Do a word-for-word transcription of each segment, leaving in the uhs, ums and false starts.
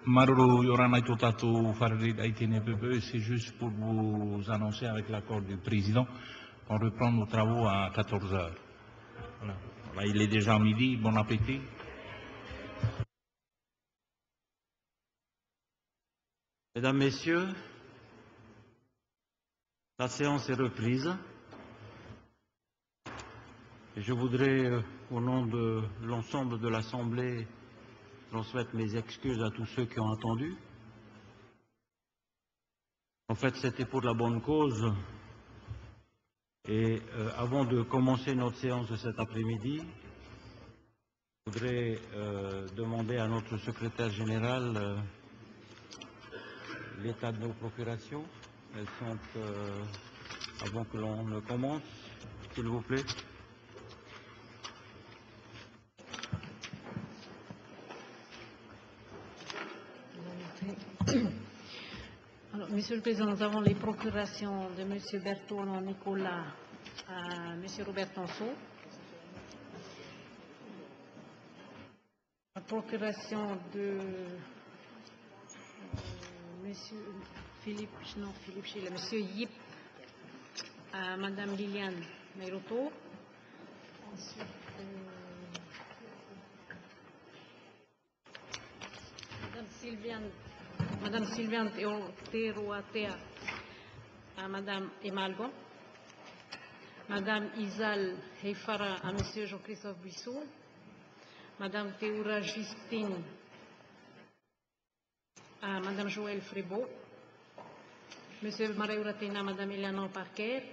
Maruru Yorana Totato Farid Aitene P P E, c'est juste pour vous annoncer avec l'accord du président qu'on reprend nos travaux à quatorze heures. Voilà. Voilà, il est déjà midi, bon appétit. Mesdames, Messieurs, la séance est reprise. Et je voudrais, euh, au nom de l'ensemble de l'Assemblée, transmettre mes excuses à tous ceux qui ont attendu. En fait, c'était pour la bonne cause. Et euh, avant de commencer notre séance de cet après-midi, je voudrais euh, demander à notre secrétaire général euh, l'état de nos procurations. Elles sont, euh, avant que l'on ne commence, s'il vous plaît. Alors, Monsieur le Président, nous avons les procurations de M. Bertolon Nicolas à M. Robert Tanceau. La procuration de euh, M. Philippe, non, Philippe Chile, M. Yip à Mme Liliane Meiroto. Ensuite, euh, Mme Sylviane Madame Sylviane Teruatea à Madame Emalgo, Madame Isal Heifara à Monsieur Jean-Christophe Buissou, Madame Théoura Justine à Madame Joëlle Frébeau, Monsieur Maréuratena à Madame Eleanor Parker.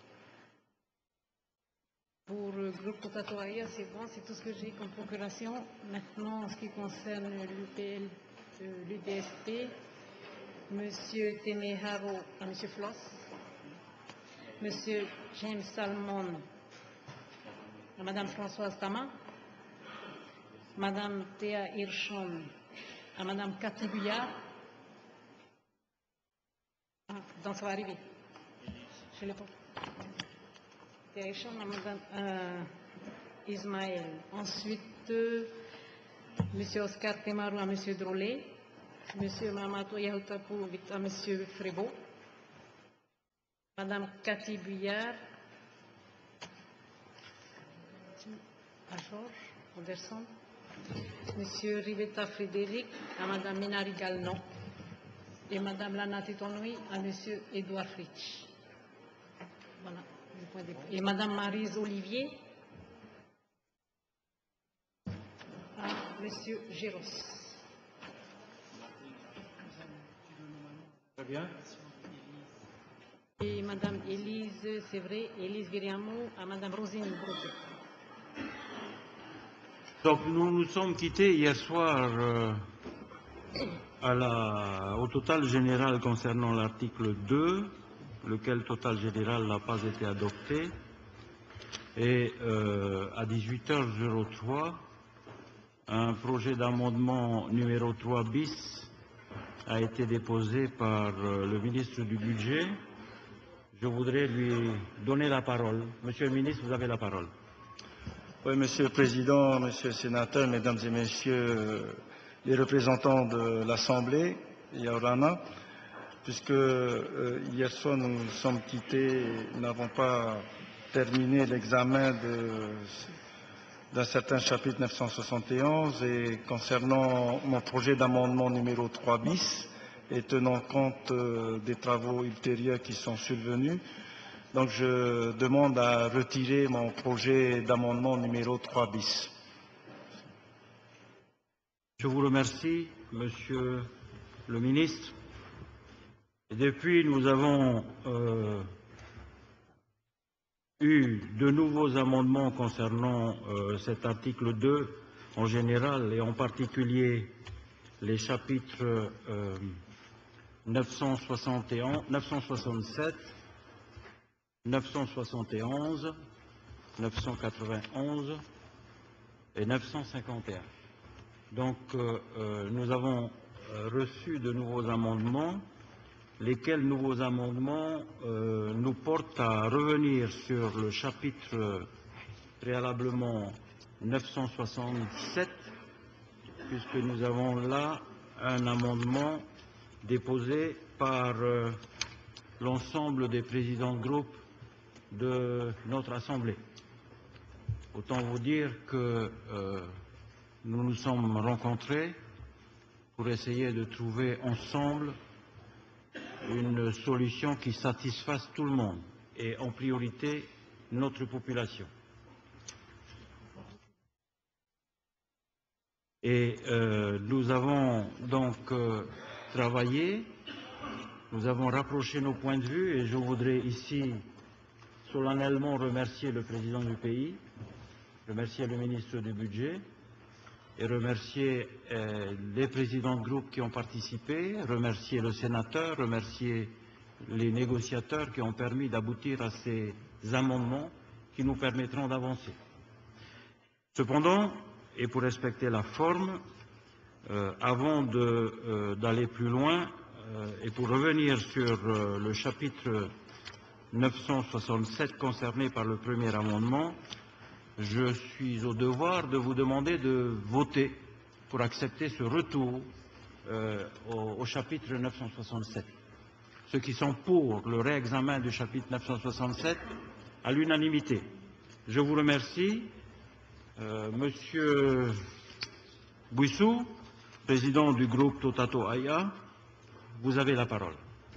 Pour le groupe Potatoaïa, c'est bon, c'est tout ce que j'ai comme procuration. Maintenant, en ce qui concerne l'U P L, l'U D S P, Monsieur Temeharo à Monsieur Floss, Monsieur James Salmon à Madame Françoise Tama, Madame Théa Hirschon à Madame Cathy Guyard. Ah, donc ça va arriver. Je l'ai pas. Théa Hirschon à Madame euh, Ismaël. Ensuite, euh, Monsieur Oscar Temarou à Monsieur Drolet, Monsieur Mamato Yahoutapou à Monsieur Frébeau, Madame Cathy Buyard à Georges Anderson, Monsieur Rivetta Frédéric à Madame Minari Galnon et Madame Lana Titonoui à Monsieur Édouard Fritsch. Voilà. Et Madame Maryse Olivier à Monsieur Géros. Très bien. Et Madame Élise, c'est vrai, Élise Viriamou à Madame Rosine Brode. Donc nous nous sommes quittés hier soir euh, à la, au total général concernant l'article deux, lequel total général n'a pas été adopté. Et euh, à dix-huit heures trois, un projet d'amendement numéro trois bis a été déposé par euh, le ministre du Budget. Je voudrais lui donner la parole. Monsieur le ministre, vous avez la parole. Oui, Monsieur le Président, Monsieur le Sénateur, Mesdames et Messieurs les représentants de l'Assemblée, Yaurana, puisque euh, hier soir nous nous sommes quittés, nous n'avons pas terminé l'examen d'un certain chapitre neuf cent soixante et onze et concernant mon projet d'amendement numéro trois bis et tenant compte euh, des travaux ultérieurs qui sont survenus, donc je demande à retirer mon projet d'amendement numéro trois bis. Je vous remercie, Monsieur le ministre. Et depuis, nous avons euh, eu de nouveaux amendements concernant euh, cet article deux en général et en particulier les chapitres euh, neuf cent soixante et onze, neuf cent soixante-sept, neuf cent soixante et onze, neuf cent quatre-vingt-onze et neuf cent cinquante et un. Donc, euh, euh, nous avons euh, reçu de nouveaux amendements, lesquels nouveaux amendements euh, nous portent à revenir sur le chapitre préalablement neuf cent soixante-sept, puisque nous avons là un amendement déposé par euh, l'ensemble des présidents de groupe de notre Assemblée. Autant vous dire que euh, nous nous sommes rencontrés pour essayer de trouver ensemble une solution qui satisfasse tout le monde et en priorité notre population. Et euh, nous avons donc euh, travaillé, nous avons rapproché nos points de vue et je voudrais ici solennellement remercier le président du pays, remercier le ministre du Budget et remercier euh, les présidents de groupe qui ont participé, remercier le sénateur, remercier les négociateurs qui ont permis d'aboutir à ces amendements qui nous permettront d'avancer. Cependant, et pour respecter la forme, euh, avant d'aller euh, plus loin euh, et pour revenir sur euh, le chapitre neuf cent soixante-sept concerné par le premier amendement, je suis au devoir de vous demander de voter pour accepter ce retour euh, au, au chapitre neuf cent soixante-sept. Ceux qui sont pour le réexamen du chapitre neuf cent soixante-sept à l'unanimité. Je vous remercie. Euh, Monsieur Bouissou, président du groupe Totato Aya, vous avez la parole.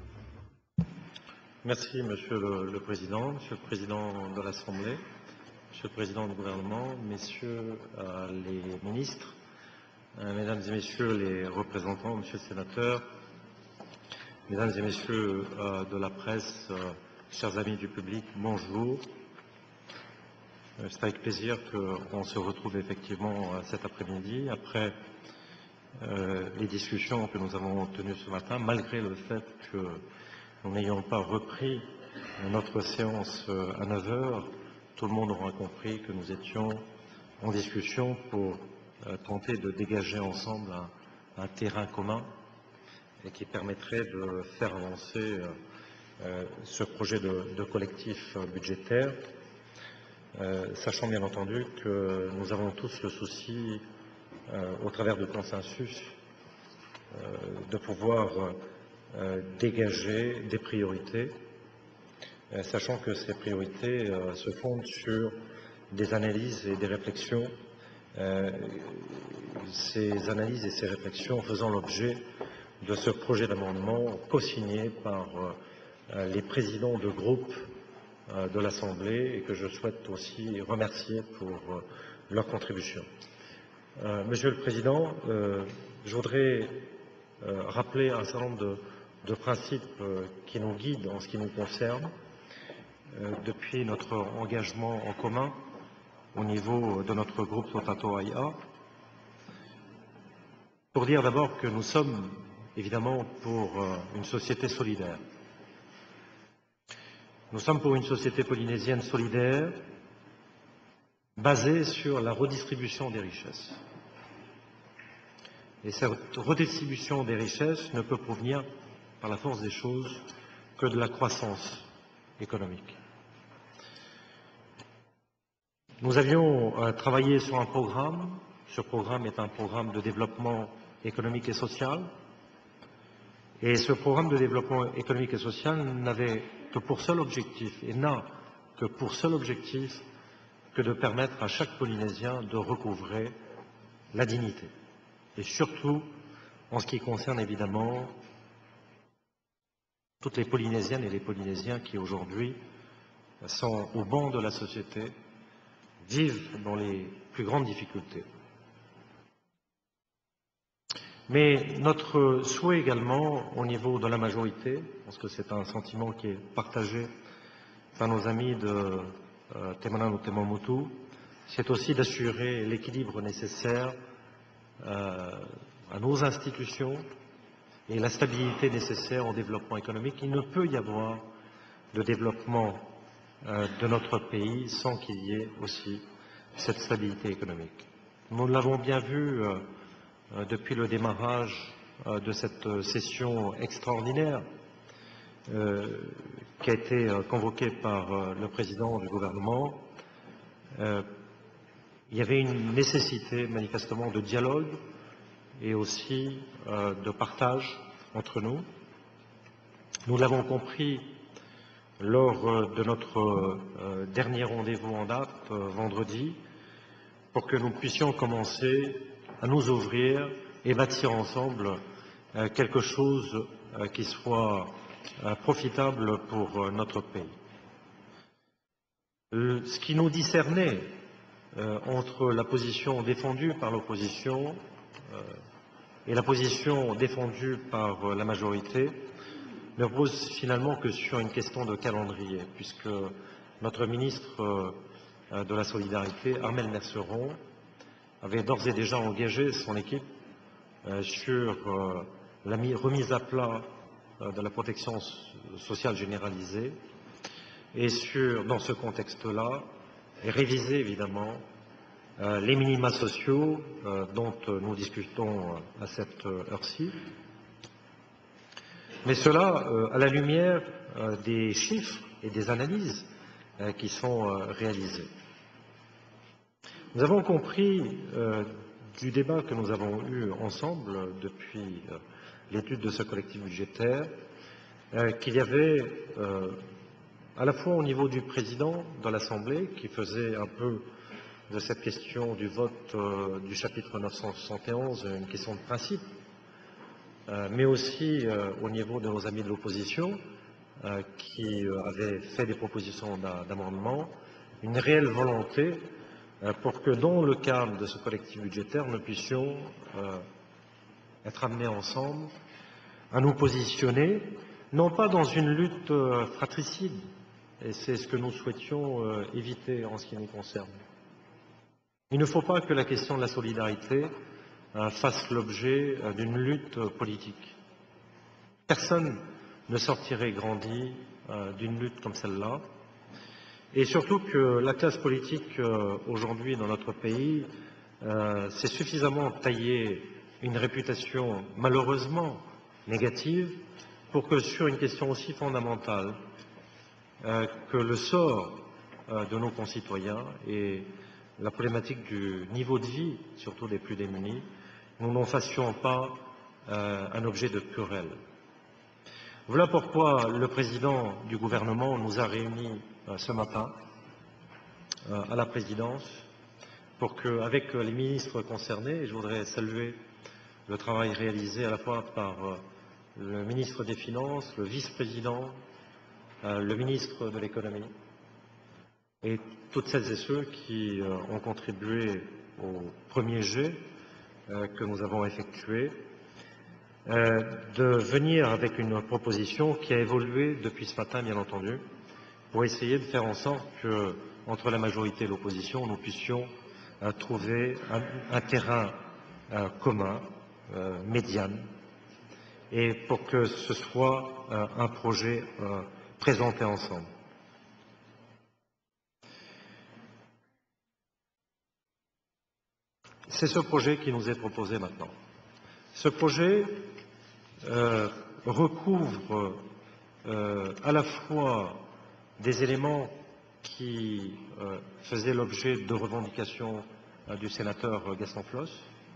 Merci, Monsieur le, le Président, Monsieur le Président de l'Assemblée, Monsieur le Président du gouvernement, Messieurs euh, les ministres, euh, Mesdames et Messieurs les représentants, Monsieur le Sénateur, Mesdames et Messieurs euh, de la presse, euh, chers amis du public, bonjour. Euh, C'est avec plaisir qu'on se retrouve effectivement euh, cet après-midi, après euh, les discussions que nous avons tenues ce matin, malgré le fait que nous n'ayons pas repris notre séance euh, à neuf heures. Tout le monde aura compris que nous étions en discussion pour euh, tenter de dégager ensemble un, un terrain commun et qui permettrait de faire avancer euh, euh, ce projet de, de collectif budgétaire, euh, sachant bien entendu que nous avons tous le souci, euh, au travers du consensus, euh, de pouvoir euh, dégager des priorités, euh, sachant que ces priorités euh, se fondent sur des analyses et des réflexions, euh, ces analyses et ces réflexions faisant l'objet de ce projet d'amendement co-signé par euh, les présidents de groupe euh, de l'Assemblée et que je souhaite aussi remercier pour euh, leur contribution. Euh, Monsieur le Président, euh, je voudrais euh, rappeler un certain nombre de, de principes euh, qui nous guident en ce qui nous concerne euh, depuis notre engagement en commun au niveau de notre groupe Totato Aya, pour dire d'abord que nous sommes évidemment pour euh, une société solidaire. Nous sommes pour une société polynésienne solidaire basée sur la redistribution des richesses. Et cette redistribution des richesses ne peut provenir par la force des choses que de la croissance économique. Nous avions euh, travaillé sur un programme. Ce programme est un programme de développement économique et social. Et ce programme de développement économique et social n'avait que pour seul objectif, et n'a que pour seul objectif, que de permettre à chaque Polynésien de recouvrer la dignité. Et surtout, en ce qui concerne évidemment toutes les Polynésiennes et les Polynésiens qui aujourd'hui sont au banc de la société, vivent dans les plus grandes difficultés. Mais notre souhait également au niveau de la majorité, parce que c'est un sentiment qui est partagé par nos amis de euh, Temananu Temamutu, c'est aussi d'assurer l'équilibre nécessaire euh, à nos institutions et la stabilité nécessaire au développement économique. Il ne peut y avoir de développement euh, de notre pays sans qu'il y ait aussi cette stabilité économique. Nous l'avons bien vu euh, depuis le démarrage euh, de cette session extraordinaire euh, qui a été euh, convoquée par euh, le président du gouvernement. Euh, il y avait une nécessité manifestement de dialogue, et aussi euh, de partage entre nous. Nous l'avons compris lors de notre euh, dernier rendez-vous en date, euh, vendredi, pour que nous puissions commencer à nous ouvrir et bâtir ensemble euh, quelque chose euh, qui soit euh, profitable pour euh, notre pays. Euh, ce qui nous discernait euh, entre la position défendue par l'opposition euh, et la position défendue par euh, la majorité ne repose finalement que sur une question de calendrier, puisque notre ministre euh, de la Solidarité, Armelle Merceron, avait d'ores et déjà engagé son équipe euh, sur euh, la remise à plat euh, de la protection sociale généralisée et sur, dans ce contexte-là, réviser évidemment euh, les minima sociaux euh, dont euh, nous discutons euh, à cette heure-ci. Mais cela euh, à la lumière euh, des chiffres et des analyses euh, qui sont euh, réalisées. Nous avons compris euh, du débat que nous avons eu ensemble depuis euh, l'étude de ce collectif budgétaire euh, qu'il y avait euh, à la fois au niveau du président de l'Assemblée qui faisait un peu de cette question du vote euh, du chapitre neuf cent soixante et onze une question de principe, Euh, mais aussi euh, au niveau de nos amis de l'opposition euh, qui euh, avaient fait des propositions d'amendement, une réelle volonté euh, pour que dans le cadre de ce collectif budgétaire, nous puissions euh, être amenés ensemble à nous positionner, non pas dans une lutte euh, fratricide, et c'est ce que nous souhaitions euh, éviter en ce qui nous concerne. Il ne faut pas que la question de la solidarité fasse l'objet d'une lutte politique. Personne ne sortirait grandi d'une lutte comme celle-là. Et surtout que la classe politique aujourd'hui dans notre pays s'est suffisamment taillé une réputation malheureusement négative pour que sur une question aussi fondamentale que le sort de nos concitoyens et la problématique du niveau de vie, surtout des plus démunis, nous n'en fassions pas euh, un objet de querelle. Voilà pourquoi le président du gouvernement nous a réunis euh, ce matin euh, à la présidence pour qu'avec les ministres concernés, et je voudrais saluer le travail réalisé à la fois par euh, le ministre des Finances, le vice-président, euh, le ministre de l'économie, et toutes celles et ceux qui euh, ont contribué au premier jet euh, que nous avons effectué, euh, de venir avec une proposition qui a évolué depuis ce matin, bien entendu, pour essayer de faire en sorte que, entre la majorité et l'opposition, nous puissions euh, trouver un, un terrain euh, commun, euh, médiane, et pour que ce soit euh, un projet euh, présenté ensemble. C'est ce projet qui nous est proposé maintenant. Ce projet euh, recouvre euh, à la fois des éléments qui euh, faisaient l'objet de revendications euh, du sénateur Gaston Floss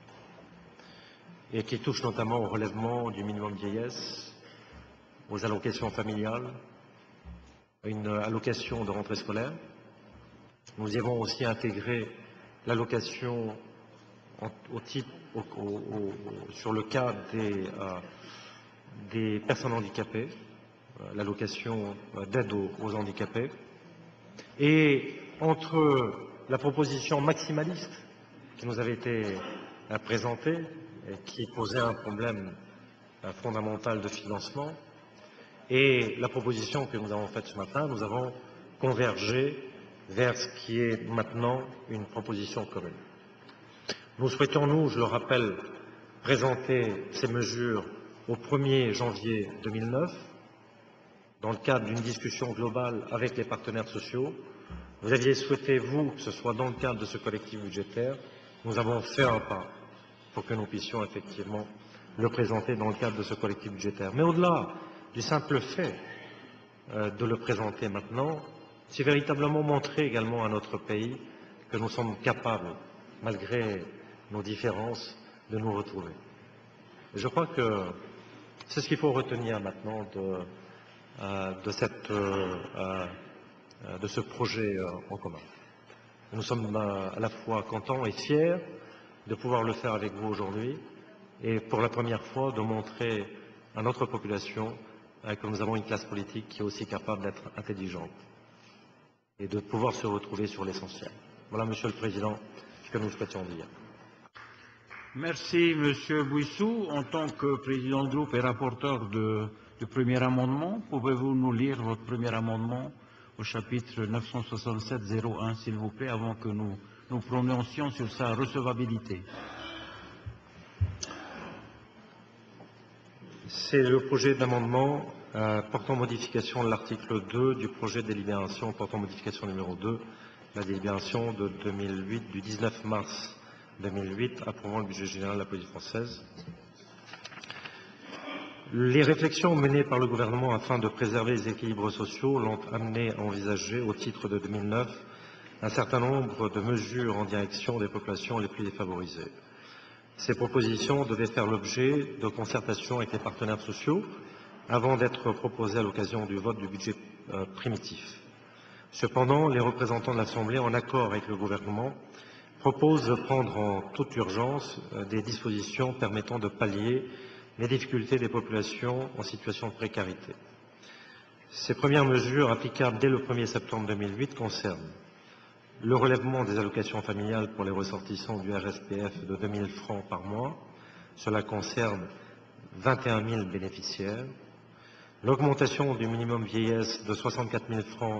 et qui touchent notamment au relèvement du minimum vieillesse, aux allocations familiales, à une allocation de rentrée scolaire. Nous y avons aussi intégré l'allocation Au type, au, au, au, sur le cas des, euh, des personnes handicapées, euh, l'allocation euh, d'aide aux, aux handicapés, et entre la proposition maximaliste qui nous avait été euh, présentée et qui posait un problème euh, fondamental de financement, et la proposition que nous avons faite ce matin, nous avons convergé vers ce qui est maintenant une proposition commune. Nous souhaitons, nous, je le rappelle, présenter ces mesures au premier janvier deux mille neuf, dans le cadre d'une discussion globale avec les partenaires sociaux. Vous aviez souhaité, vous, que ce soit dans le cadre de ce collectif budgétaire. Nous avons fait un pas pour que nous puissions effectivement le présenter dans le cadre de ce collectif budgétaire. Mais au-delà du simple fait euh, de le présenter maintenant, c'est véritablement montrer également à notre pays que nous sommes capables, malgré nos différences, de nous retrouver. Et je crois que c'est ce qu'il faut retenir maintenant de, euh, de, cette, euh, euh, de ce projet euh, en commun. Nous sommes euh, à la fois contents et fiers de pouvoir le faire avec vous aujourd'hui et pour la première fois de montrer à notre population euh, que nous avons une classe politique qui est aussi capable d'être intelligente et de pouvoir se retrouver sur l'essentiel. Voilà, Monsieur le Président, ce que nous souhaitions dire. Merci, Monsieur Bouissou. En tant que président de groupe et rapporteur de, du premier amendement, pouvez-vous nous lire votre premier amendement au chapitre neuf cent soixante-sept zéro un, s'il vous plaît, avant que nous nous prononcions sur sa recevabilité? C'est le projet d'amendement euh, portant modification de l'article deux du projet de délibération portant modification numéro deux, la délibération de deux mille huit, du dix-neuf mars deux mille huit, approuvant le budget général de la police française. Les réflexions menées par le gouvernement afin de préserver les équilibres sociaux l'ont amené à envisager, au titre de deux mille neuf, un certain nombre de mesures en direction des populations les plus défavorisées. Ces propositions devaient faire l'objet de concertations avec les partenaires sociaux avant d'être proposées à l'occasion du vote du budget euh, primitif. Cependant, les représentants de l'Assemblée, en accord avec le gouvernement, proposent de prendre en toute urgence euh, des dispositions permettant de pallier les difficultés des populations en situation de précarité. Ces premières mesures applicables dès le premier septembre deux mille huit concernent le relèvement des allocations familiales pour les ressortissants du R S P F de deux mille francs par mois. Cela concerne vingt et un mille bénéficiaires. L'augmentation du minimum vieillesse de soixante-quatre mille francs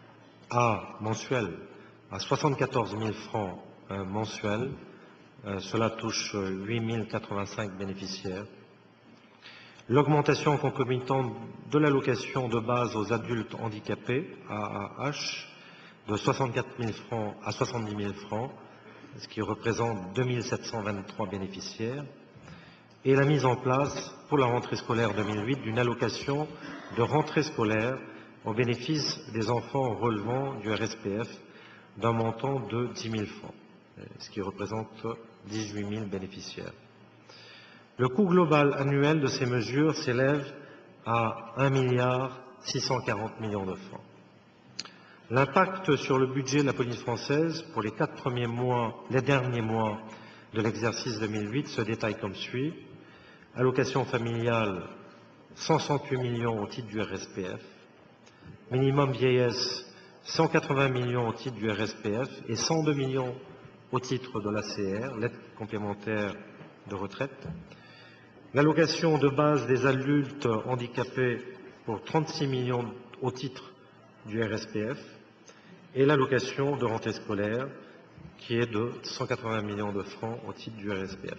à mensuel à soixante-quatorze mille francs euh, mensuels. Euh, cela touche euh, huit mille quatre-vingt-cinq bénéficiaires. L'augmentation concomitante de l'allocation de base aux adultes handicapés, A A H, de soixante-quatre mille francs à soixante-dix mille francs, ce qui représente deux mille sept cent vingt-trois bénéficiaires, et la mise en place, pour la rentrée scolaire deux mille huit, d'une allocation de rentrée scolaire au bénéfice des enfants relevant du R S P F d'un montant de dix mille francs, ce qui représente dix-huit mille bénéficiaires. Le coût global annuel de ces mesures s'élève à un milliard six cent quarante millions de francs. L'impact sur le budget de la police française pour les quatre premiers mois, les derniers mois de l'exercice deux mille huit se détaille comme suit. Allocation familiale, cent soixante-huit millions au titre du R S P F. Minimum vieillesse, cent quatre-vingts millions au titre du R S P F et cent deux millions au titre de l'A C R, l'aide complémentaire de retraite. L'allocation de base des adultes handicapés pour trente-six millions au titre du R S P F et l'allocation de rentrée scolaire qui est de cent quatre-vingts millions de francs au titre du R S P F.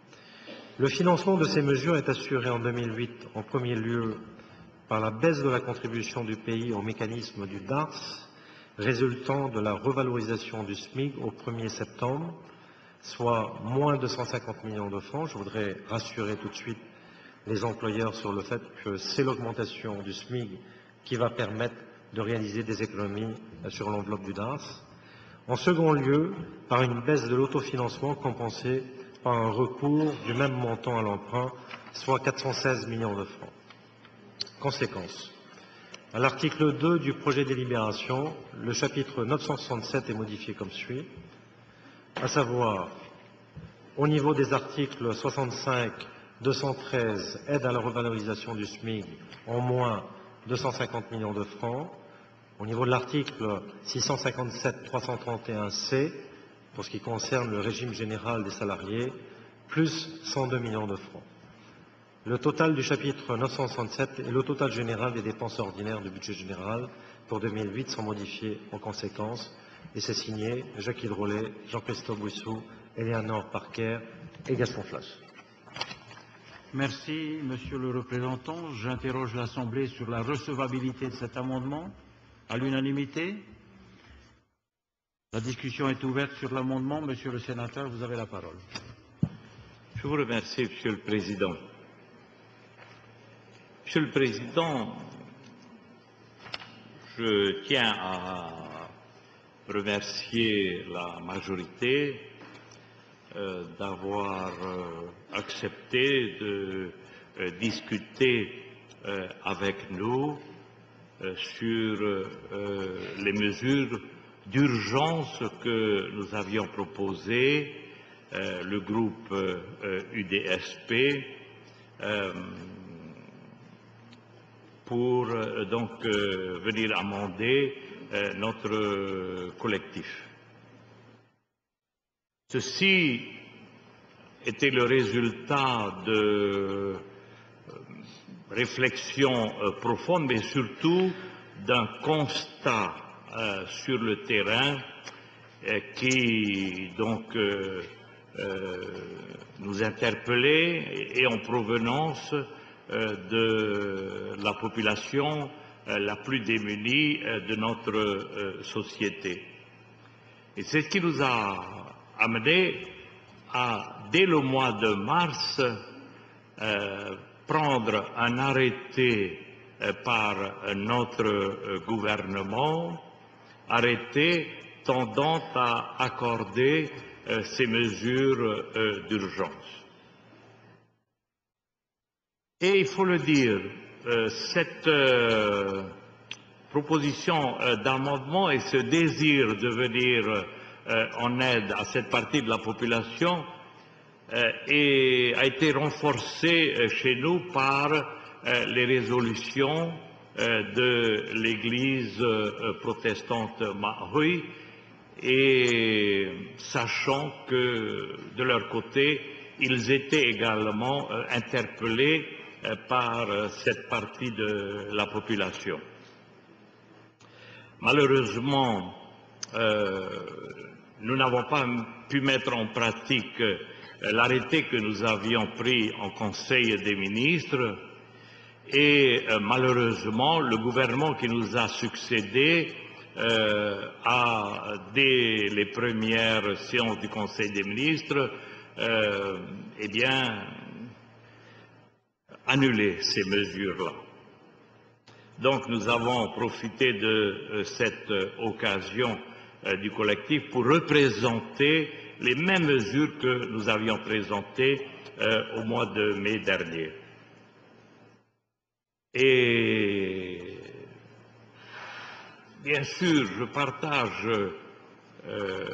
Le financement de ces mesures est assuré en deux mille huit en premier lieu par la baisse de la contribution du pays au mécanisme du D A R S résultant de la revalorisation du SMIC au premier septembre, soit moins de cent cinquante millions de francs. Je voudrais rassurer tout de suite les employeurs sur le fait que c'est l'augmentation du SMIC qui va permettre de réaliser des économies sur l'enveloppe du D A R S. En second lieu, par une baisse de l'autofinancement compensée par un recours du même montant à l'emprunt, soit quatre cent seize millions de francs. Conséquence. À l'article deux du projet de délibération, le chapitre neuf cent soixante-sept est modifié comme suit, à savoir, au niveau des articles soixante-cinq, deux cent treize, aide à la revalorisation du SMIC, en moins deux cent cinquante millions de francs. Au niveau de l'article six cent cinquante-sept, trois cent trente et un C, pour ce qui concerne le régime général des salariés, plus cent deux millions de francs. Le total du chapitre neuf cent soixante-sept est le total général des dépenses ordinaires du budget général pour deux mille huit sont modifiés en conséquence. Et c'est signé Jacques Hidrolet, Jean-Christophe Bouissou, Eleanor Parker et Gaston Flasch. Merci, Monsieur le représentant. J'interroge l'Assemblée sur la recevabilité de cet amendement. À l'unanimité. La discussion est ouverte sur l'amendement. Monsieur le sénateur, vous avez la parole. Je vous remercie, Monsieur le Président. Monsieur le Président, je tiens à remercier la majorité euh, d'avoir euh, accepté de euh, discuter euh, avec nous euh, sur euh, les mesures d'urgence que nous avions proposées, euh, le groupe euh, U D S P, euh, pour euh, donc euh, venir amender euh, notre euh, collectif. Ceci était le résultat de euh, réflexions euh, profondes, mais surtout d'un constat euh, sur le terrain euh, qui donc euh, euh, nous interpellait et, et en provenance euh, de la population euh, la plus démunie euh, de notre euh, société. Et c'est ce qui nous a amené à, dès le mois de mars, euh, prendre un arrêté euh, par euh, notre euh, gouvernement, arrêté tendant à accorder euh, ces mesures euh, d'urgence. Et il faut le dire, euh, cette euh, proposition euh, d'amendement et ce désir de venir euh, en aide à cette partie de la population euh, et a été renforcé euh, chez nous par euh, les résolutions euh, de l'Église euh, protestante Mahui, et sachant que de leur côté, ils étaient également euh, interpellés euh, par euh, cette partie de la population. Malheureusement, euh, nous n'avons pas pu mettre en pratique euh, l'arrêté que nous avions pris en Conseil des ministres, et euh, malheureusement, le gouvernement qui nous a succédé euh, a, dès les premières séances du Conseil des ministres, euh, eh bien, annulé ces mesures-là. Donc nous avons profité de euh, cette euh, occasion euh, du collectif pour représenter les mêmes mesures que nous avions présentées euh, au mois de mai dernier. Et bien sûr, je partage euh,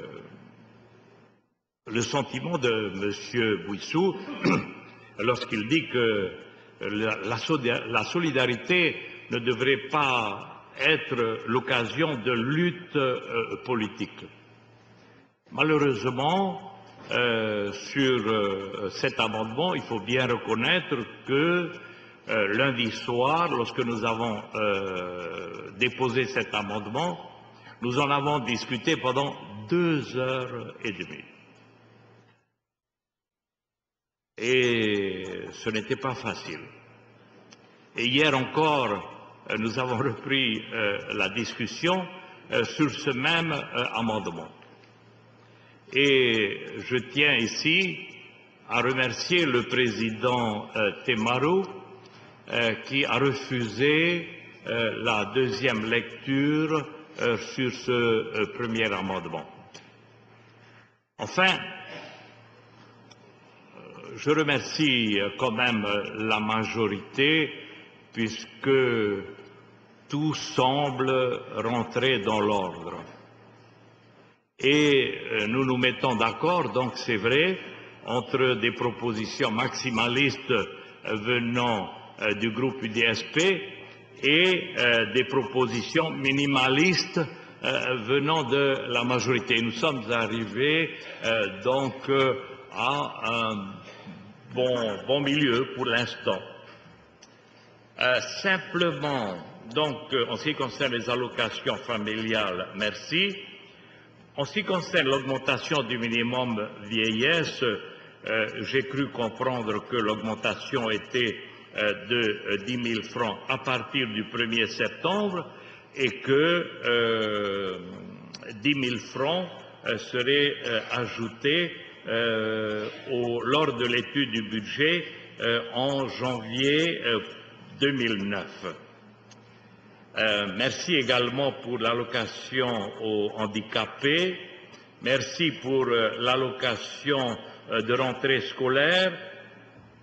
le sentiment de M. Bouissou lorsqu'il dit que la, la, la solidarité ne devrait pas être l'occasion de lutte euh, politique. Malheureusement, euh, sur euh, cet amendement, il faut bien reconnaître que euh, lundi soir, lorsque nous avons euh, déposé cet amendement, nous en avons discuté pendant deux heures et demie. Et ce n'était pas facile. Et hier encore, nous avons repris euh, la discussion euh, sur ce même euh, amendement. Et je tiens ici à remercier le président euh, Temaru euh, qui a refusé euh, la deuxième lecture euh, sur ce euh, premier amendement. Enfin, je remercie quand même la majorité puisque tout semble rentrer dans l'ordre. Et nous nous mettons d'accord, donc c'est vrai, entre des propositions maximalistes venant du groupe U D S P et des propositions minimalistes venant de la majorité. Nous sommes arrivés donc à un bon, bon milieu pour l'instant. Euh, simplement, donc, euh, en ce qui concerne les allocations familiales, merci. En ce qui concerne l'augmentation du minimum vieillesse, euh, j'ai cru comprendre que l'augmentation était euh, de euh, dix mille francs à partir du premier septembre et que euh, dix mille francs euh, seraient euh, ajoutés euh, au, lors de l'étude du budget euh, en janvier euh, deux mille neuf. Euh, merci également pour l'allocation aux handicapés. Merci pour euh, l'allocation euh, de rentrée scolaire.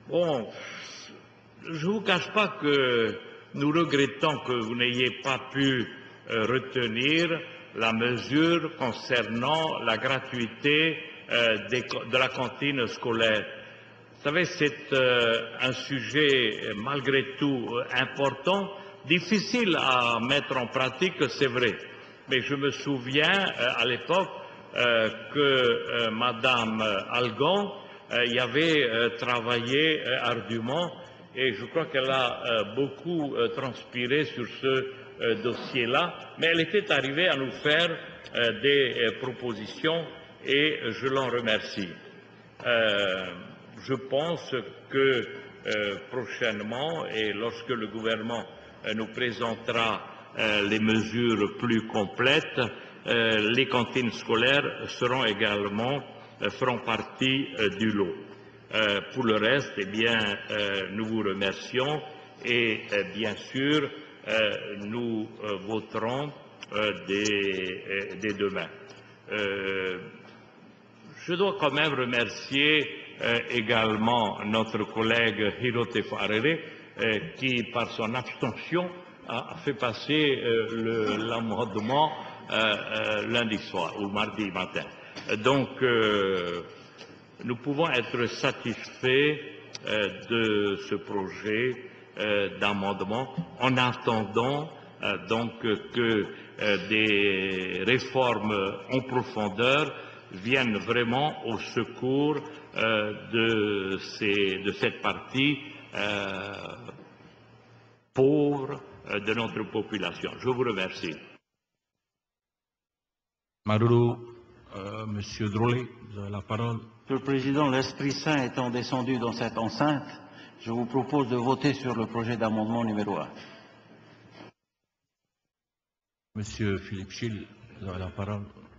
Bon, je ne vous cache pas que nous regrettons que vous n'ayez pas pu euh, retenir la mesure concernant la gratuité euh, des, de la cantine scolaire. Vous savez, c'est euh, un sujet malgré tout euh, important, difficile à mettre en pratique, c'est vrai. Mais je me souviens euh, à l'époque euh, que euh, Madame Algon euh, y avait euh, travaillé euh, ardument et je crois qu'elle a euh, beaucoup euh, transpiré sur ce euh, dossier-là, mais elle était arrivée à nous faire euh, des euh, propositions et je l'en remercie. Euh, je pense que euh, prochainement, et lorsque le gouvernement euh, nous présentera euh, les mesures plus complètes, euh, les cantines scolaires seront également, euh, feront partie euh, du lot. Euh, pour le reste, eh bien, euh, nous vous remercions et euh, bien sûr, euh, nous euh, voterons euh, dès, euh, dès demain. Euh, je dois quand même remercier euh, également notre collègue Hirote Farere euh, qui, par son abstention, a fait passer euh, l'amendement euh, euh, lundi soir ou mardi matin. Donc, euh, nous pouvons être satisfaits euh, de ce projet euh, d'amendement en attendant euh, donc que euh, des réformes en profondeur viennent vraiment au secours euh, de, ces, de cette partie euh, pauvre euh, de notre population. Je vous remercie. Maruru, euh, Monsieur Drolet, vous avez la parole. Monsieur le Président, l'Esprit Saint étant descendu dans cette enceinte, je vous propose de voter sur le projet d'amendement numéro un. Monsieur Philippe Schill, vous avez la parole.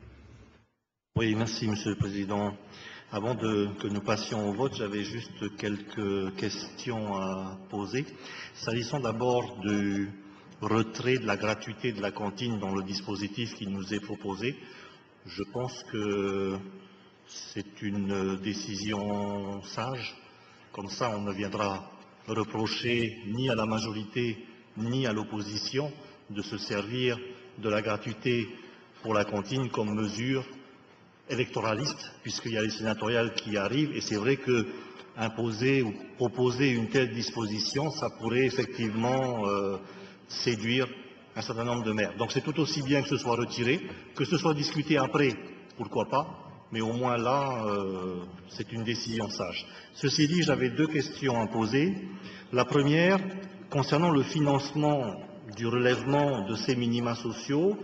Oui, merci Monsieur le Président. Avant de, que nous passions au vote, j'avais juste quelques questions à poser. S'agissant d'abord du retrait de la gratuité de la cantine dans le dispositif qui nous est proposé, je pense que c'est une décision sage. Comme ça, on ne viendra reprocher ni à la majorité ni à l'opposition de se servir de la gratuité pour la cantine comme mesure électoraliste, puisqu'il y a les sénatoriales qui arrivent, et c'est vrai que imposer ou proposer une telle disposition, ça pourrait effectivement euh, séduire un certain nombre de maires. Donc c'est tout aussi bien que ce soit retiré, que ce soit discuté après, pourquoi pas, mais au moins là, euh, c'est une décision sage. Ceci dit, j'avais deux questions à poser. La première, concernant le financement du relèvement de ces minima sociaux,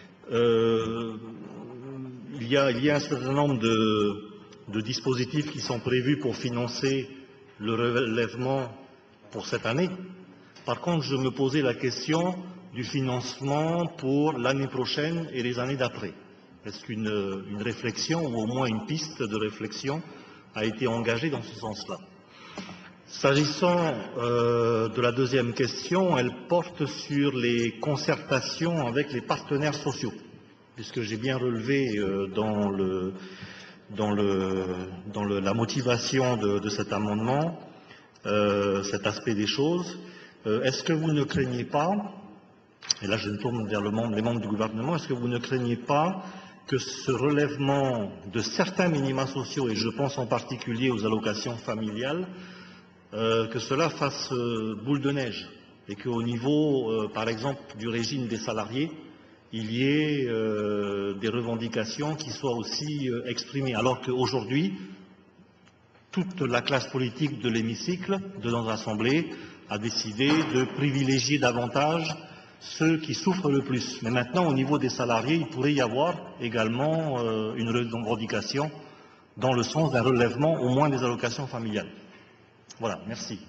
euh, il, y a, il y a un certain nombre de, de dispositifs qui sont prévus pour financer le relèvement pour cette année. Par contre, je me posais la question du financement pour l'année prochaine et les années d'après. Est-ce qu'une une réflexion, ou au moins une piste de réflexion, a été engagée dans ce sens-là? S'agissant euh, de la deuxième question, elle porte sur les concertations avec les partenaires sociaux, puisque j'ai bien relevé euh, dans, le, dans, le, dans le, la motivation de, de cet amendement euh, cet aspect des choses. Euh, est-ce que vous ne craignez pas, et là je me tourne vers le membre, les membres du gouvernement, est-ce que vous ne craignez pas que ce relèvement de certains minima sociaux, et je pense en particulier aux allocations familiales, euh, que cela fasse euh, boule de neige, et qu'au niveau, euh, par exemple, du régime des salariés, il y ait euh, des revendications qui soient aussi euh, exprimées, alors qu'aujourd'hui, toute la classe politique de l'hémicycle, de notre Assemblée, a décidé de privilégier davantage ceux qui souffrent le plus. Mais maintenant, au niveau des salariés, il pourrait y avoir également euh, une revendication dans le sens d'un relèvement au moins des allocations familiales. Voilà, merci.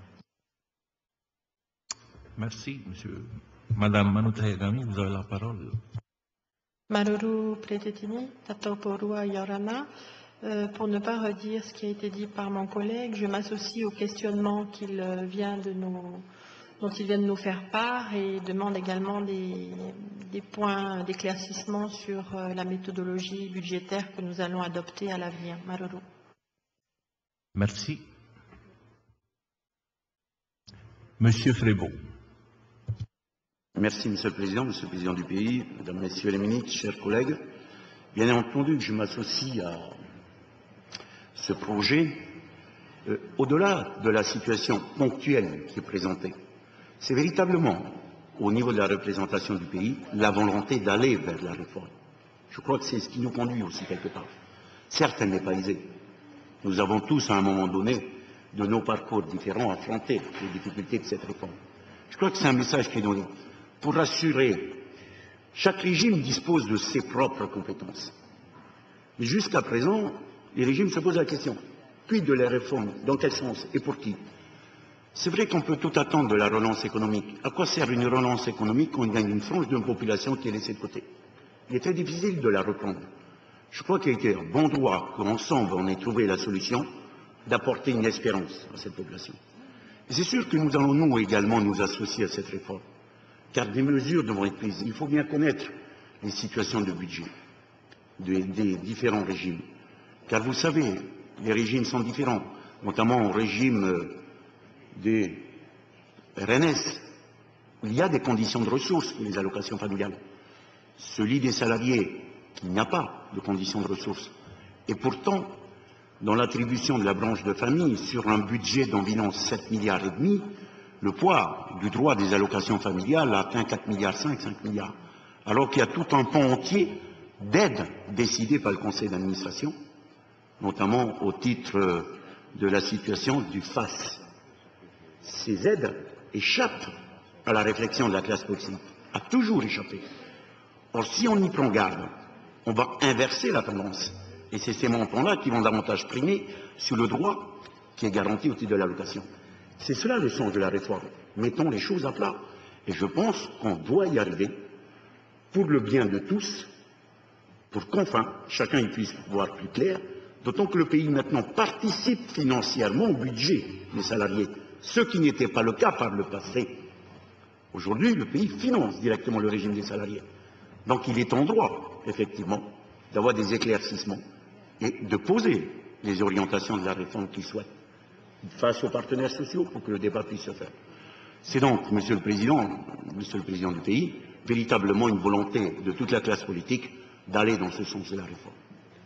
Merci, monsieur. Madame Manoutai-Gami, vous avez la parole. Maruru Pretetini, Tatoporua Yorana. Euh, pour ne pas redire ce qui a été dit par mon collègue, je m'associe au questionnement qu'il vient de nous, dont il vient de nous faire part et demande également des, des points d'éclaircissement sur euh, la méthodologie budgétaire que nous allons adopter à l'avenir. Maruru. Merci. Monsieur Frébault. Merci, Monsieur le Président, Monsieur le Président du pays, Mesdames, Messieurs les ministres, chers collègues. Bien entendu que je m'associe à ce projet, euh, au-delà de la situation ponctuelle qui est présentée. C'est véritablement, au niveau de la représentation du pays, la volonté d'aller vers la réforme. Je crois que c'est ce qui nous conduit aussi quelque part. Certes, elle n'est pas aisée. Nous avons tous, à un moment donné, de nos parcours différents, affronté les difficultés de cette réforme. Je crois que c'est un message qui est donné pour rassurer. Chaque régime dispose de ses propres compétences. Mais jusqu'à présent, les régimes se posent la question. Quid de la réforme? Dans quel sens? Et pour qui? C'est vrai qu'on peut tout attendre de la relance économique. À quoi sert une relance économique quand on a une frange d'une population qui est laissée de côté? Il est très difficile de la reprendre. Je crois qu'il a été un bon droit qu'ensemble on ait trouvé la solution d'apporter une espérance à cette population. Et c'est sûr que nous allons nous également nous associer à cette réforme, car des mesures devront être prises. Il faut bien connaître les situations de budget des, des différents régimes, car vous savez, les régimes sont différents, notamment au régime des R N S, où il y a des conditions de ressources pour les allocations familiales. Celui des salariés qui n'a pas de conditions de ressources. Et pourtant, dans l'attribution de la branche de famille, sur un budget d'environ sept milliards et demi, le poids du droit des allocations familiales atteint quatre milliards cinq, cinq milliards. Alors qu'il y a tout un pan entier d'aides décidées par le conseil d'administration, notamment au titre de la situation du F A S. Ces aides échappent à la réflexion de la classe politique, a toujours échappé. Or, si on y prend garde, on va inverser la tendance. Et c'est ces montants-là qui vont davantage primer sur le droit qui est garanti au titre de l'allocation. C'est cela le sens de la réforme. Mettons les choses à plat. Et je pense qu'on doit y arriver pour le bien de tous, pour qu'enfin chacun y puisse voir plus clair, d'autant que le pays maintenant participe financièrement au budget des salariés, ce qui n'était pas le cas par le passé. Aujourd'hui, le pays finance directement le régime des salariés. Donc il est en droit, effectivement, d'avoir des éclaircissements et de poser les orientations de la réforme qu'il souhaite face aux partenaires sociaux pour que le débat puisse se faire. C'est donc, Monsieur le Président, Monsieur le Président du pays, véritablement une volonté de toute la classe politique d'aller dans ce sens de la réforme.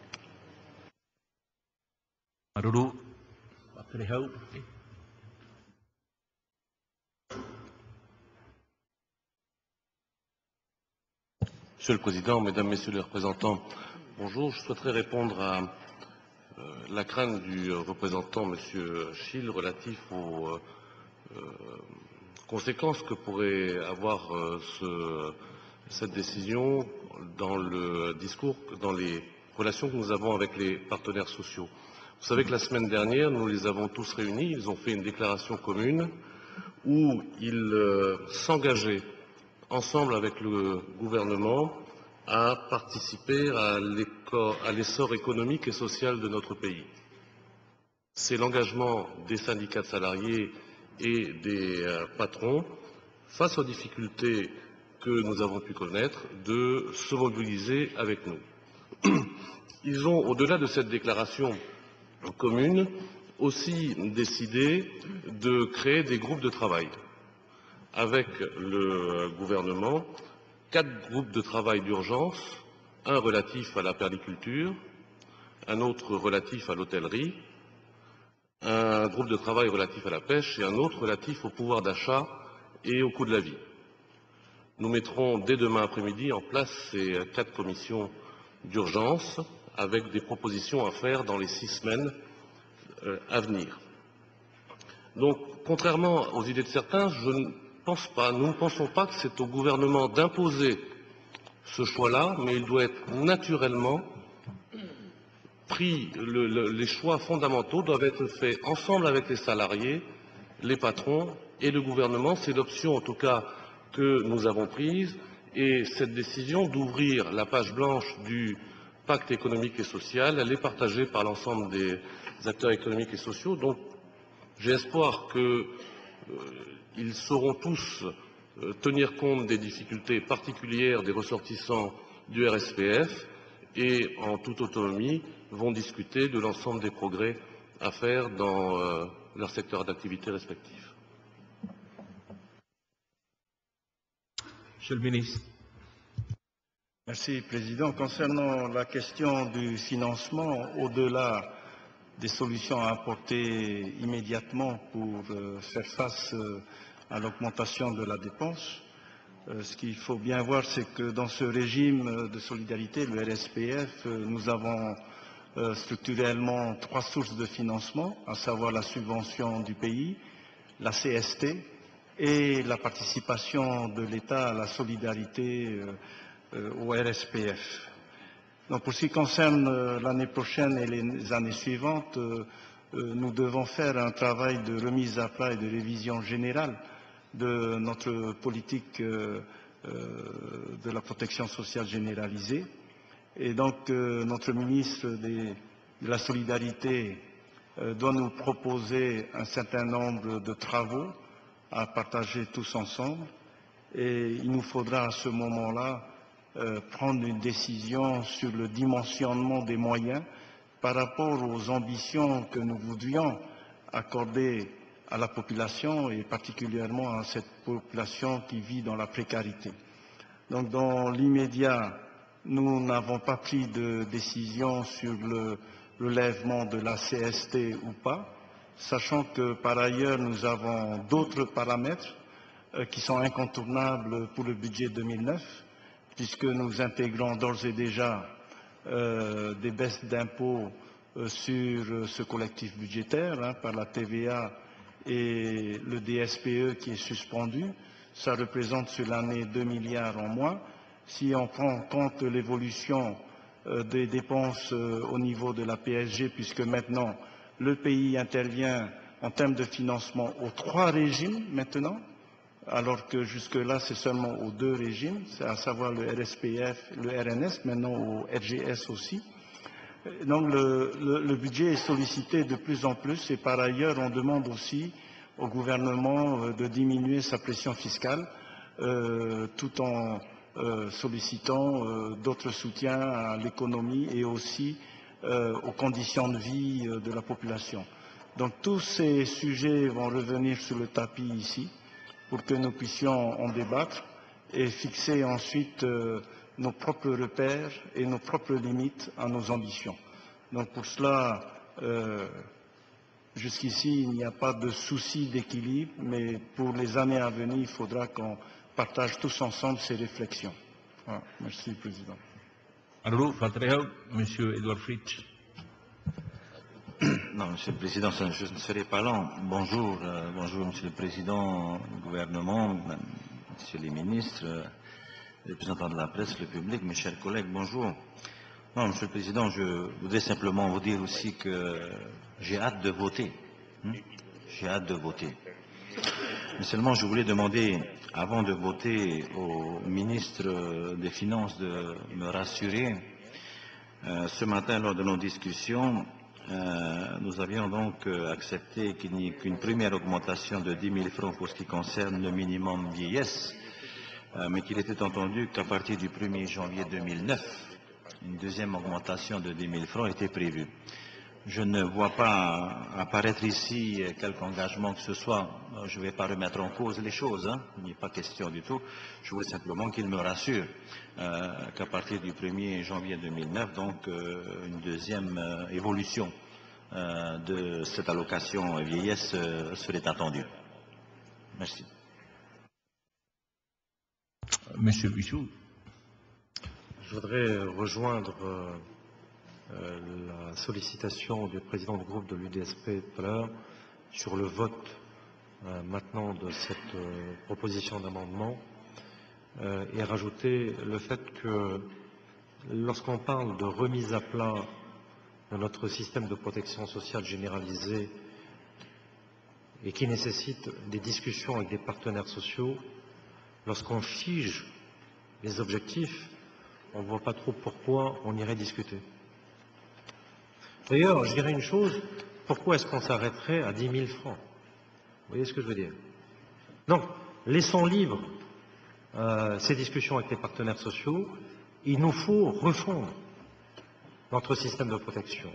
Monsieur le Président, Mesdames, Messieurs les représentants, bonjour. Je souhaiterais répondre à euh, la crainte du représentant, Monsieur Schill, relatif aux euh, euh, conséquences que pourrait avoir euh, ce, cette décision dans le discours, dans les relations que nous avons avec les partenaires sociaux. Vous savez que la semaine dernière, nous les avons tous réunis, ils ont fait une déclaration commune où ils euh, s'engageaient ensemble avec le gouvernement à participer à l'essor économique et social de notre pays. C'est l'engagement des syndicats de salariés et des euh, patrons, face aux difficultés que nous avons pu connaître, de se mobiliser avec nous. Ils ont, au-delà de cette déclaration commune, aussi décidé de créer des groupes de travail avec le gouvernement, quatre groupes de travail d'urgence, un relatif à la perliculture, un autre relatif à l'hôtellerie, un groupe de travail relatif à la pêche et un autre relatif au pouvoir d'achat et au coût de la vie. Nous mettrons dès demain après-midi en place ces quatre commissions d'urgence avec des propositions à faire dans les six semaines euh, à venir. Donc, contrairement aux idées de certains, je ne pense pas, nous ne pensons pas que c'est au gouvernement d'imposer ce choix-là, mais il doit être naturellement pris, le, le, les choix fondamentaux doivent être faits ensemble avec les salariés, les patrons et le gouvernement. C'est l'option en tout cas que nous avons prise et cette décision d'ouvrir la page blanche du pacte économique et social, elle est partagée par l'ensemble des acteurs économiques et sociaux. Donc j'ai espoir que euh, ils sauront tous euh, tenir compte des difficultés particulières des ressortissants du R S P F et, en toute autonomie, vont discuter de l'ensemble des progrès à faire dans euh, leur secteur d'activité respectif. Monsieur le ministre. Merci, Président. Concernant la question du financement, au-delà des solutions à apporter immédiatement pour euh, faire face euh, à l'augmentation de la dépense, euh, ce qu'il faut bien voir, c'est que dans ce régime de solidarité, le R S P F, euh, nous avons euh, structurellement trois sources de financement, à savoir la subvention du pays, la C S T et la participation de l'État à la solidarité euh, euh, au R S P F. Donc, pour ce qui concerne euh, l'année prochaine et les années suivantes, euh, euh, nous devons faire un travail de remise à plat et de révision générale de notre politique euh, euh, de la protection sociale généralisée. Et donc, euh, notre ministre des, de la Solidarité euh, doit nous proposer un certain nombre de travaux à partager tous ensemble. Et il nous faudra à ce moment-là Euh, prendre une décision sur le dimensionnement des moyens par rapport aux ambitions que nous voudrions accorder à la population et particulièrement à cette population qui vit dans la précarité. Donc, dans l'immédiat, nous n'avons pas pris de décision sur le relèvement de la C S T ou pas, sachant que par ailleurs nous avons d'autres paramètres euh, qui sont incontournables pour le budget deux mille neuf, puisque nous intégrons d'ores et déjà euh, des baisses d'impôts euh, sur euh, ce collectif budgétaire hein, par la T V A et le D S P E qui est suspendu. Ça représente sur l'année deux milliards en moins. Si on prend en compte l'évolution euh, des dépenses euh, au niveau de la P S G, puisque maintenant le pays intervient en termes de financement aux trois régimes maintenant, alors que jusque-là, c'est seulement aux deux régimes, c'est à savoir le R S P F, le R N S, maintenant au R G S aussi. Donc le, le, le budget est sollicité de plus en plus et par ailleurs, on demande aussi au gouvernement euh, de diminuer sa pression fiscale euh, tout en euh, sollicitant euh, d'autres soutiens à l'économie et aussi euh, aux conditions de vie euh, de la population. Donc tous ces sujets vont revenir sur le tapis ici, pour que nous puissions en débattre et fixer ensuite euh, nos propres repères et nos propres limites à nos ambitions. Donc pour cela, euh, jusqu'ici, il n'y a pas de souci d'équilibre, mais pour les années à venir, il faudra qu'on partage tous ensemble ces réflexions. Voilà. Merci, Président. Alors, Monsieur Edouard Fritsch. Non, Monsieur le Président, je ne serai pas long. Bonjour, euh, bonjour Monsieur le Président du gouvernement, Messieurs les ministres, euh, les représentants de la presse, le public, mes chers collègues, bonjour. Non, Monsieur le Président, je voudrais simplement vous dire aussi que j'ai hâte de voter. Hein? J'ai hâte de voter. Mais seulement, je voulais demander, avant de voter au ministre des Finances de me rassurer. Euh, ce matin, lors de nos discussions, Euh, nous avions donc euh, accepté qu'il n'y ait qu'une première augmentation de dix mille francs pour ce qui concerne le minimum vieillesse, euh, mais qu'il était entendu qu'à partir du premier janvier deux mille neuf, une deuxième augmentation de dix mille francs était prévue. Je ne vois pas apparaître ici quelque engagement que ce soit. Je ne vais pas remettre en cause les choses, hein. Il n'y a pas question du tout. Je voulais simplement qu'il me rassure euh, qu'à partir du premier janvier deux mille neuf, donc euh, une deuxième euh, évolution euh, de cette allocation vieillesse euh, serait attendue. Merci. Monsieur Bichou. Je voudrais rejoindre euh, Euh, la sollicitation du président du groupe de l'U D S P tout à l'heure sur le vote euh, maintenant de cette euh, proposition d'amendement euh, et rajouter le fait que lorsqu'on parle de remise à plat de notre système de protection sociale généralisé et qui nécessite des discussions avec des partenaires sociaux, lorsqu'on fige les objectifs, on ne voit pas trop pourquoi on irait discuter. D'ailleurs, je dirais une chose, pourquoi est-ce qu'on s'arrêterait à dix mille francs? Vous voyez ce que je veux dire? Donc, laissons libres euh, ces discussions avec les partenaires sociaux. Il nous faut refondre notre système de protection.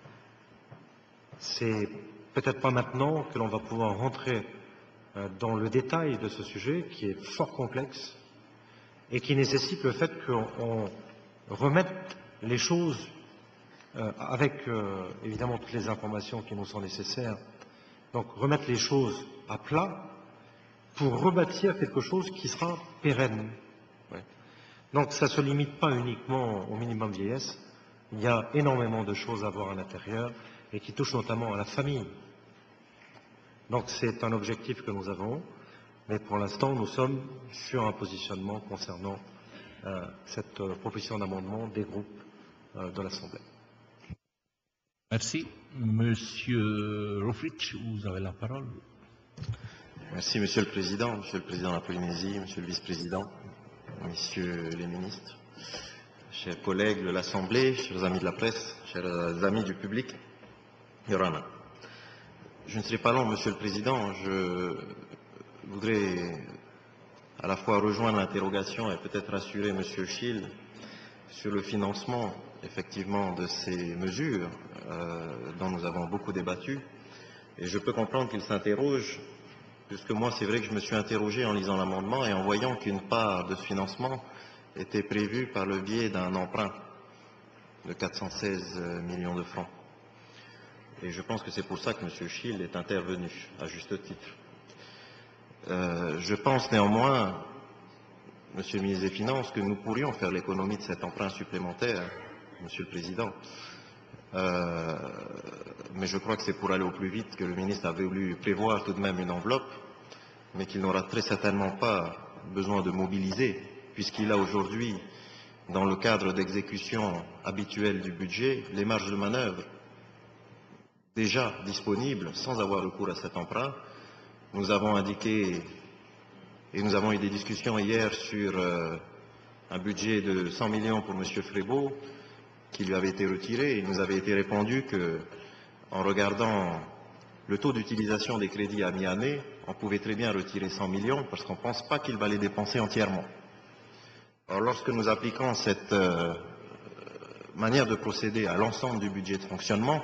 C'est peut-être pas maintenant que l'on va pouvoir rentrer euh, dans le détail de ce sujet qui est fort complexe, et qui nécessite le fait qu'on remette les choses euh, avec euh, évidemment toutes les informations qui nous sont nécessaires, donc remettre les choses à plat pour rebâtir quelque chose qui sera pérenne. Ouais. Donc ça ne se limite pas uniquement au minimum vieillesse, il y a énormément de choses à voir à l'intérieur et qui touchent notamment à la famille. Donc c'est un objectif que nous avons, mais pour l'instant nous sommes sur un positionnement concernant euh, cette euh, proposition d'amendement des groupes euh, de l'Assemblée. Merci. Monsieur Rofrich, vous avez la parole. Merci, Monsieur le Président, Monsieur le Président de la Polynésie, Monsieur le Vice-président, Messieurs les ministres, chers collègues de l'Assemblée, chers amis de la presse, chers amis du public, Yorana. Je ne serai pas long, Monsieur le Président. Je voudrais à la fois rejoindre l'interrogation et peut-être rassurer Monsieur Schill sur le financement, effectivement, de ces mesures euh, dont nous avons beaucoup débattu. Et je peux comprendre qu'il s'interroge, puisque moi, c'est vrai que je me suis interrogé en lisant l'amendement et en voyant qu'une part de ce financement était prévue par le biais d'un emprunt de quatre cent seize millions de francs. Et je pense que c'est pour ça que M. Schill est intervenu, à juste titre. Euh, je pense néanmoins, Monsieur le ministre des Finances, que nous pourrions faire l'économie de cet emprunt supplémentaire, Monsieur le Président. Euh, mais je crois que c'est pour aller au plus vite que le ministre avait voulu prévoir tout de même une enveloppe, mais qu'il n'aura très certainement pas besoin de mobiliser, puisqu'il a aujourd'hui, dans le cadre d'exécution habituelle du budget, les marges de manœuvre déjà disponibles sans avoir recours à cet emprunt. Nous avons indiqué, et nous avons eu des discussions hier sur euh, un budget de cent millions pour M. Frébault, qui lui avait été retiré. Il nous avait été répondu que, en regardant le taux d'utilisation des crédits à mi-année, on pouvait très bien retirer cent millions parce qu'on ne pense pas qu'il va les dépenser entièrement. Alors, lorsque nous appliquons cette euh, manière de procéder à l'ensemble du budget de fonctionnement,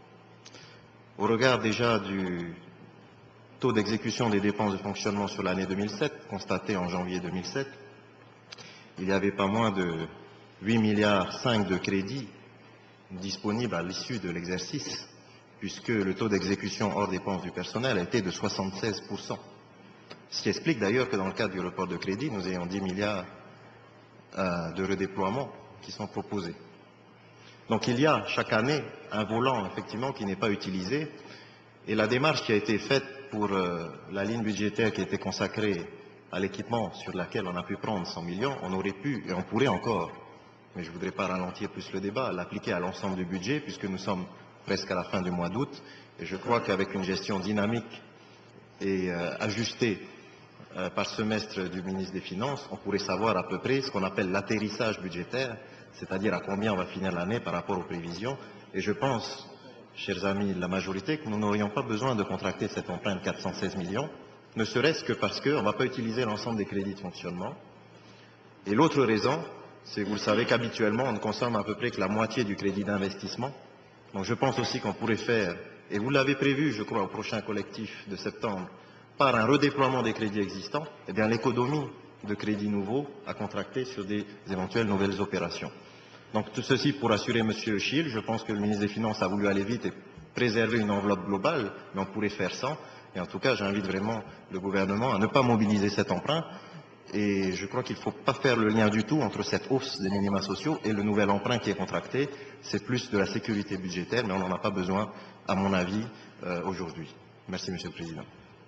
au regard déjà du taux d'exécution des dépenses de fonctionnement sur l'année deux mille sept, constaté en janvier deux mille sept, il n'y avait pas moins de huit virgule cinq milliards de crédits disponibles à l'issue de l'exercice, puisque le taux d'exécution hors dépenses du personnel a été de soixante-seize pour cent. Ce qui explique d'ailleurs que dans le cadre du report de crédit, nous ayons dix milliards euh, de redéploiements qui sont proposés. Donc il y a chaque année un volant, effectivement, qui n'est pas utilisé, et la démarche qui a été faite pour euh, la ligne budgétaire qui était consacrée à l'équipement sur laquelle on a pu prendre cent millions, on aurait pu, et on pourrait encore, mais je ne voudrais pas ralentir plus le débat, l'appliquer à l'ensemble du budget, puisque nous sommes presque à la fin du mois d'août, et je crois qu'avec une gestion dynamique et euh, ajustée euh, par semestre du ministre des Finances, on pourrait savoir à peu près ce qu'on appelle l'atterrissage budgétaire, c'est-à-dire à combien on va finir l'année par rapport aux prévisions. Et je pense, chers amis de la majorité, que nous n'aurions pas besoin de contracter cet emprunt de quatre cent seize millions, ne serait-ce que parce qu'on ne va pas utiliser l'ensemble des crédits de fonctionnement. Et l'autre raison, c'est que vous le savez qu'habituellement, on ne consomme à peu près que la moitié du crédit d'investissement. Donc je pense aussi qu'on pourrait faire, et vous l'avez prévu, je crois, au prochain collectif de septembre, par un redéploiement des crédits existants, eh bien l'économie de crédits nouveaux à contracter sur des éventuelles nouvelles opérations. Donc tout ceci pour assurer M. Schill, je pense que le ministre des Finances a voulu aller vite et préserver une enveloppe globale, mais on pourrait faire sans. Et en tout cas, j'invite vraiment le gouvernement à ne pas mobiliser cet emprunt. Et je crois qu'il ne faut pas faire le lien du tout entre cette hausse des minima sociaux et le nouvel emprunt qui est contracté. C'est plus de la sécurité budgétaire, mais on n'en a pas besoin, à mon avis, euh, aujourd'hui. Merci, Monsieur le Président.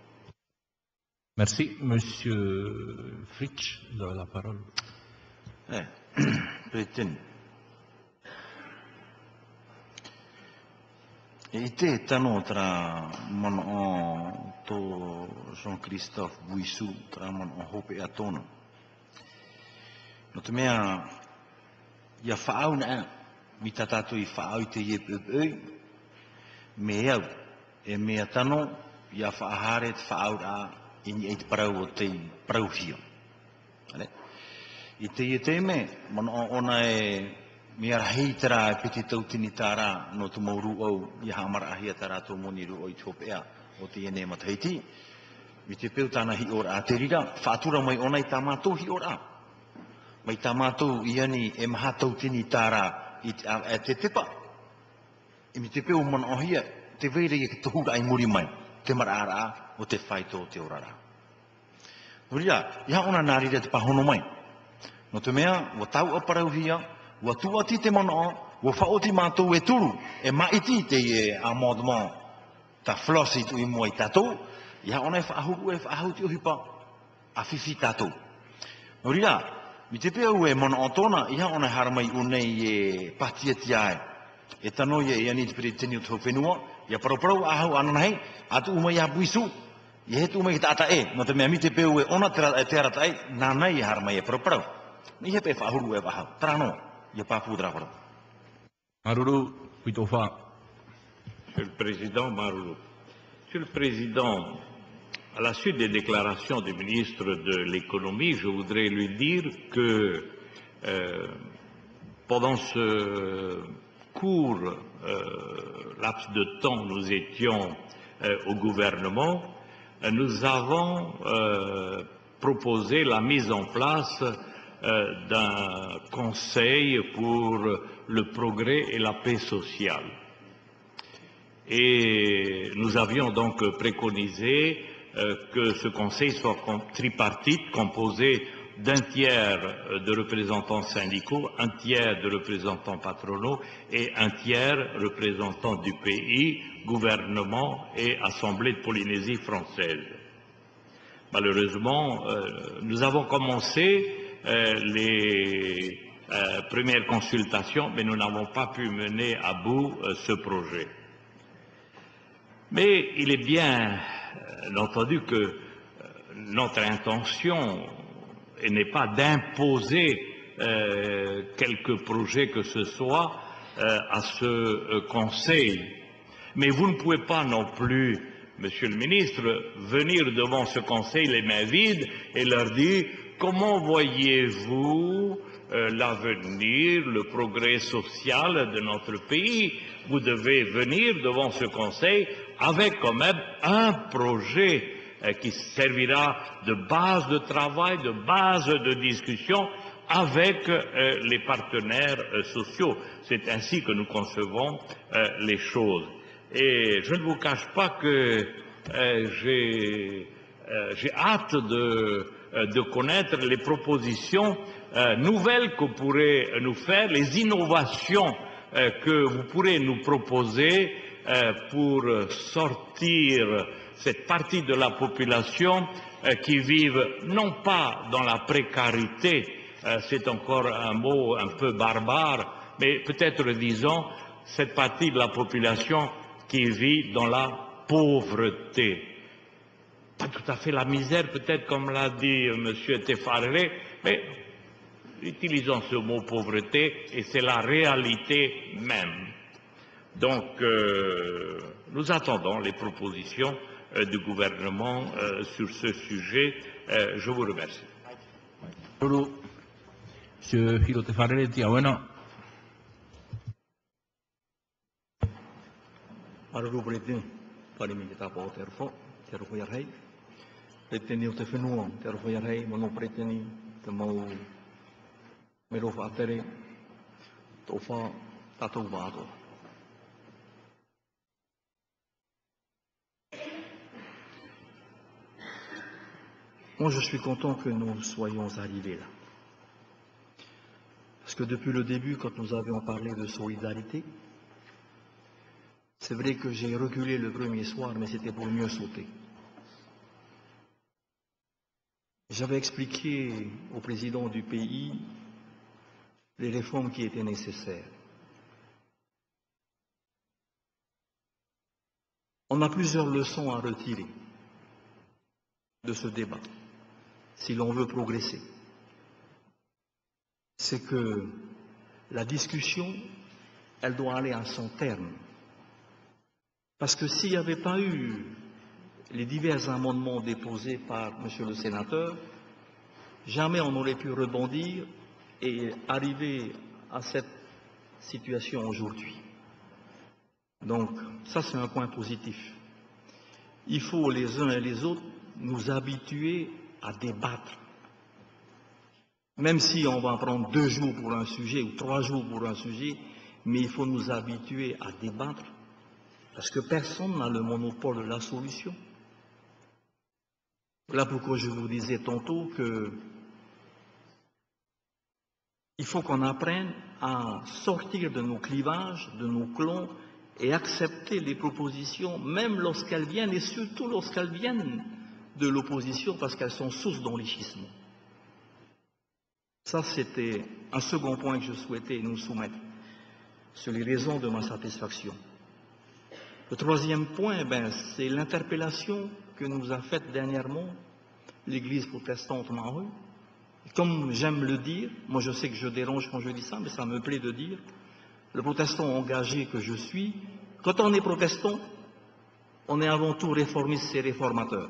Merci. Monsieur Fritsch, vous avez la parole. Eh, Président. E te tano tra mon o to Jean-Christophe Bouissou tra mon o hope a tono. No te mea ia whaau na mi tatato i whaau i te iepepei me au e mea tano ia whaahare te whaau a ini e te parau o te parau hio. I te iete me mon o ona e mi arahei tara e piti tautini tara no tu mauru au i hamara ahia tara tu moniru o i topea o te ene mataiti. Mi te peu tana hi ora a te rira, whaatura mai ona i tamato hi ora. mai tamatou iani e mahatou tini tara i te tepa. I mi te peo mana ohia, te veire i te hura ai muri mai, te marara o te whaito te orara. Uria, iha ona nari te pahono mai. No te mea, wa tau aparau hia, wa tuati te mana o, wa whaoti mātou e turu, e maiti te e amodement, ta flossi tu i mua i tātou, iha ona e whaahuku e whaahu te ohipa, a whiwhi tātou. Uria, mi te pea ue mana o tōna, iha ona haramai unei e patia tiae. E tano ia ia ni te pere teni o tō whenua, ia paraparau ahau ananahei, atu umai a buisu, ia hetu umai ki ta ata e, no te mea mi te peu e ona te arata e, nānei e haramai e paraparau. Ni he pe whahuru e wahau, tarano, ia pāpū draparau. Maruru, Kuitofa. Monsieur le Président Marou, Monsieur le Président, à la suite des déclarations du ministre de l'économie, je voudrais lui dire que euh, pendant ce court euh, laps de temps, nous étions euh, au gouvernement, euh, nous avons euh, proposé la mise en place euh, d'un conseil pour le progrès et la paix sociale. Et nous avions donc préconisé euh, que ce conseil soit tripartite, composé d'un tiers de représentants syndicaux, un tiers de représentants patronaux et un tiers représentants du pays, gouvernement et Assemblée de Polynésie française. Malheureusement, euh, nous avons commencé euh, les euh, premières consultations, mais nous n'avons pas pu mener à bout euh, ce projet. Mais il est bien euh, entendu que euh, notre intention n'est pas d'imposer euh, quelque projet que ce soit euh, à ce euh, Conseil. Mais vous ne pouvez pas non plus, Monsieur le Ministre, venir devant ce Conseil les mains vides et leur dire comment voyez-vous euh, l'avenir, le progrès social de notre pays. Vous devez venir devant ce Conseil avec quand même un projet qui servira de base de travail, de base de discussion avec euh, les partenaires euh, sociaux. C'est ainsi que nous concevons euh, les choses. Et je ne vous cache pas que euh, j'ai euh, hâte de, euh, de connaître les propositions euh, nouvelles que vous pourrez nous faire, les innovations euh, que vous pourrez nous proposer euh, pour sortir cette partie de la population euh, qui vivent non pas dans la précarité, euh, c'est encore un mot un peu barbare, mais peut-être disons cette partie de la population qui vit dans la pauvreté. Pas tout à fait la misère, peut-être comme l'a dit euh, M. Tefarele, mais utilisons ce mot pauvreté et c'est la réalité même. Donc, euh, nous attendons les propositions euh, du gouvernement euh, sur ce sujet. Euh, je vous remercie. Monsieur Hiro Tefarele, Tiawena. Maruru Presidente, Parimi kita po terfo, terfo yarhai. Presidente o te whenua, terfo yarhai, mano Presidente, te mau mero whaatere, tō wha tātou wāto. Moi, je suis content que nous soyons arrivés là. Parce que depuis le début, quand nous avions parlé de solidarité, c'est vrai que j'ai reculé le premier soir, mais c'était pour mieux sauter. J'avais expliqué au président du pays les réformes qui étaient nécessaires. On a plusieurs leçons à retirer de ce débat, si l'on veut progresser. C'est que la discussion, elle doit aller à son terme. Parce que s'il n'y avait pas eu les divers amendements déposés par Monsieur le Sénateur, jamais on n'aurait pu rebondir et arriver à cette situation aujourd'hui. Donc, ça c'est un point positif. Il faut les uns et les autres nous habituer à débattre. Même si on va prendre deux jours pour un sujet ou trois jours pour un sujet, mais il faut nous habituer à débattre, parce que personne n'a le monopole de la solution. Voilà pourquoi je vous disais tantôt que il faut qu'on apprenne à sortir de nos clivages, de nos clans, et accepter les propositions, même lorsqu'elles viennent, et surtout lorsqu'elles viennent de l'opposition, parce qu'elles sont source d'enrichissement. Ça, c'était un second point que je souhaitais nous soumettre, sur les raisons de ma satisfaction. Le troisième point, ben, c'est l'interpellation que nous a faite dernièrement l'Église protestante Maru. Comme j'aime le dire, moi je sais que je dérange quand je dis ça, mais ça me plaît de dire, le protestant engagé que je suis, quand on est protestant, on est avant tout réformiste et réformateur.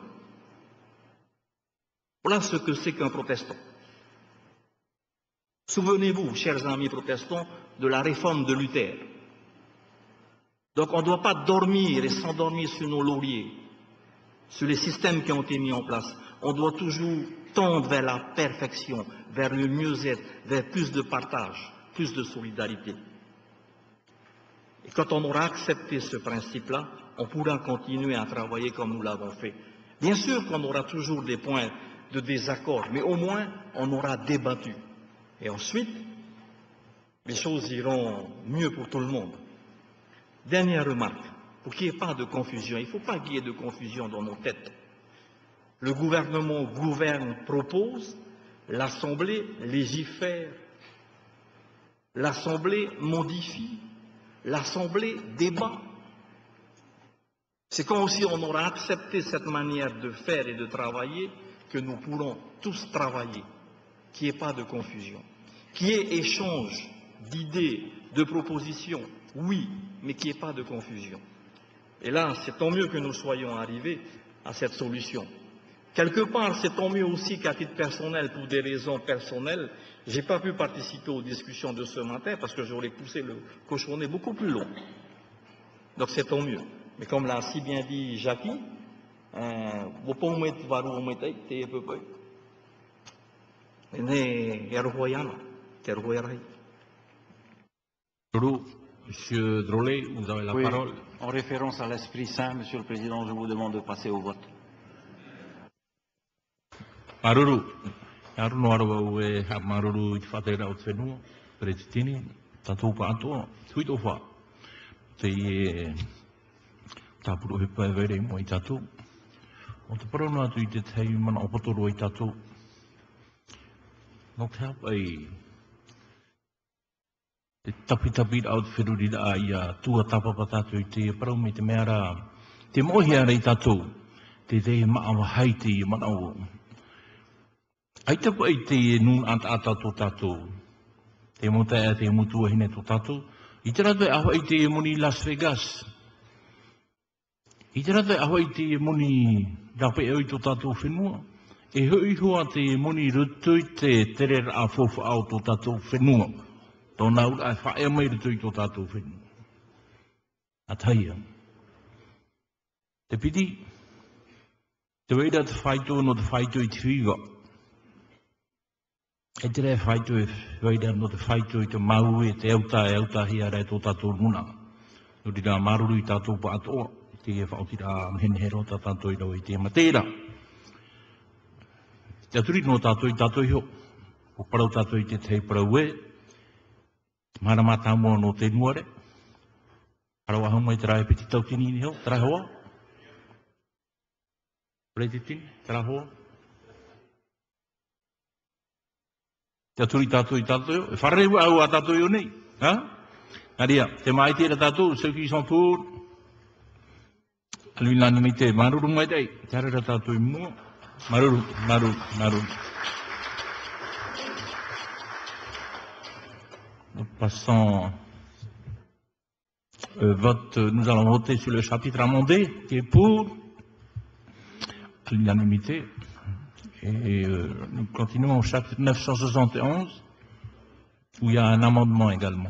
Voilà ce que c'est qu'un protestant. Souvenez-vous, chers amis protestants, de la réforme de Luther. Donc on ne doit pas dormir et s'endormir sur nos lauriers, sur les systèmes qui ont été mis en place. On doit toujours tendre vers la perfection, vers le mieux-être, vers plus de partage, plus de solidarité. Et quand on aura accepté ce principe-là, on pourra continuer à travailler comme nous l'avons fait. Bien sûr qu'on aura toujours des points de désaccord, mais au moins on aura débattu. Et ensuite, les choses iront mieux pour tout le monde. Dernière remarque, pour qu'il n'y ait pas de confusion, il ne faut pas qu'il y ait de confusion dans nos têtes. Le gouvernement gouverne, propose, l'Assemblée légifère, l'Assemblée modifie, l'Assemblée débat. C'est quand aussi on aura accepté cette manière de faire et de travailler que nous pourrons tous travailler, qu'il n'y ait pas de confusion, qu'il y ait échange d'idées, de propositions, oui, mais qu'il n'y ait pas de confusion. Et là, c'est tant mieux que nous soyons arrivés à cette solution. Quelque part, c'est tant mieux aussi qu'à titre personnel, pour des raisons personnelles, je n'ai pas pu participer aux discussions de ce matin parce que j'aurais poussé le cochonnet beaucoup plus long. Donc c'est tant mieux. Mais comme l'a si bien dit Jackie, vous pouvez mettre varou mettre t'es peu peu. Né erhoyana, terhoyari. Monsieur Drolet, vous avez la Oui, parole. en référence à l'Esprit Saint, Monsieur le Président, je vous demande de passer au vote. Maruru, Arno Arwa e Maruru i whatera o te whenua, Peretitini, tatou pa atoa, tuit o wha. Te e tāpuru he pae vere mo i tatou. O te parano atu i te tei mana o potoro i tatou. No te hapa i te tapitapi au te whiruri a i a tua tapapa tatou i te parau me te meara, te mohi ara i tatou, te te maawa haiti i mana o. Ai te pai te nun ant ata tō tātou, te mota e te mutua hine tō tātou, i te rata e ahoi te moni Las Vegas, i te rata e ahoi te moni rape oi tō tātou whenua, e hui hua te moni rutui te tere a fofa au tō tātou whenua, tō naura e whae mai rutui tō tātou whenua. A taia. Te piti, te weira te whaito no te whaito i te whiwa, e te rea whaito e weira no te whaito i te mau e te auta e auta hi ara e tō tātou runa. Nuri rā maruru i tātou pa atoa, i te e whaoti rā mhenhero tā tātou i rau i te matera. Te aturi no tātou i tātou i ho, o parau tātou i te tei parau e, marama tāmua no te nuare, parau ahau mai te rai piti tau tini ni ho, te rai hoa? Rei te tini, te rai hoa? Te aturi tātou i tātou i ho, e wharewa au a tātou i o nei, ha? Aria, te mai tira tātou, Sophie Sanfour, alui nani me te maruru mai tei, te arara tātou i mua, maruru, maruru, maruru. Nous passons au vote, nous allons voter sur le chapitre amendé, qui est pour l'unanimité. Et euh, nous continuons au chapitre neuf cent soixante et onze, où il y a un amendement également.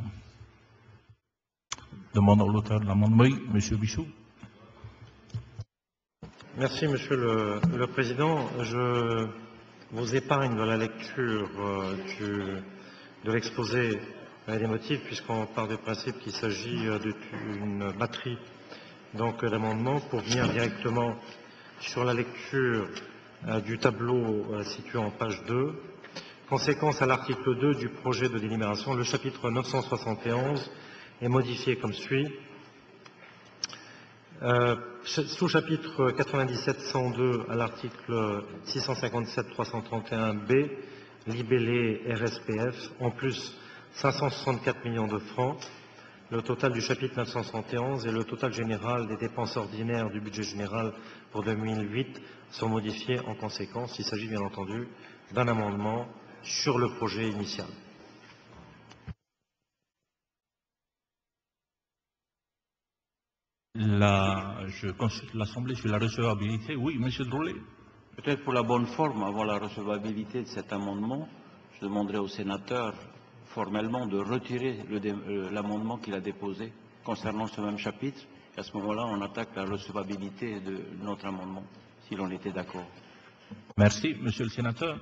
Demande à l'auteur de l'amendement, oui, M. Bichou. Merci, Monsieur le, le Président. Je vous épargne de la lecture euh, du, de l'exposé euh, des motifs, puisqu'on part du principe qu'il s'agit euh, d'une batterie donc euh, d'amendements, pour venir directement sur la lecture euh, du tableau euh, situé en page deux. Conséquence à l'article deux du projet de délibération, le chapitre neuf cent soixante et onze est modifié comme suit. Euh, Sous-chapitre quatre-vingt-dix-sept cent deux à l'article six cent cinquante-sept trois cent trente et un B, libellé R S P F, en plus cinq cent soixante-quatre millions de francs. Le total du chapitre neuf cent soixante et onze et le total général des dépenses ordinaires du budget général pour deux mille huit sont modifiés en conséquence. Il s'agit bien entendu d'un amendement sur le projet initial. La, je consulte l'Assemblée sur la recevabilité. Oui, Monsieur Drolet. Peut-être pour la bonne forme, avant la recevabilité de cet amendement, je demanderai au sénateur formellement de retirer l'amendement qu'il a déposé concernant ce même chapitre. Et à ce moment-là, on attaque la recevabilité de notre amendement, si l'on était d'accord. Merci, Monsieur le sénateur.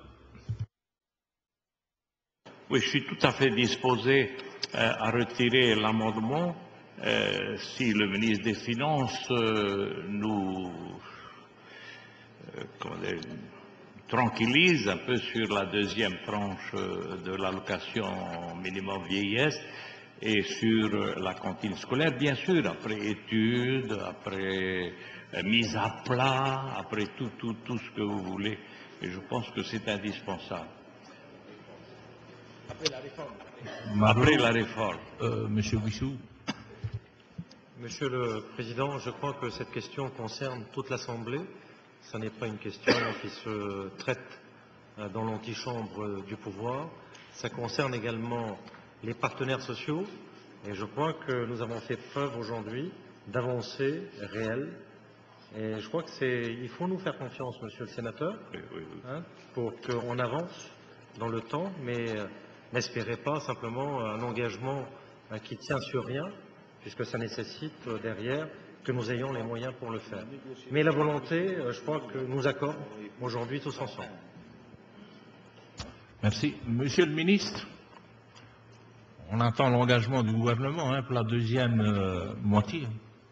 Oui, je suis tout à fait disposé euh, à retirer l'amendement euh, si le ministre des Finances euh, nous euh, comment dire, tranquillise un peu sur la deuxième tranche euh, de l'allocation minimum vieillesse et sur euh, la cantine scolaire, bien sûr, après études, après euh, mise à plat, après tout, tout, tout ce que vous voulez. Et je pense que c'est indispensable. Après la réforme. Après la réforme. Euh, Monsieur Wissou. Monsieur le Président, je crois que cette question concerne toute l'Assemblée. Ce n'est pas une question qui se traite dans l'antichambre du pouvoir. Ça concerne également les partenaires sociaux. Et je crois que nous avons fait preuve aujourd'hui d'avancées réelles. Et je crois que c'est, il faut nous faire confiance, Monsieur le Sénateur, oui, oui, oui. Hein, pour qu'on avance dans le temps, mais n'espérez pas simplement un engagement qui tient sur rien, puisque ça nécessite derrière que nous ayons les moyens pour le faire. Mais la volonté, je crois que nous accorde aujourd'hui tous ensemble. Merci. Monsieur le ministre, on attend l'engagement du gouvernement hein, pour la deuxième euh, moitié.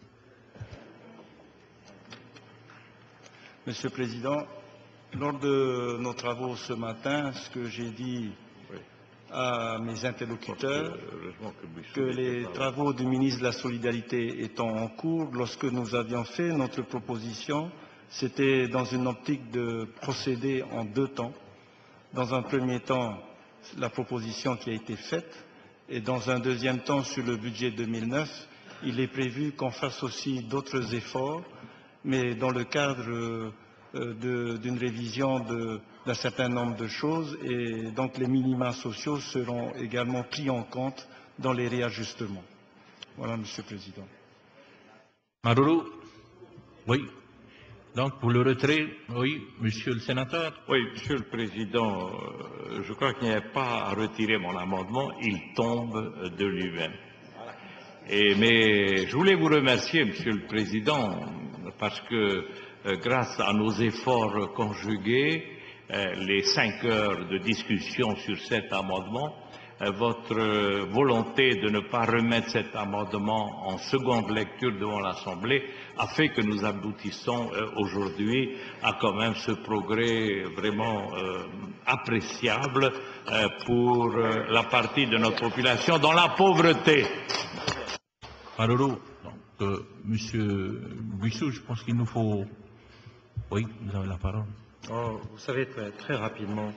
Monsieur le Président, lors de nos travaux ce matin, ce que j'ai dit à mes interlocuteurs, que les travaux du ministre de la Solidarité étant en cours, lorsque nous avions fait notre proposition, c'était dans une optique de procéder en deux temps. Dans un premier temps, la proposition qui a été faite, et dans un deuxième temps, sur le budget deux mille neuf, il est prévu qu'on fasse aussi d'autres efforts, mais dans le cadre euh, d'une révision d'un certain nombre de choses, et donc les minima sociaux seront également pris en compte dans les réajustements. Voilà, Monsieur le Président. Maruru, oui. Donc, pour le retrait, oui, Monsieur le Sénateur. Oui, Monsieur le Président, euh, je crois qu'il n'y a pas à retirer mon amendement, il tombe de lui-même. Et, mais je voulais vous remercier, Monsieur le Président, parce que euh, grâce à nos efforts conjugués, euh, les cinq heures de discussion sur cet amendement, euh, votre euh, volonté de ne pas remettre cet amendement en seconde lecture devant l'Assemblée a fait que nous aboutissons euh, aujourd'hui à quand même ce progrès vraiment euh, appréciable euh, pour euh, la partie de notre population dans la pauvreté. Maruru, donc, euh, Monsieur Wissou, je pense qu'il nous faut... Oui, vous avez la parole. Oh, vous savez, très, très rapidement,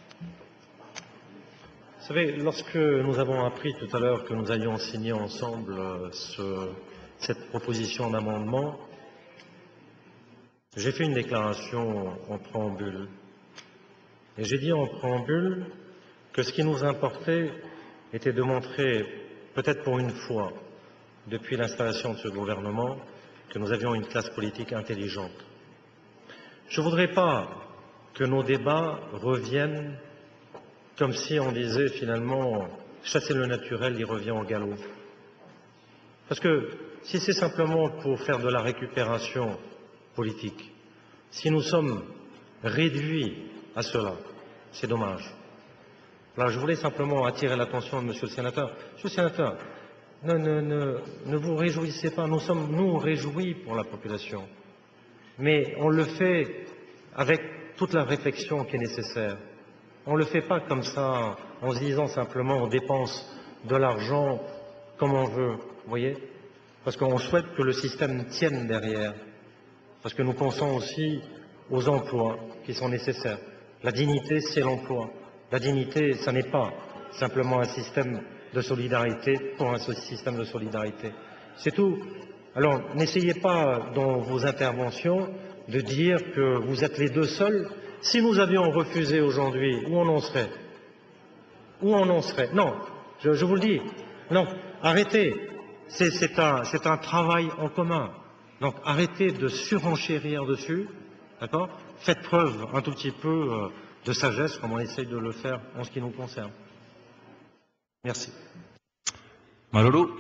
vous savez, lorsque nous avons appris tout à l'heure que nous allions signer ensemble ce, cette proposition d'amendement, j'ai fait une déclaration en préambule. Et j'ai dit en préambule que ce qui nous importait était de montrer, peut-être pour une fois, depuis l'installation de ce gouvernement, que nous avions une classe politique intelligente. Je ne voudrais pas que nos débats reviennent comme si on disait finalement chasser le naturel, il revient au galop. Parce que si c'est simplement pour faire de la récupération politique, si nous sommes réduits à cela. C'est dommage. Alors, je voulais simplement attirer l'attention de Monsieur le Sénateur. Monsieur le Sénateur, ne, ne, ne, ne vous réjouissez pas. Nous sommes, nous, réjouis pour la population. Mais on le fait avec toute la réflexion qui est nécessaire. On ne le fait pas comme ça, en se disant simplement on dépense de l'argent comme on veut, vous voyez? Parce qu'on souhaite que le système tienne derrière. Parce que nous pensons aussi aux emplois qui sont nécessaires. La dignité, c'est l'emploi. La dignité, ça n'est pas simplement un système de solidarité pour un système de solidarité. C'est tout. Alors, n'essayez pas dans vos interventions de dire que vous êtes les deux seuls. Si nous avions refusé aujourd'hui, où on en serait? Où on en serait? Non, je, je vous le dis. Non, arrêtez. C'est un, c'est un travail en commun. Donc, arrêtez de surenchérir dessus. D'accord? Faites preuve un tout petit peu euh, de sagesse, comme on essaye de le faire en ce qui nous concerne. Merci. Malheureux.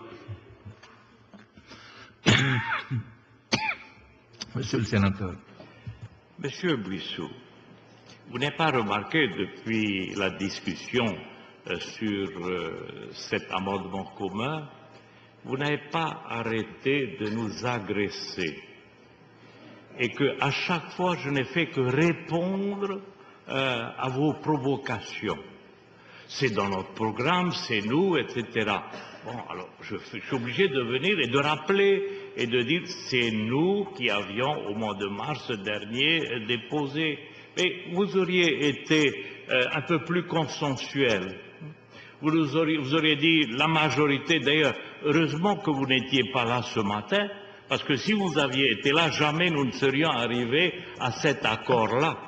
Monsieur le sénateur. Monsieur Buissou, vous n'avez pas remarqué depuis la discussion euh, sur euh, cet amendement commun, vous n'avez pas arrêté de nous agresser et qu'à chaque fois je n'ai fait que répondre euh, à vos provocations. C'est dans notre programme, c'est nous, et cetera. Bon, alors je, je suis obligé de venir et de rappeler et de dire c'est nous qui avions au mois de mars dernier déposé. Mais vous auriez été euh, un peu plus consensuel. Vous, nous auriez, vous auriez dit la majorité, d'ailleurs, heureusement que vous n'étiez pas là ce matin, parce que si vous aviez été là, jamais nous ne serions arrivés à cet accord-là.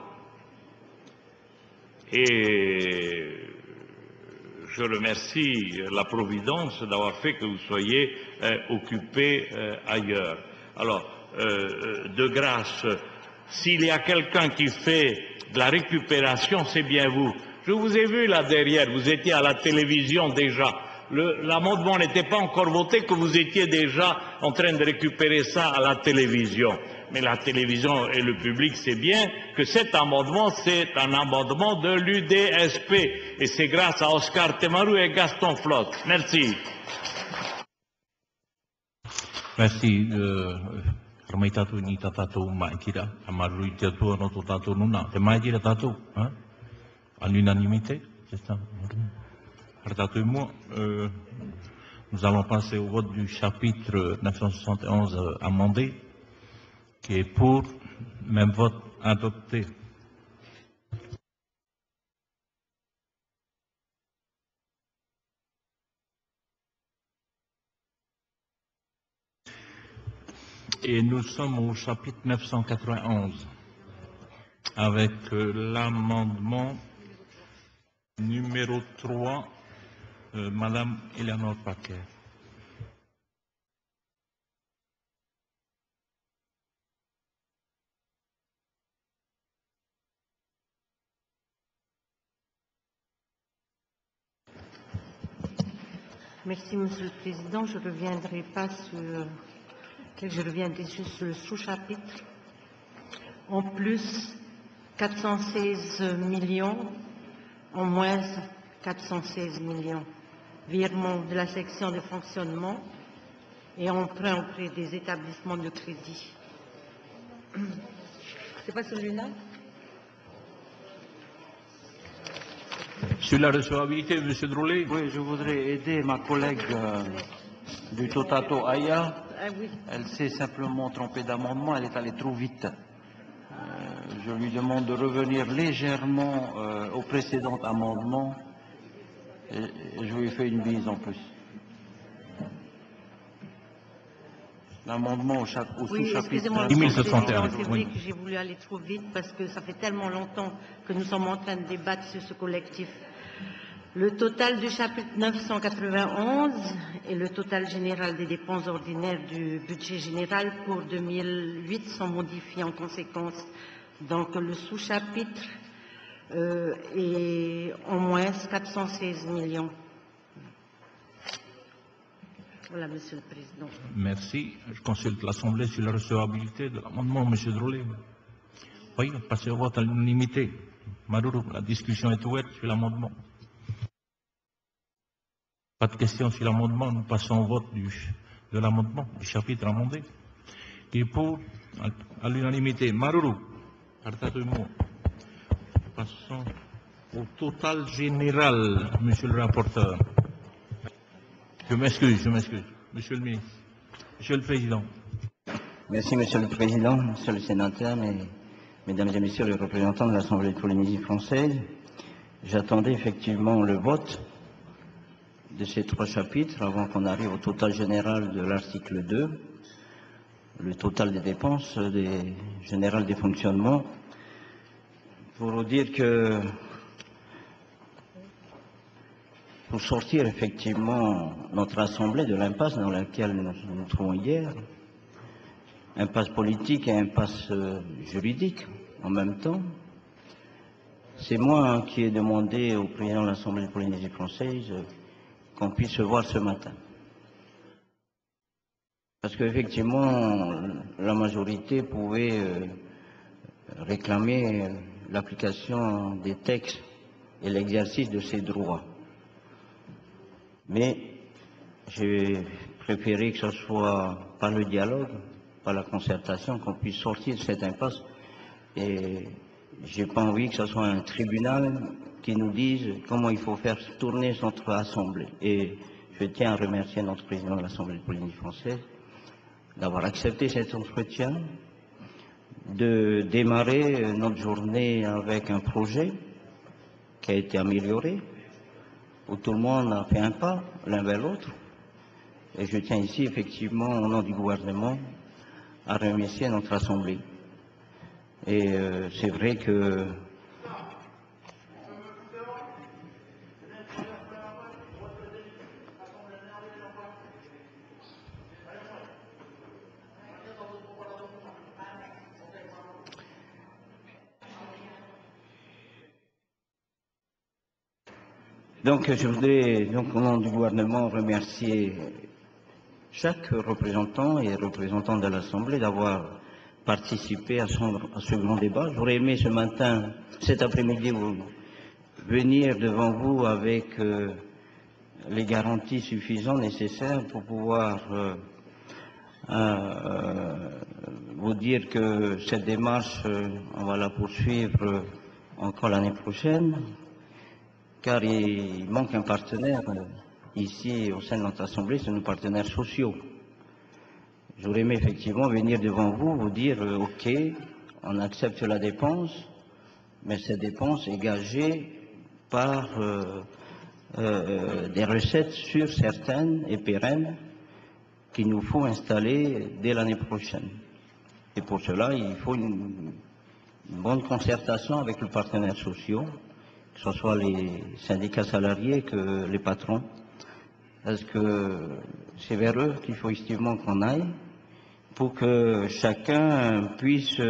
Et je remercie la Providence d'avoir fait que vous soyez euh, occupés euh, ailleurs. Alors, euh, de grâce, s'il y a quelqu'un qui fait de la récupération, c'est bien vous. Je vous ai vu là derrière, vous étiez à la télévision déjà. L'amendement n'était pas encore voté que vous étiez déjà en train de récupérer ça à la télévision. Mais la télévision et le public sait bien que cet amendement, c'est un amendement de l'U D S P. Et c'est grâce à Oscar Temaru et Gaston Flotte. Merci. Merci. Ramai tatu ni tatu mai kira. Amaru i te tua no to tatu nuna. Te mai kira tatu. En unanimité. C'est ça. Euh, nous allons passer au vote du chapitre neuf cent soixante et onze euh, amendé, qui est pour, même vote adopté. Et nous sommes au chapitre neuf cent quatre-vingt-onze, avec euh, l'amendement numéro trois. Euh, Madame Eleanor Paquet. Merci, Monsieur le Président. Je ne reviendrai pas sur... Je reviendrai juste sur le sous-chapitre. En plus, quatre cent seize millions, en moins quatre cent seize millions. Virement de la section de fonctionnement et emprunt auprès des établissements de crédit. C'est pas celui-là? Sur la recevabilité, M. Drolet. Oui, je voudrais aider ma collègue euh, du Totato Aya. Ah, oui. Elle s'est simplement trompée d'amendement, elle est allée trop vite. Euh, je lui demande de revenir légèrement euh, au précédent amendement. Et je lui fais une bise en plus. L'amendement au, au oui, sous-chapitre... dix mille sept cent un. C'est vrai que j'ai voulu aller trop vite parce que ça fait tellement longtemps que nous sommes en train de débattre sur ce collectif. Le total du chapitre neuf cent quatre-vingt-onze et le total général des dépenses ordinaires du budget général pour deux mille huit sont modifiés en conséquence. Donc le sous-chapitre Euh, et en moins quatre cent seize millions. Voilà, Monsieur le Président. Merci. Je consulte l'Assemblée sur la recevabilité de l'amendement, M. Drolet. Oui, passer au vote à l'unanimité. Marourou, la discussion est ouverte sur l'amendement. Pas de questions sur l'amendement, nous passons au vote du, de l'amendement, du chapitre amendé. Et pour, à, à l'unanimité, Marourou, partagez-moi. Passons au total général, monsieur le rapporteur. Je m'excuse, je m'excuse. Monsieur le ministre, monsieur le président. Merci, monsieur le président, monsieur le sénateur, mais, mesdames et messieurs les représentants de l'Assemblée de Polynésie française. J'attendais effectivement le vote de ces trois chapitres avant qu'on arrive au total général de l'article deux, le total des dépenses des, générales des fonctionnements, pour vous dire que pour sortir effectivement notre Assemblée de l'impasse dans laquelle nous nous trouvons hier, impasse politique et impasse juridique en même temps, c'est moi qui ai demandé au président de l'Assemblée de Polynésie française qu'on puisse se voir ce matin. Parce qu'effectivement, la majorité pouvait euh, réclamer euh, l'application des textes et l'exercice de ses droits. Mais j'ai préféré que ce soit par le dialogue, par la concertation, qu'on puisse sortir de cette impasse. Et j'ai pas envie que ce soit un tribunal qui nous dise comment il faut faire tourner notre Assemblée. Et je tiens à remercier notre président de l'Assemblée de Polynésie française d'avoir accepté cet entretien, de démarrer notre journée avec un projet qui a été amélioré, où tout le monde a fait un pas l'un vers l'autre. Et je tiens ici effectivement au nom du gouvernement à remercier notre Assemblée. Et euh, c'est vrai que Donc, je voudrais, donc, au nom du gouvernement, remercier chaque représentant et représentant de l'Assemblée d'avoir participé à, son, à ce grand débat. J'aurais aimé ce matin, cet après-midi, venir devant vous avec euh, les garanties suffisantes nécessaires pour pouvoir euh, euh, vous dire que cette démarche, euh, on va la poursuivre euh, encore l'année prochaine. Car il manque un partenaire ici au sein de notre Assemblée, c'est nos partenaires sociaux. J'aurais aimé effectivement venir devant vous, vous dire euh, ok, on accepte la dépense, mais cette dépense est gagée par euh, euh, des recettes sûres, certaines et pérennes qu'il nous faut installer dès l'année prochaine. Et pour cela, il faut une, une bonne concertation avec les partenaires sociaux, que ce soit les syndicats salariés que les patrons, parce que c'est vers eux qu'il faut effectivement qu'on aille pour que chacun puisse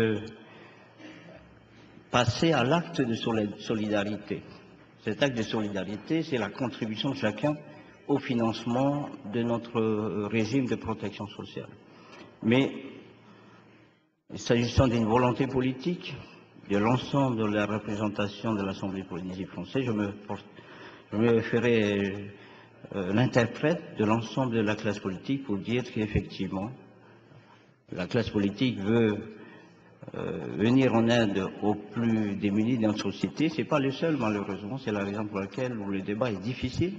passer à l'acte de solidarité. Cet acte de solidarité, c'est la contribution de chacun au financement de notre régime de protection sociale. Mais s'agissant d'une volonté politique, de l'ensemble de la représentation de l'Assemblée de Polynésie française, je me, je me ferai euh, l'interprète de l'ensemble de la classe politique pour dire qu'effectivement, la classe politique veut euh, venir en aide aux plus démunis de notre société. Ce n'est pas le seul, malheureusement, c'est la raison pour laquelle le débat est difficile.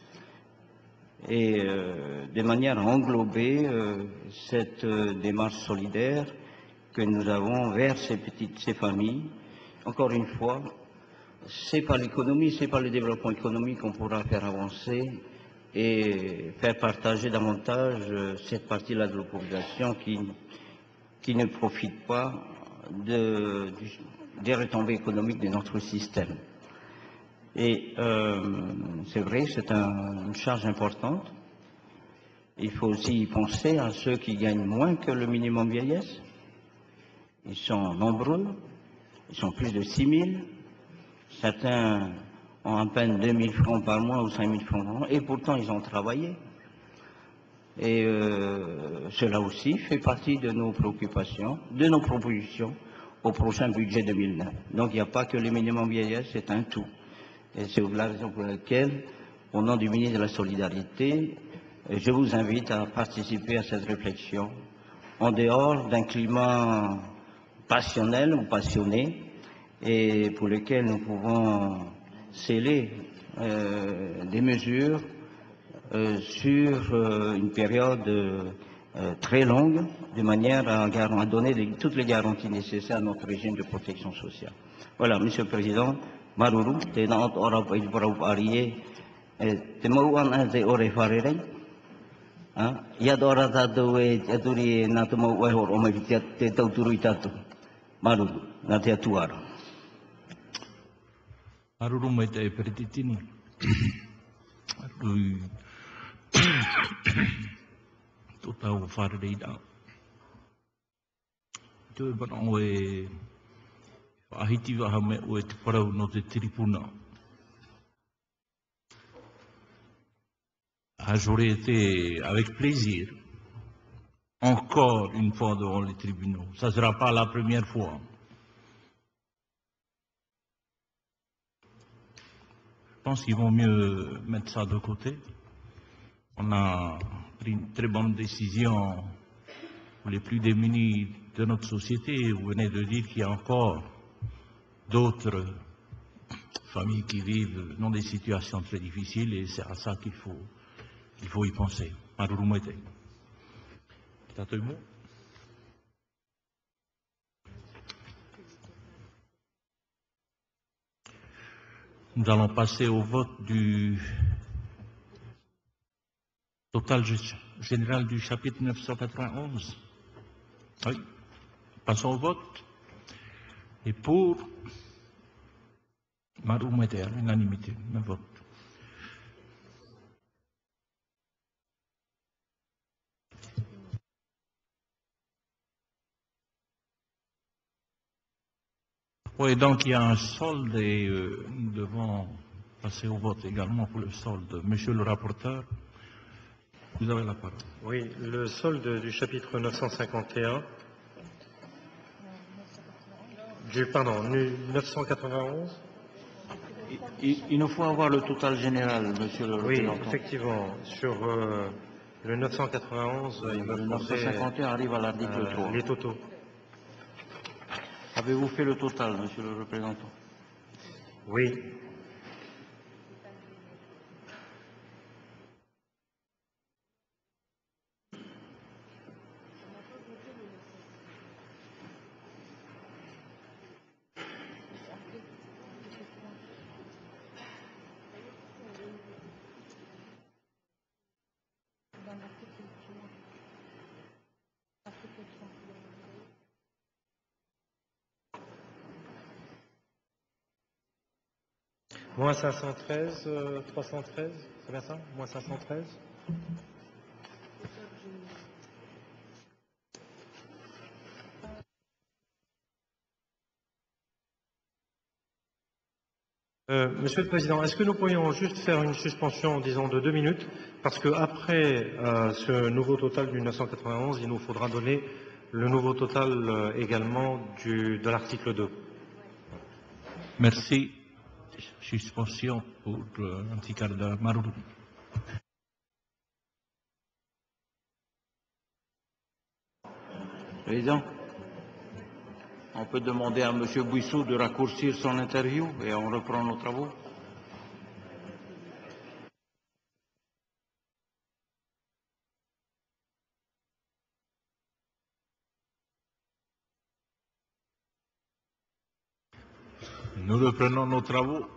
Et euh, de manière à englober euh, cette euh, démarche solidaire que nous avons vers ces petites, ces familles. Encore une fois, c'est par l'économie, c'est par le développement économique qu'on pourra faire avancer et faire partager davantage cette partie-là de la population qui, qui ne profite pas de, des retombées économiques de notre système. Et euh, c'est vrai, c'est un, une charge importante. Il faut aussi y penser à ceux qui gagnent moins que le minimum vieillesse. Ils sont nombreux, ils sont plus de six mille, certains ont à peine deux mille francs par mois ou cinq mille francs par mois, et pourtant ils ont travaillé. Et euh, cela aussi fait partie de nos préoccupations, de nos propositions au prochain budget deux mille neuf. Donc il n'y a pas que le minimum vieillesse, c'est un tout. Et c'est la raison pour laquelle, au nom du ministre de la Solidarité, je vous invite à participer à cette réflexion en dehors d'un climat passionnel ou passionné et pour lequel nous pouvons sceller euh, des mesures euh, sur euh, une période euh, très longue, de manière à, à donner les, toutes les garanties nécessaires à notre régime de protection sociale. Voilà, Monsieur le Président, Maruru, te na ora pa i para arié, te mau an te ore farere. Ah, ia ora tatu e aturi na te mau e hor o mai te tauturu i tatu. Maruru, na te atuara. Maruru mai te perititini. Maruru tota o farere i da. Te bana o e ahiti wa hame o e te parau no te tiripuna. J'aurais été avec plaisir, encore une fois devant les tribunaux. Ça ne sera pas la première fois. Je pense qu'il vaut mieux mettre ça de côté. On a pris une très bonne décision pour les plus démunis de notre société. Vous venez de dire qu'il y a encore d'autres familles qui vivent dans des situations très difficiles et c'est à ça qu'il faut Il faut y penser. Nous allons passer au vote du total général du chapitre neuf cent quatre-vingt-onze. Oui. Passons au vote. Et pour Maroumete, à l'unanimité, le vote. Oui, donc il y a un solde et euh, nous devons passer au vote également pour le solde. Monsieur le rapporteur, vous avez la parole. Oui, le solde du chapitre neuf cent cinquante et un, du, pardon, neuf cent quatre-vingt-onze. Il, il nous faut avoir le total général, monsieur le Oui, représentant. effectivement. Sur euh, le neuf cent quatre-vingt-onze, il me le neuf cent cinquante et un arrive à l'article euh, trois. Les totaux. Avez-vous fait le total, monsieur le représentant? Oui. Moins cinq cent treize, euh, trois cent treize, c'est bien ça? Moins cinq cent treize. Euh, Monsieur le Président, est-ce que nous pourrions juste faire une suspension, disons, de deux minutes, parce qu'après euh, ce nouveau total du neuf cent quatre-vingt-onze, il nous faudra donner le nouveau total euh, également du, de l'article deux. Merci. Suspension pour euh, un petit quart d'heure. Marou. Président, on peut demander à M. Bouissou de raccourcir son interview et on reprend nos travaux. Nous reprenons nos travaux.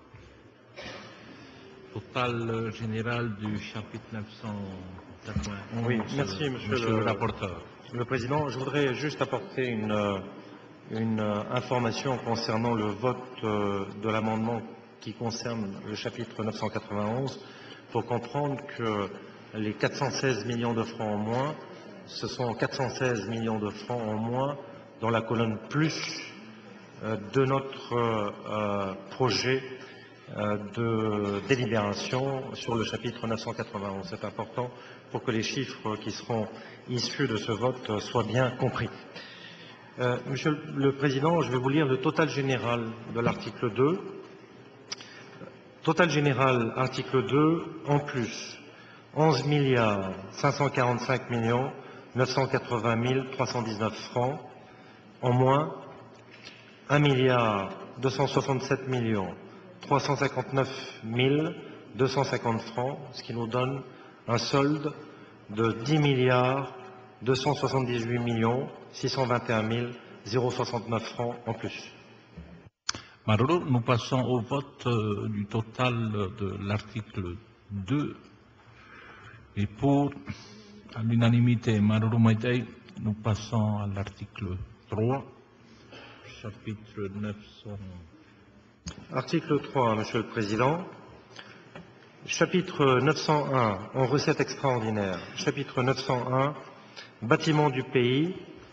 Total général du chapitre neuf cent quatre-vingt-onze. Oui, merci, monsieur, monsieur le, le rapporteur. Le Président, je voudrais juste apporter une, une information concernant le vote de l'amendement qui concerne le chapitre neuf cent quatre-vingt-onze. Il faut comprendre que les quatre cent seize millions de francs en moins, ce sont quatre cent seize millions de francs en moins dans la colonne plus de notre euh, projet de délibération sur le chapitre neuf cent quatre-vingt-onze. C'est important pour que les chiffres qui seront issus de ce vote soient bien compris. Euh, Monsieur le Président, je vais vous lire le total général de l'article deux. Total général, article deux, en plus, onze milliards cinq cent quarante-cinq millions neuf cent quatre-vingt mille trois cent dix-neuf francs, en moins, un milliard deux cent soixante-sept millions trois cent cinquante-neuf mille deux cent cinquante francs, ce qui nous donne un solde de dix milliards deux cent soixante-dix-huit millions six cent vingt et un mille soixante-neuf francs en plus. Maruru, nous passons au vote euh, du total de l'article deux. Et pour, à l'unanimité, Maruru Maitei, nous passons à l'article trois, chapitre neuf cents. Article trois, Monsieur le Président. Chapitre neuf cent un, en recettes extraordinaires. Chapitre neuf cent un, bâtiments du pays,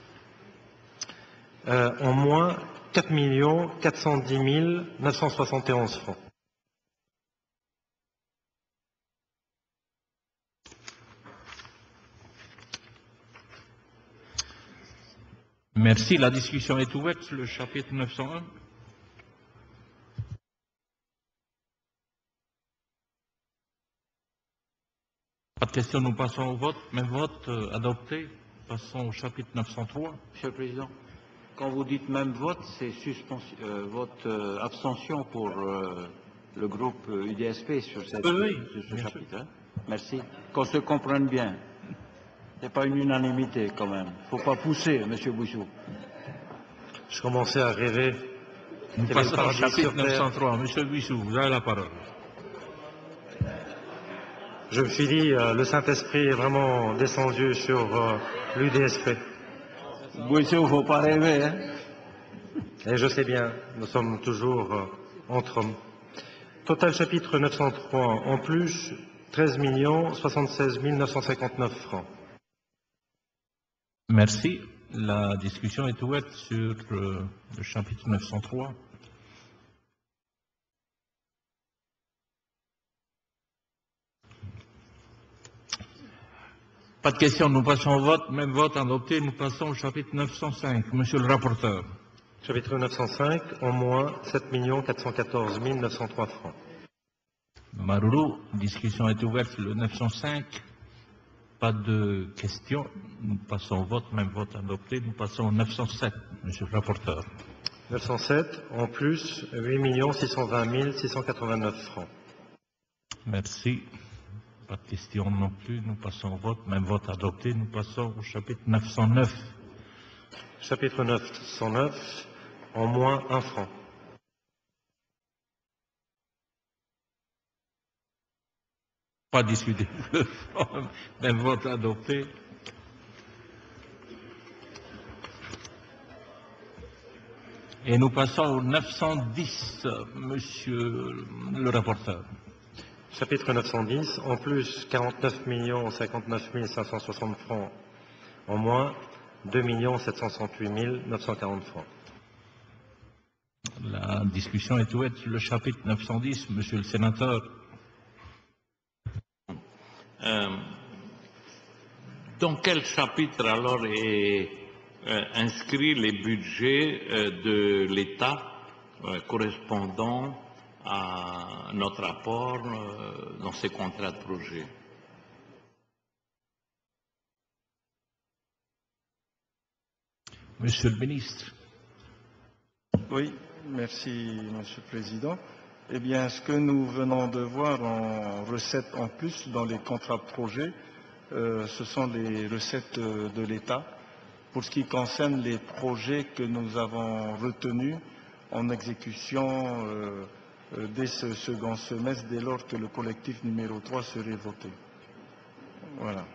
euh, en moins quatre millions quatre cent dix mille neuf cent soixante et onze francs. Merci. La discussion est ouverte sur le chapitre neuf cent un. Pas de questions, nous passons au vote. Même vote euh, adopté. Passons au chapitre neuf cent trois. Monsieur le Président, quand vous dites même vote, c'est suspension, euh, vote euh, abstention pour euh, le groupe euh, U D S P sur, cette, Oui, oui, sur ce bien chapitre. Hein. Merci. Qu'on se comprenne bien. Ce n'est pas une unanimité quand même. Il ne faut pas pousser, Monsieur Bouchou. Je commençais à rêver. Nous qu'il y avait passons le au paradis chapitre sur terre. neuf cent trois. Monsieur Buissou, vous avez la parole. Je me suis dit, euh, le Saint-Esprit est vraiment descendu sur euh, l'U D S P. Bouchou, il ne faut pas rêver. Hein. Et je sais bien, nous sommes toujours euh, entre hommes. Total chapitre neuf cent trois, en plus, treize millions soixante-seize mille neuf cent cinquante-neuf francs. Merci. La discussion est ouverte sur euh, le chapitre neuf cent trois. Pas de questions, nous passons au vote. Même vote adopté, nous passons au chapitre neuf cent cinq. Monsieur le rapporteur. Chapitre neuf cent cinq, en moins, sept millions quatre cent quatorze mille neuf cent trois francs. Maruru, discussion est ouverte sur le neuf cent cinq. Pas de questions. Nous passons au vote. Même vote adopté. Nous passons au neuf cent sept. Monsieur le rapporteur. neuf cent sept, en plus, huit millions six cent vingt mille six cent quatre-vingt-neuf francs. Merci. Pas de questions non plus. Nous passons au vote. Même vote adopté. Nous passons au chapitre neuf cent neuf. Chapitre neuf cent neuf, en moins un franc. Pas discuté. Même vote adopté. Et nous passons au neuf cent dix, monsieur le rapporteur. Chapitre neuf cent dix, en plus, quarante-neuf millions cinquante-neuf mille cinq cent soixante francs, en moins, deux millions sept cent soixante-huit mille neuf cent quarante francs. La discussion est ouverte sur le chapitre neuf cent dix, monsieur le sénateur. Euh, dans quel chapitre alors est euh, inscrit les budgets euh, de l'État euh, correspondant à notre apport euh, dans ces contrats de projet? Monsieur le ministre. Oui, merci, Monsieur le Président. Eh bien, ce que nous venons de voir en recettes en plus dans les contrats de projet, euh, ce sont les recettes euh, de l'État pour ce qui concerne les projets que nous avons retenus en exécution euh, euh, dès ce second semestre, dès lors que le collectif numéro trois serait voté. Voilà.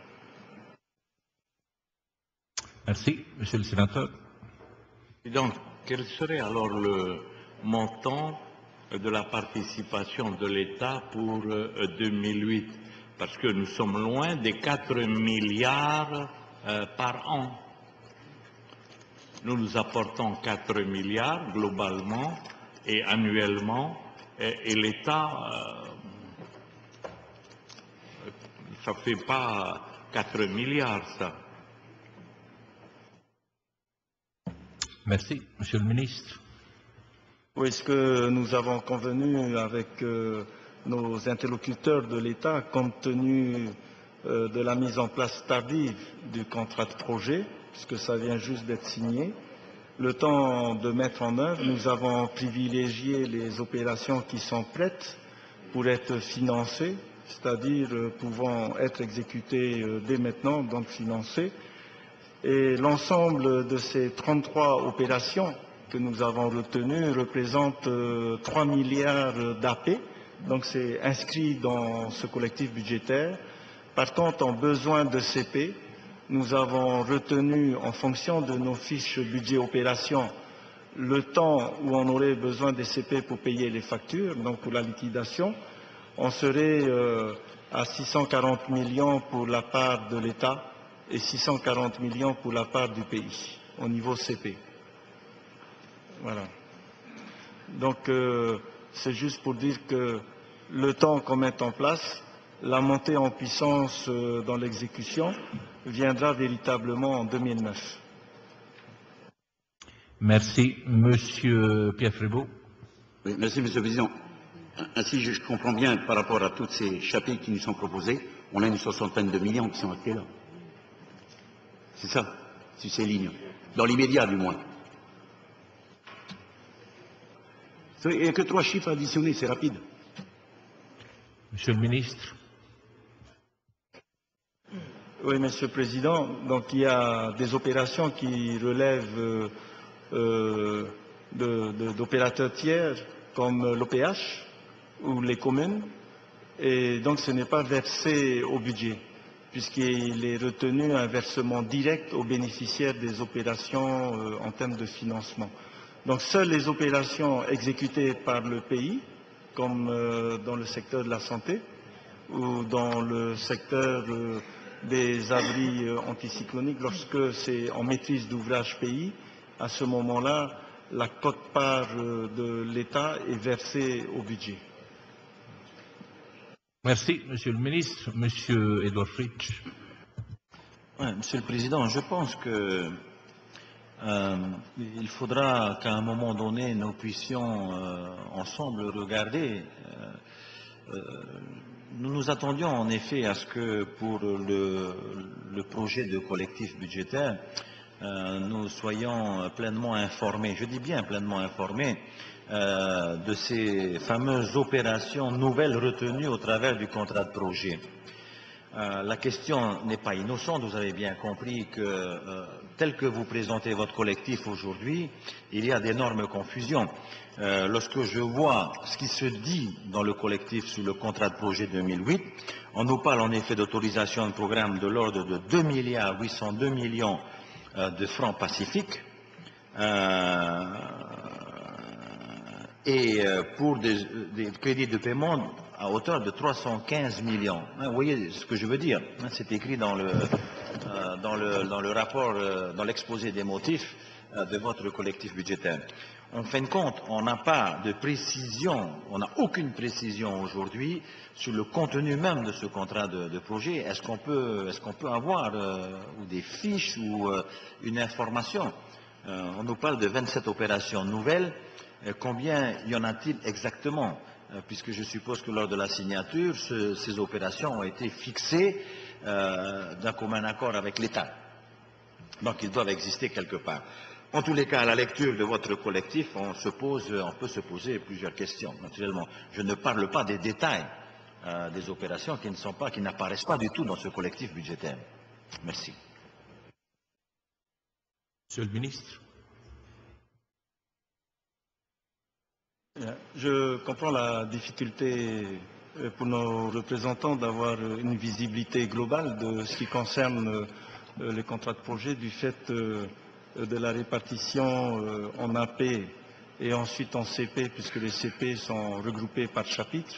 Merci, monsieur le sénateur. Et donc, quel serait alors le montant de la participation de l'État pour euh, deux mille huit? Parce que nous sommes loin des quatre milliards euh, par an. Nous nous apportons quatre milliards globalement et annuellement, et, et l'État, euh, ça ne fait pas quatre milliards, ça. Merci. Monsieur le ministre. Oui, ce que nous avons convenu avec euh, nos interlocuteurs de l'État, compte tenu euh, de la mise en place tardive du contrat de projet, puisque ça vient juste d'être signé, le temps de mettre en œuvre, nous avons privilégié les opérations qui sont prêtes pour être financées, c'est-à-dire euh, pouvant être exécutées euh, dès maintenant, donc financées. Et l'ensemble de ces trente-trois opérations que nous avons retenues représente euh, trois milliards d'A P, donc c'est inscrit dans ce collectif budgétaire. Par contre, en besoin de C P, nous avons retenu, en fonction de nos fiches budget opération, le temps où on aurait besoin des C P pour payer les factures, donc pour la liquidation. On serait euh, à six cent quarante millions pour la part de l'État et six cent quarante millions pour la part du pays, au niveau C P. Voilà. Donc, euh, c'est juste pour dire que le temps qu'on met en place, la montée en puissance euh, dans l'exécution viendra véritablement en deux mille neuf. Merci. Monsieur Pierre Frébault. Oui, merci, Monsieur le Président. Ainsi, je comprends bien, par rapport à tous ces chapitres qui nous sont proposés, on a une soixantaine de millions qui sont actés là. C'est ça, sur ces lignes. Dans l'immédiat, du moins. Il n'y a que trois chiffres additionnés, c'est rapide. Monsieur le ministre. Oui, Monsieur le Président. Donc, il y a des opérations qui relèvent euh, euh, d'opérateurs tiers, comme l'O P H ou les communes. Et donc, ce n'est pas versé au budget, puisqu'il est retenu un versement direct aux bénéficiaires des opérations euh, en termes de financement. Donc, seules les opérations exécutées par le pays, comme euh, dans le secteur de la santé ou dans le secteur euh, des abris euh, anticycloniques, lorsque c'est en maîtrise d'ouvrage pays, à ce moment-là, la quote-part euh, de l'État est versée au budget. Merci, Monsieur le ministre. Monsieur Edouard Fritsch. Ouais, Monsieur le Président, je pense que euh, il faudra qu'à un moment donné, nous puissions euh, ensemble regarder. Euh, euh, nous nous attendions en effet à ce que pour le, le projet de collectif budgétaire, euh, nous soyons pleinement informés, je dis bien pleinement informés, euh, de ces fameuses opérations nouvelles retenues au travers du contrat de projet. Euh, la question n'est pas innocente, vous avez bien compris que euh, tel que vous présentez votre collectif aujourd'hui, il y a d'énormes confusions. Euh, lorsque je vois ce qui se dit dans le collectif sous le contrat de projet deux mille huit, on nous parle en effet d'autorisation de programme de l'ordre de deux milliards huit cent deux millions euh, de francs pacifiques euh, et euh, pour des, des crédits de paiement à hauteur de trois cent quinze millions. Hein, vous voyez ce que je veux dire, hein, c'est écrit dans le, euh, dans le, dans le rapport, euh, dans l'exposé des motifs euh, de votre collectif budgétaire. En fin de compte, on n'a pas de précision, on n'a aucune précision aujourd'hui sur le contenu même de ce contrat de, de projet. Est-ce qu'on peut, est-ce qu'on peut avoir euh, ou des fiches ou euh, une information? euh, On nous parle de vingt-sept opérations nouvelles. Euh, combien y en a-t-il exactement? Puisque je suppose que lors de la signature, ce, ces opérations ont été fixées euh, d'un commun accord avec l'État. Donc, ils doivent exister quelque part. En tous les cas, à la lecture de votre collectif, on, se pose, on peut se poser plusieurs questions, naturellement. Je ne parle pas des détails euh, des opérations qui ne sont pas, qui n'apparaissent pas du tout dans ce collectif budgétaire. Merci. Monsieur le ministre. Je comprends la difficulté pour nos représentants d'avoir une visibilité globale de ce qui concerne les contrats de projet du fait de la répartition en A P et ensuite en C P, puisque les C P sont regroupés par chapitre.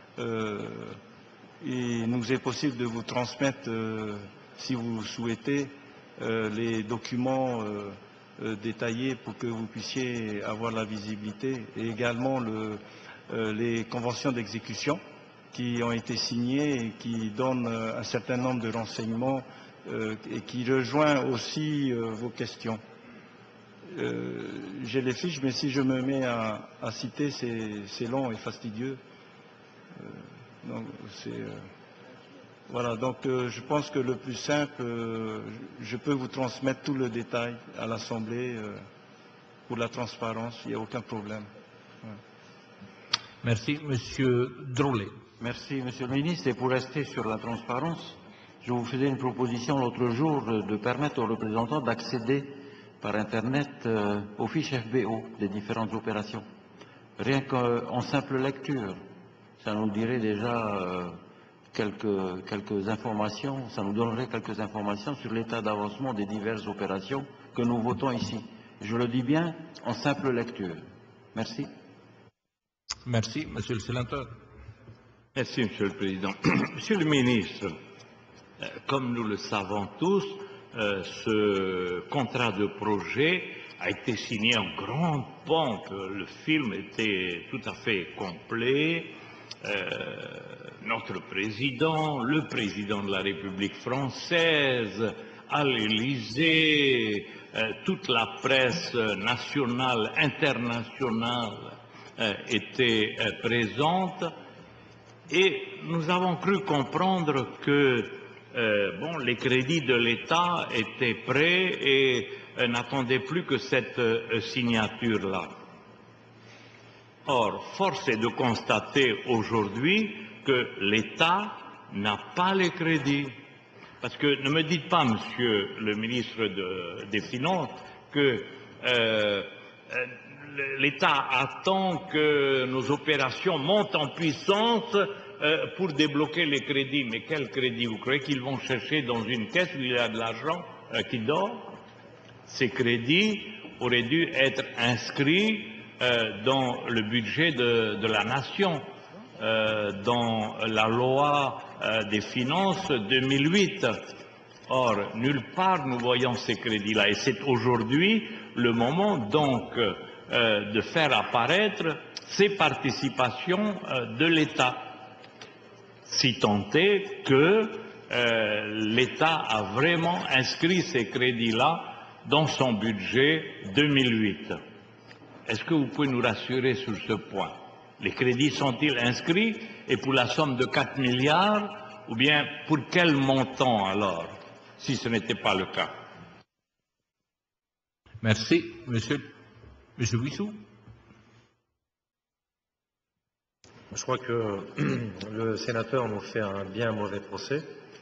Il nous est possible de vous transmettre, si vous souhaitez, les documents Euh, détaillé pour que vous puissiez avoir la visibilité et également le, euh, les conventions d'exécution qui ont été signées et qui donnent euh, un certain nombre de renseignements euh, et qui rejoint aussi euh, vos questions. euh, j'ai les fiches, mais si je me mets à, à citer, c'est long et fastidieux. Euh, donc, c'est... Euh, Voilà, donc euh, je pense que le plus simple, euh, je peux vous transmettre tout le détail à l'Assemblée euh, pour la transparence, il n'y a aucun problème. Ouais. Merci, Monsieur Drolet. Merci, Monsieur le Ministre. Et pour rester sur la transparence, je vous faisais une proposition l'autre jour de permettre aux représentants d'accéder par Internet euh, aux fiches F B O des différentes opérations. Rien qu'en simple lecture, ça nous dirait déjà... Euh, Quelques, quelques informations, ça nous donnerait quelques informations sur l'état d'avancement des diverses opérations que nous votons ici. Je le dis bien en simple lecture. Merci. Merci, Monsieur le Sénateur. Merci, Monsieur le Président. Monsieur le Ministre, comme nous le savons tous, euh, ce contrat de projet a été signé en grande pompe. Le film était tout à fait complet. Euh, notre président, le président de la République française, à l'Élysée, euh, toute la presse nationale, internationale euh, était euh, présente et nous avons cru comprendre que euh, bon, les crédits de l'État étaient prêts et euh, n'attendaient plus que cette euh, signature-là. Or, force est de constater aujourd'hui que l'État n'a pas les crédits. Parce que ne me dites pas, Monsieur le ministre de, des Finances, que euh, l'État attend que nos opérations montent en puissance euh, pour débloquer les crédits. Mais quels crédits? Vous croyez qu'ils vont chercher dans une caisse où il y a de l'argent euh, qui dort? Ces crédits auraient dû être inscrits Euh, dans le budget de, de la nation, euh, dans la loi euh, des finances deux mille huit. Or, nulle part nous voyons ces crédits-là. Et c'est aujourd'hui le moment donc euh, de faire apparaître ces participations euh, de l'État, si tant est que euh, l'État a vraiment inscrit ces crédits-là dans son budget deux mille huit. Est-ce que vous pouvez nous rassurer sur ce point? Les crédits sont-ils inscrits et pour la somme de quatre milliards ou bien pour quel montant alors, si ce n'était pas le cas? Merci. Monsieur, Monsieur Wissou. Je crois que le sénateur nous fait un bien mauvais procès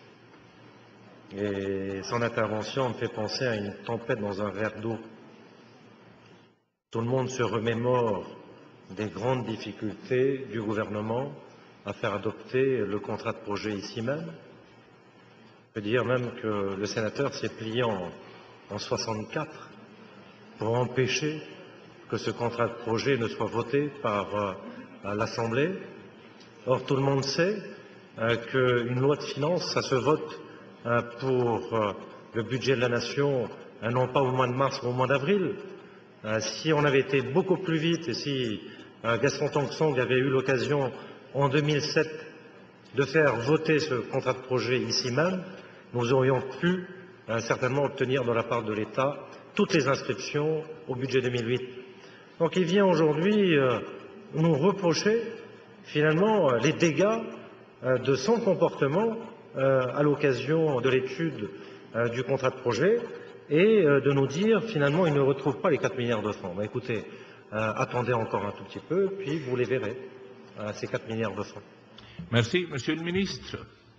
et son intervention me fait penser à une tempête dans un verre d'eau. Tout le monde se remémore des grandes difficultés du gouvernement à faire adopter le contrat de projet ici même. Je peux dire même que le sénateur s'est plié en, en soixante-quatre pour empêcher que ce contrat de projet ne soit voté par euh, l'Assemblée. Or, tout le monde sait euh, qu'une loi de finances, ça se vote euh, pour euh, le budget de la nation, euh, non pas au mois de mars ou au mois d'avril. Euh, si on avait été beaucoup plus vite et si euh, Gaston Tong-Song avait eu l'occasion en deux mille sept de faire voter ce contrat de projet ici même, nous aurions pu euh, certainement obtenir de la part de l'État toutes les inscriptions au budget deux mille huit. Donc il vient aujourd'hui euh, nous reprocher finalement euh, les dégâts euh, de son comportement euh, à l'occasion de l'étude euh, du contrat de projet et euh, de nous dire finalement il ne retrouve pas les quatre milliards de francs. Ben, écoutez, euh, attendez encore un tout petit peu, puis vous les verrez, euh, ces quatre milliards de francs. Merci, Monsieur le Ministre.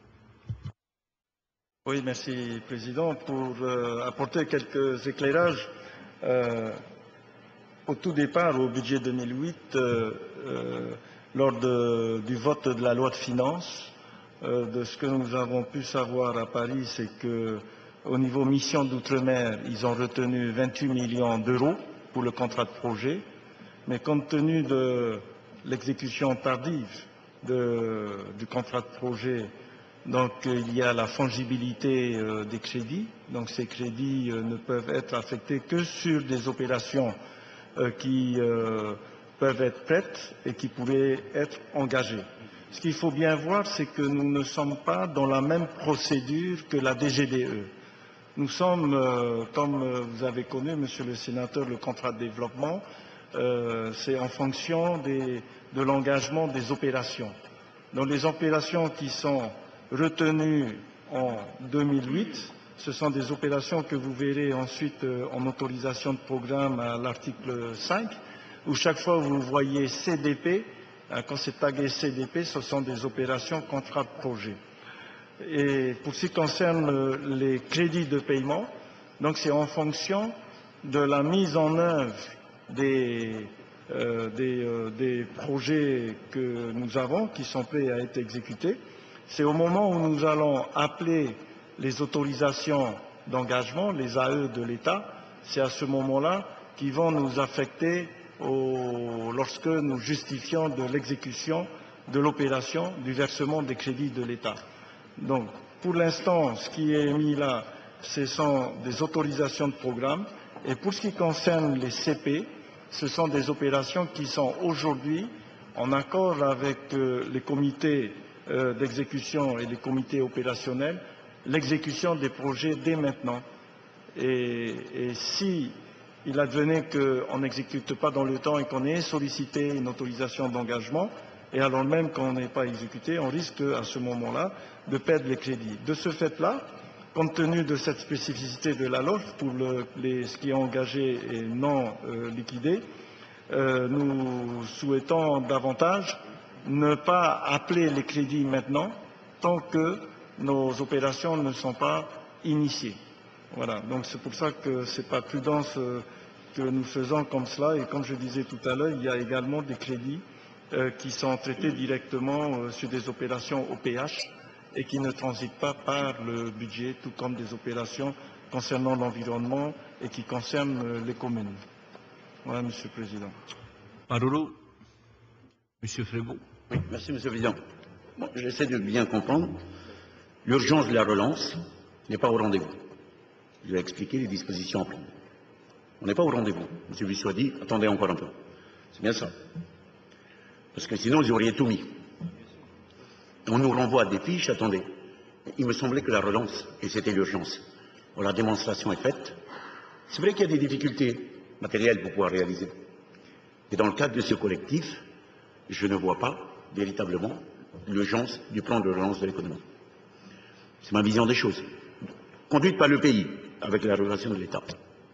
Oui, merci, Président. Pour euh, apporter quelques éclairages, euh, au tout départ, au budget deux mille huit, euh, euh, lors de, du vote de la loi de finances, euh, de ce que nous avons pu savoir à Paris, c'est que au niveau mission d'outre-mer, ils ont retenu vingt-huit millions d'euros pour le contrat de projet, mais compte tenu de l'exécution tardive de, du contrat de projet, donc il y a la fongibilité euh, des crédits. Donc ces crédits euh, ne peuvent être affectés que sur des opérations euh, qui euh, peuvent être prêtes et qui pouvaient être engagées. Ce qu'il faut bien voir, c'est que nous ne sommes pas dans la même procédure que la D G D E. nous sommes, euh, comme euh, vous avez connu, monsieur le sénateur, le contrat de développement, euh, c'est en fonction des, de l'engagement des opérations. Donc les opérations qui sont retenues en deux mille huit, ce sont des opérations que vous verrez ensuite euh, en autorisation de programme à l'article cinq, où chaque fois vous voyez C D P, hein, quand c'est tagué C D P, ce sont des opérations contrat de projet. Et pour ce qui concerne euh, les crédits de paiement, donc c'est en fonction de la mise en œuvre des, euh, des, euh, des projets que nous avons, qui sont prêts à être exécutés. C'est au moment où nous allons appeler les autorisations d'engagement, les A E de l'État, c'est à ce moment-là qu'ils vont nous affecter au, lorsque nous justifions de l'exécution de l'opération du versement des crédits de l'État. Donc, pour l'instant, ce qui est mis là, ce sont des autorisations de programme. Et pour ce qui concerne les C P, ce sont des opérations qui sont aujourd'hui en accord avec euh, les comités euh, d'exécution et les comités opérationnels, l'exécution des projets dès maintenant. Et, et si il advenait qu'on n'exécute pas dans le temps et qu'on ait sollicité une autorisation d'engagement, et alors même qu'on n'est pas exécuté, on risque à ce moment-là de perdre les crédits. De ce fait-là, compte tenu de cette spécificité de la L O L F pour le, les, ce qui est engagé et non euh, liquidé, euh, nous souhaitons davantage ne pas appeler les crédits maintenant tant que nos opérations ne sont pas initiées. Voilà, donc c'est pour ça que ce n'est pas prudence euh, que nous faisons comme cela. Et comme je disais tout à l'heure, il y a également des crédits euh, qui sont traités directement euh, sur des opérations O P H et qui ne transitent pas par le budget, tout comme des opérations concernant l'environnement et qui concernent euh, les communes. Voilà, Monsieur le Président. Parolo, Monsieur Frébault. Oui, merci, Monsieur le Président. Bon, j'essaie de bien comprendre. L'urgence de la relance n'est pas au rendez-vous. Je vais expliquer les dispositions à prendre. On n'est pas au rendez-vous. Monsieur Bussou a dit, attendez encore un peu. C'est bien ça. Parce que sinon, vous auriez tout mis. On nous renvoie à des fiches, attendez. Il me semblait que la relance, et c'était l'urgence. Bon, la démonstration est faite. C'est vrai qu'il y a des difficultés matérielles pour pouvoir réaliser. Et dans le cadre de ce collectif, je ne vois pas véritablement l'urgence du plan de relance de l'économie. C'est ma vision des choses. Conduite par le pays, avec la relation de l'État.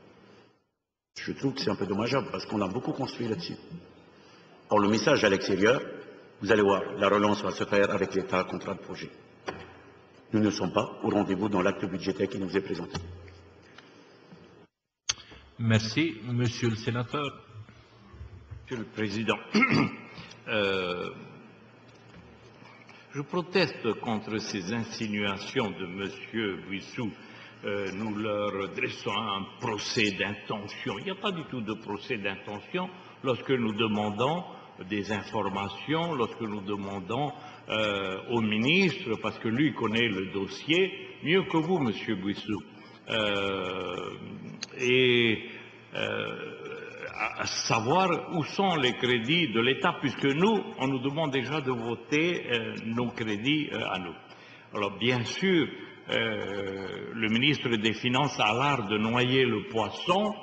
Je trouve que c'est un peu dommageable, parce qu'on a beaucoup construit là-dessus. Or, le message à l'extérieur, vous allez voir, la relance va se faire avec l'État contrat de projet. Nous ne sommes pas au rendez-vous dans l'acte budgétaire qui nous est présenté. Merci. Monsieur le sénateur. Monsieur le Président, euh, je proteste contre ces insinuations de M. Buissou. Euh, nous leur dressons un procès d'intention. Il n'y a pas du tout de procès d'intention lorsque nous demandons des informations, lorsque nous demandons euh, au ministre, parce que lui connaît le dossier mieux que vous, M. Buissou. Euh, et euh, à savoir où sont les crédits de l'État, puisque nous, on nous demande déjà de voter euh, nos crédits euh, à nous. Alors, bien sûr, euh, le ministre des Finances a l'art de noyer le poisson.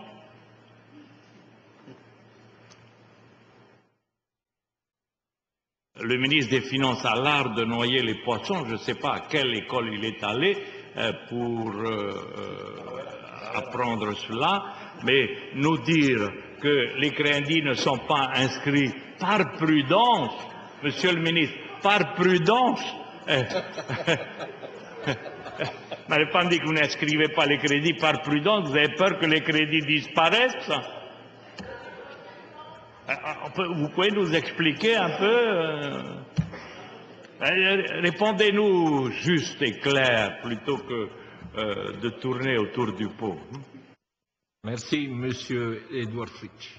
Le ministre des Finances a l'art de noyer les poissons. Je ne sais pas à quelle école il est allé euh, pour euh, euh, apprendre cela, mais nous dire que les crédits ne sont pas inscrits par prudence, Monsieur le ministre, par prudence, euh, vous n'avez pas dit que vous n'inscrivez pas les crédits par prudence, vous avez peur que les crédits disparaissent. Vous pouvez nous expliquer un peu euh, répondez-nous juste et clair plutôt que euh, de tourner autour du pot. Merci, Monsieur Edouard Fritsch.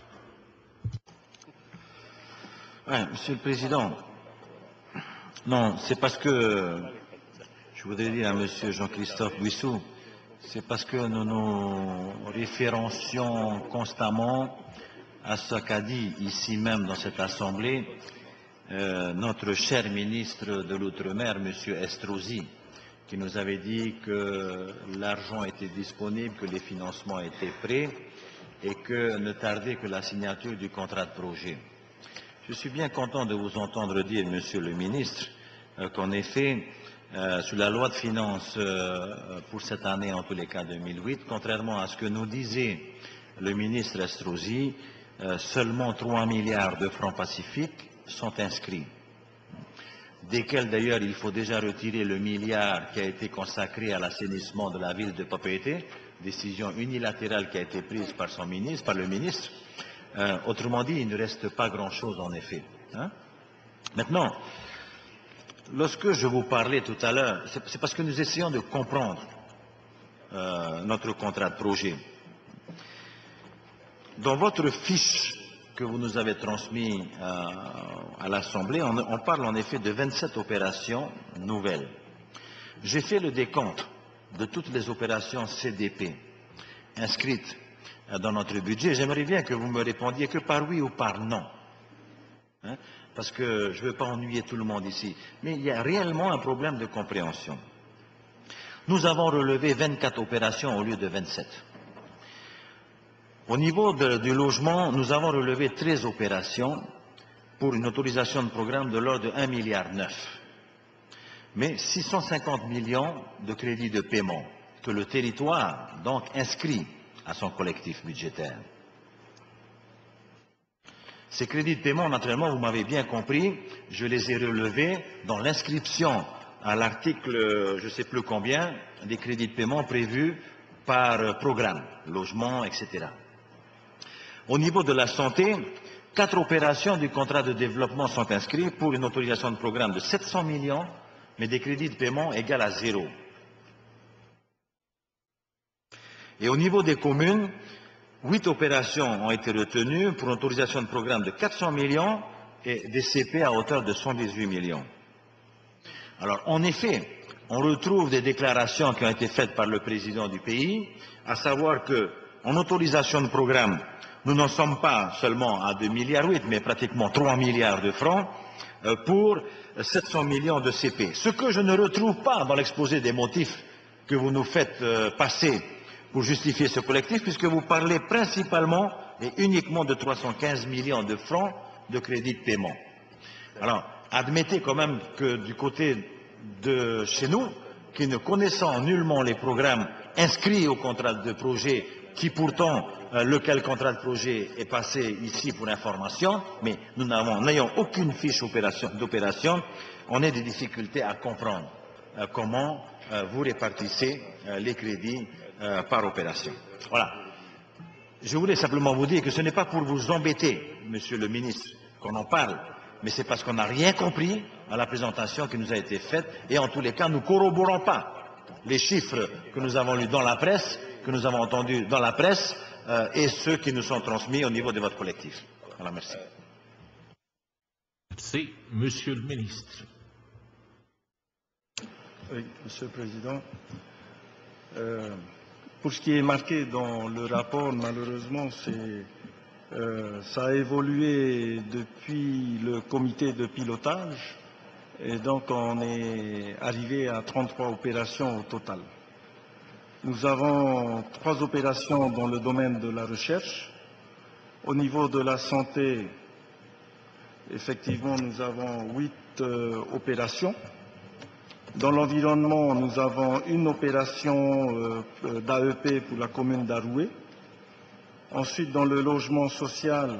Ouais, Monsieur le Président, non, c'est parce que, je voudrais dire à Monsieur Jean-Christophe Buissou, c'est parce que nous nous référencions constamment à ce qu'a dit ici même dans cette Assemblée euh, notre cher ministre de l'Outre-mer, M. Estrosi, qui nous avait dit que l'argent était disponible, que les financements étaient prêts et que ne tardait que la signature du contrat de projet. Je suis bien content de vous entendre dire, Monsieur le ministre, euh, qu'en effet, euh, sur la loi de finances euh, pour cette année, en tous les cas deux mille huit, contrairement à ce que nous disait le ministre Estrosi, euh, seulement trois milliards de francs pacifiques sont inscrits, desquels d'ailleurs il faut déjà retirer le milliard qui a été consacré à l'assainissement de la ville de Papeete, décision unilatérale qui a été prise par son ministre, par le ministre. Euh, autrement dit, il ne reste pas grand-chose en effet. Hein. Maintenant, lorsque je vous parlais tout à l'heure, c'est parce que nous essayons de comprendre euh, notre contrat de projet. Dans votre fiche que vous nous avez transmise euh, à l'Assemblée, on, on parle en effet de vingt-sept opérations nouvelles. J'ai fait le décompte de toutes les opérations C D P inscrites dans notre budget. J'aimerais bien que vous me répondiez que par oui ou par non. Hein, parce que je ne veux pas ennuyer tout le monde ici. Mais il y a réellement un problème de compréhension. Nous avons relevé vingt-quatre opérations au lieu de vingt-sept. Au niveau de, du logement, nous avons relevé treize opérations pour une autorisation de programme de l'ordre de un virgule neuf milliard. Mais six cent cinquante millions de crédits de paiement que le territoire donc inscrit à son collectif budgétaire. Ces crédits de paiement, naturellement, vous m'avez bien compris, je les ai relevés dans l'inscription à l'article, je ne sais plus combien, des crédits de paiement prévus par programme, logement, et cetera. Au niveau de la santé, quatre opérations du contrat de développement sont inscrites pour une autorisation de programme de sept cents millions, mais des crédits de paiement égaux à zéro. Et au niveau des communes, huit opérations ont été retenues pour une autorisation de programme de quatre cents millions et des C P à hauteur de cent dix-huit millions. Alors, en effet, on retrouve des déclarations qui ont été faites par le président du pays, à savoir qu'en autorisation de programme, nous n'en sommes pas seulement à deux virgule huit milliards, mais pratiquement trois milliards de francs euh, pour sept cents millions de C P. Ce que je ne retrouve pas dans l'exposé des motifs que vous nous faites euh, passer pour justifier ce collectif, puisque vous parlez principalement et uniquement de trois cent quinze millions de francs de crédit de paiement. Alors, admettez quand même que du côté de chez nous, qui ne connaissant nullement les programmes inscrits au contrat de projet, qui pourtant, euh, lequel contrat de projet est passé ici pour information, mais nous n'ayons aucune fiche d'opération, on a des difficultés à comprendre euh, comment euh, vous répartissez euh, les crédits Euh, par opération. Voilà. Je voulais simplement vous dire que ce n'est pas pour vous embêter, Monsieur le ministre, qu'on en parle, mais c'est parce qu'on n'a rien compris à la présentation qui nous a été faite, et en tous les cas, nous ne corroborons pas les chiffres que nous avons lus dans la presse, que nous avons entendus dans la presse, euh, et ceux qui nous sont transmis au niveau de votre collectif. Voilà, merci. Merci. Monsieur le ministre. Oui, Monsieur le Président. Euh, Pour ce qui est marqué dans le rapport, malheureusement, euh, ça a évolué depuis le comité de pilotage et donc on est arrivé à trente-trois opérations au total. Nous avons trois opérations dans le domaine de la recherche. Au niveau de la santé, effectivement, nous avons huit euh, opérations. Dans l'environnement, nous avons une opération euh, d'A E P pour la commune d'Aroué. Ensuite, dans le logement social,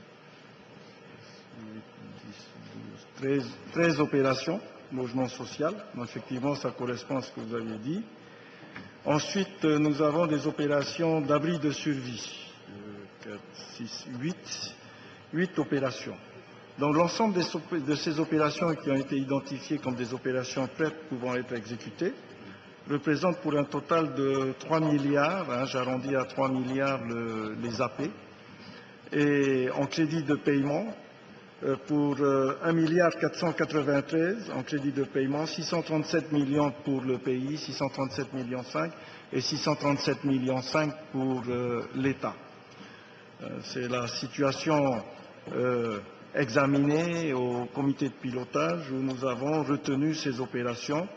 treize, treize opérations, logement social. Donc, effectivement, ça correspond à ce que vous aviez dit. Ensuite, euh, nous avons des opérations d'abri de survie. quatre, six, huit, huit opérations. Donc l'ensemble de ces opérations qui ont été identifiées comme des opérations prêtes pouvant être exécutées représente pour un total de trois milliards, hein, j'arrondis à trois milliards le, les A P, et en crédit de paiement euh, pour euh, un milliard quatre cent quatre-vingt-treize en crédit de paiement, six cent trente-sept millions pour le pays, six cent trente-sept millions cinq et six cent trente-sept millions cinq pour euh, l'État. Euh, C'est la situation euh, examiné au comité de pilotage où nous avons retenu ces opérations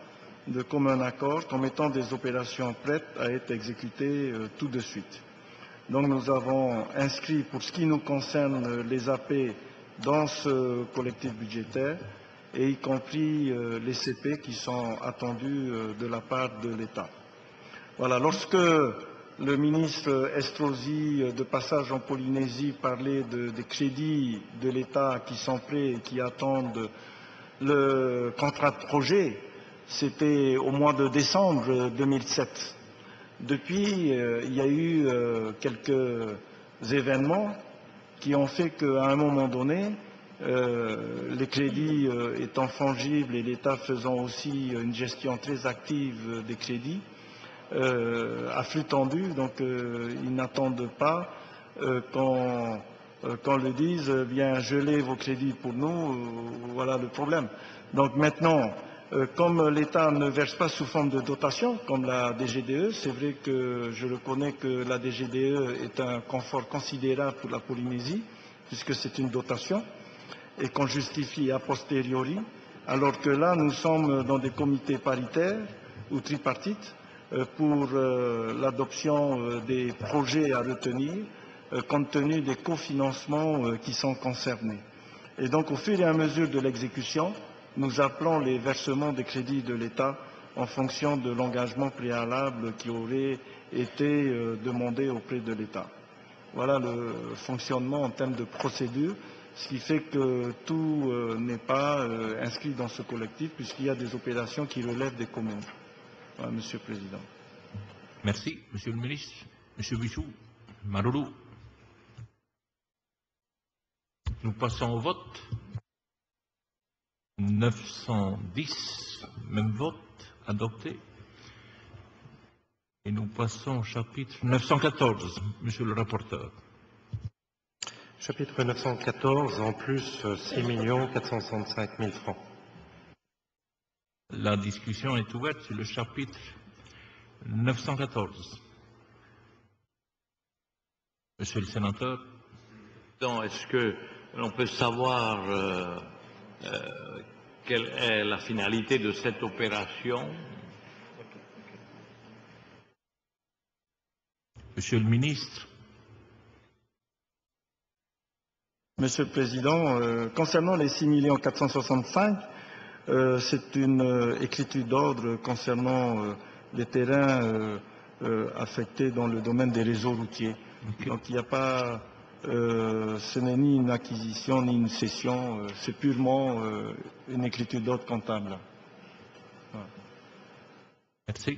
de commun accord comme étant des opérations prêtes à être exécutées euh, tout de suite. Donc nous avons inscrit, pour ce qui nous concerne, les A P dans ce collectif budgétaire, et y compris euh, les C P qui sont attendus euh, de la part de l'État. Voilà, lorsque le ministre Estrosi, euh, de passage en Polynésie, parlait de, des crédits de l'État qui sont prêts et qui attendent le contrat de projet, c'était au mois de décembre deux mille sept. Depuis, euh, il y a eu euh, quelques événements qui ont fait qu'à un moment donné, euh, les crédits euh, étant fongibles et l'État faisant aussi une gestion très active des crédits, euh, à flux tendu, donc euh, ils n'attendent pas euh, qu'on euh, qu'on le dise, bien gelez vos crédits pour nous, euh, voilà le problème. Donc maintenant, Euh, comme l'État ne verse pas sous forme de dotation, comme la D G D E, c'est vrai que je reconnais que la D G D E est un confort considérable pour la Polynésie, puisque c'est une dotation, et qu'on justifie a posteriori, alors que là, nous sommes dans des comités paritaires ou tripartites euh, pour euh, l'adoption euh, des projets à retenir, euh, compte tenu des cofinancements euh, qui sont concernés. Et donc, au fur et à mesure de l'exécution, nous appelons les versements des crédits de l'État en fonction de l'engagement préalable qui aurait été euh, demandé auprès de l'État. Voilà le fonctionnement en termes de procédure, ce qui fait que tout euh, n'est pas euh, inscrit dans ce collectif puisqu'il y a des opérations qui relèvent des communes. Voilà, Monsieur le Président. Merci, Monsieur le Ministre. Monsieur Bichou, Marulu. Nous passons au vote. neuf cent dix, même vote, adopté. Et nous passons au chapitre neuf cent quatorze, Monsieur le rapporteur. Chapitre neuf cent quatorze, en plus six millions quatre cent soixante-cinq mille francs. La discussion est ouverte sur le chapitre neuf cent quatorze. Monsieur le sénateur. Est-ce que l'on peut savoir euh, euh, quelle est la finalité de cette opération? Monsieur le ministre. Monsieur le Président, euh, concernant les six millions quatre cent soixante-cinq, euh, c'est une euh, écriture d'ordre concernant euh, les terrains euh, euh, affectés dans le domaine des réseaux routiers. Okay. Donc il n'y a pas, euh, ce n'est ni une acquisition ni une cession, euh, c'est purement euh, une écriture d'ordre comptable. Voilà. Merci.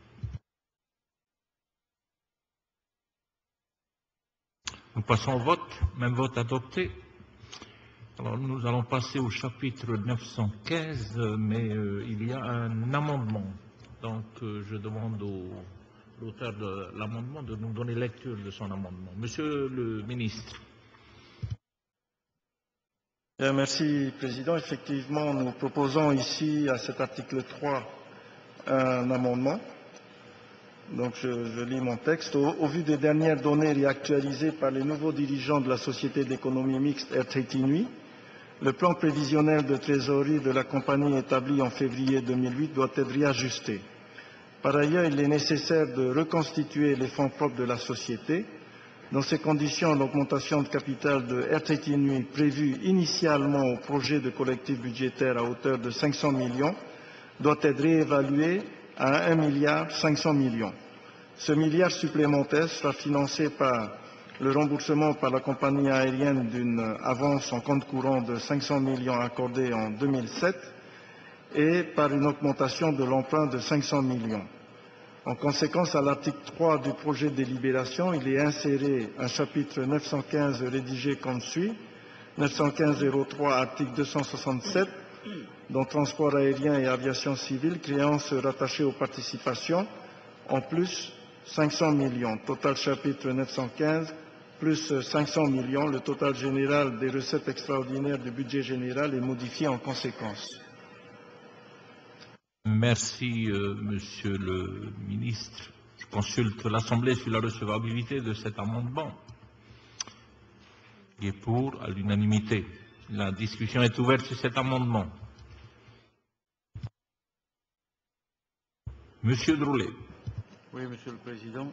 Nous passons au vote. Même vote adopté. Alors nous allons passer au chapitre neuf cent quinze, mais euh, il y a un amendement. Donc euh, je demande au l'auteur de l'amendement de nous donner lecture de son amendement. Monsieur le ministre. Bien, merci, Président. Effectivement, nous proposons ici, à cet article trois, un amendement. Donc, je, je lis mon texte. Au, au vu des dernières données réactualisées par les nouveaux dirigeants de la Société d'économie mixte Air Tahiti, le plan prévisionnel de trésorerie de la compagnie établi en février deux mille huit doit être réajusté. Par ailleurs, il est nécessaire de reconstituer les fonds propres de la société. Dans ces conditions, l'augmentation de capital de Air Tahiti Nui prévue initialement au projet de collectif budgétaire à hauteur de cinq cents millions doit être réévaluée à un milliard cinq cents millions. Ce milliard supplémentaire sera financé par le remboursement par la compagnie aérienne d'une avance en compte courant de cinq cents millions accordée en deux mille sept et par une augmentation de l'emprunt de cinq cents millions. En conséquence, à l'article trois du projet de délibération, il est inséré un chapitre neuf cent quinze rédigé comme suit. neuf cent quinze zéro trois, article deux cent soixante-sept, dont transport aérien et aviation civile, créances rattachées aux participations, en plus cinq cents millions. Total chapitre neuf cent quinze, plus cinq cents millions. Le total général des recettes extraordinaires du budget général est modifié en conséquence. Merci, euh, Monsieur le ministre. Je consulte l'Assemblée sur la recevabilité de cet amendement. Qui est pour, à l'unanimité. La discussion est ouverte sur cet amendement. Monsieur Droulet. Oui, Monsieur le Président.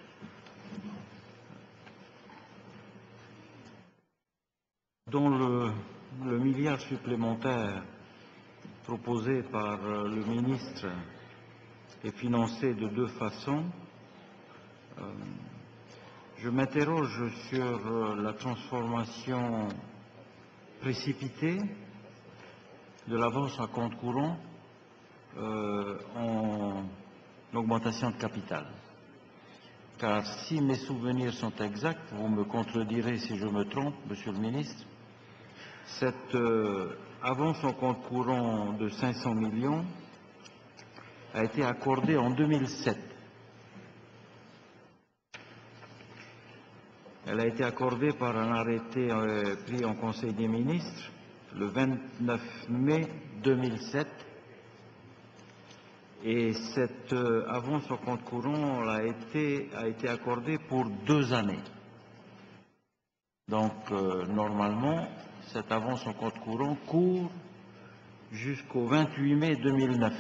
Dans le, le milliard supplémentaire proposé par le ministre est financé de deux façons. Euh, je m'interroge sur la transformation précipitée de l'avance à compte courant euh, en augmentation de capital. Car si mes souvenirs sont exacts, vous me contredirez si je me trompe, Monsieur le Ministre, cette euh, avance en compte courant de cinq cents millions a été accordée en deux mille sept. Elle a été accordée par un arrêté euh, pris en Conseil des ministres le vingt-neuf mai deux mille sept. Et cette euh, avance en compte courant a été, a été accordée pour deux années. Donc, euh, normalement, cette avance en compte courant court jusqu'au vingt-huit mai deux mille neuf.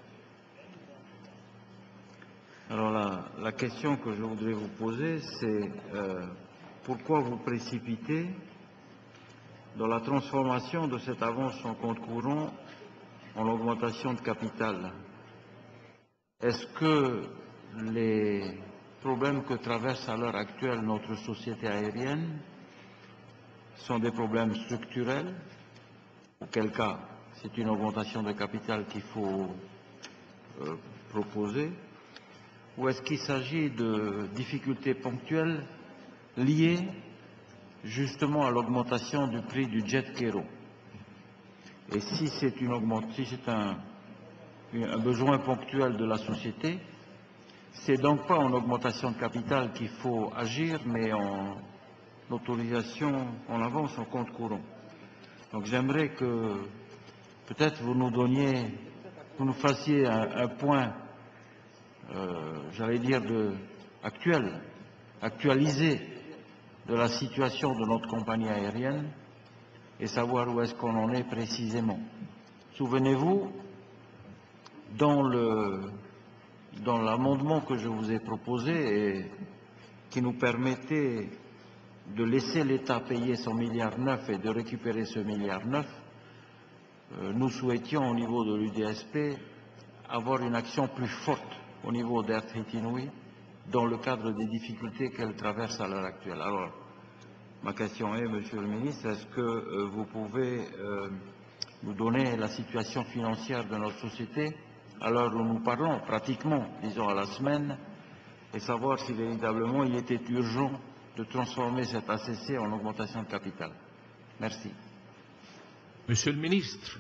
Alors la, la question que je voudrais vous poser, c'est euh, pourquoi vous précipitez dans la transformation de cette avance en compte courant en augmentation de capital? Est-ce que les problèmes que traverse à l'heure actuelle notre société aérienne sont des problèmes structurels, auquel cas c'est une augmentation de capital qu'il faut euh, proposer, ou est-ce qu'il s'agit de difficultés ponctuelles liées justement à l'augmentation du prix du jet Kero? Et si c'est une augmentation, si c'est un, un besoin ponctuel de la société, c'est donc pas en augmentation de capital qu'il faut agir, mais en l'autorisation en avance en compte courant. Donc j'aimerais que peut-être vous nous donniez, vous nous fassiez un, un point, euh, j'allais dire, de, actuel, actualisé de la situation de notre compagnie aérienne et savoir où est-ce qu'on en est précisément. Souvenez-vous, dans le, dans l'amendement que je vous ai proposé et qui nous permettait de laisser l'État payer son milliard neuf et de récupérer ce milliard neuf, euh, nous souhaitions au niveau de l'U D S P avoir une action plus forte au niveau d'Air Tahiti dans le cadre des difficultés qu'elle traverse à l'heure actuelle. Alors, ma question est, Monsieur le Ministre, est-ce que euh, vous pouvez euh, nous donner la situation financière de notre société à l'heure où nous parlons, pratiquement, disons à la semaine, et savoir si véritablement il était urgent de transformer cette A C C en augmentation de capital. Merci. Monsieur le Ministre.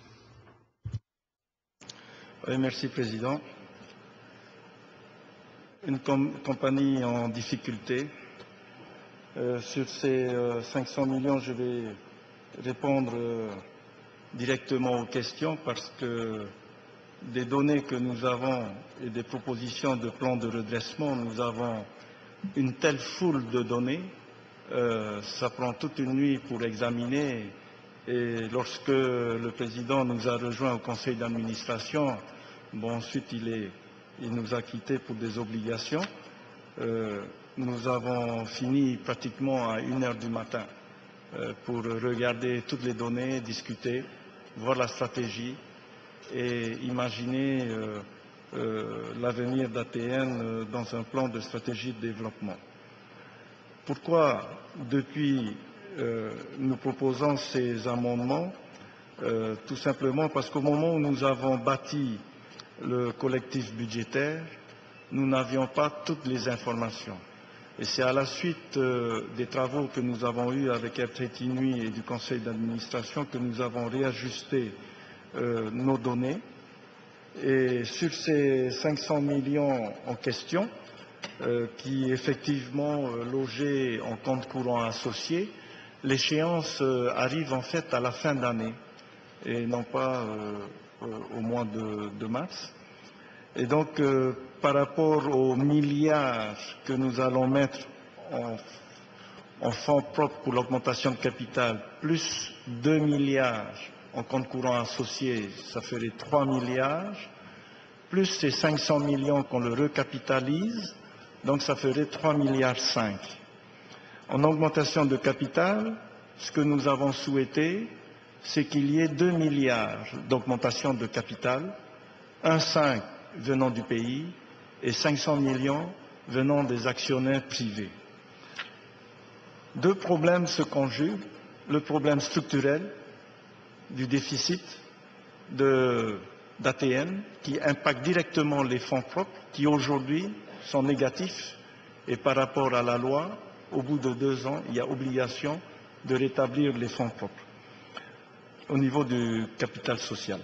Oui, merci, Président. Une com compagnie en difficulté. Euh, sur ces euh, cinq cents millions, je vais répondre euh, directement aux questions parce que des données que nous avons et des propositions de plan de redressement, nous avons une telle foule de données, euh, ça prend toute une nuit pour examiner. Et lorsque le Président nous a rejoints au Conseil d'administration, bon, ensuite il, est, il nous a quittés pour des obligations. Euh, nous avons fini pratiquement à une heure du matin euh, pour regarder toutes les données, discuter, voir la stratégie et imaginer euh, euh, l'avenir d'A T N euh, dans un plan de stratégie de développement. Pourquoi, depuis, euh, nous proposons ces amendements? euh, Tout simplement parce qu'au moment où nous avons bâti le collectif budgétaire, nous n'avions pas toutes les informations. Et c'est à la suite euh, des travaux que nous avons eus avec Air Tahiti Nui et du conseil d'administration que nous avons réajusté euh, nos données. Et sur ces cinq cents millions en question, euh, qui effectivement euh, logés en compte courant associé, l'échéance euh, arrive en fait à la fin d'année et non pas euh, euh, au mois de, de mars. Et donc, euh, par rapport aux milliards que nous allons mettre en, en fonds propres pour l'augmentation de capital, plus deux milliards en compte courant associé, ça ferait trois milliards. plus ces cinq cents millions qu'on le recapitalise, donc ça ferait trois milliards cinq. En augmentation de capital, ce que nous avons souhaité, c'est qu'il y ait deux milliards d'augmentation de capital, un virgule cinq venant du pays et cinq cents millions venant des actionnaires privés. Deux problèmes se conjuguent, le problème structurel du déficit d'A T N qui impacte directement les fonds propres qui aujourd'hui sont négatifs et par rapport à la loi, au bout de deux ans, il y a obligation de rétablir les fonds propres au niveau du capital social.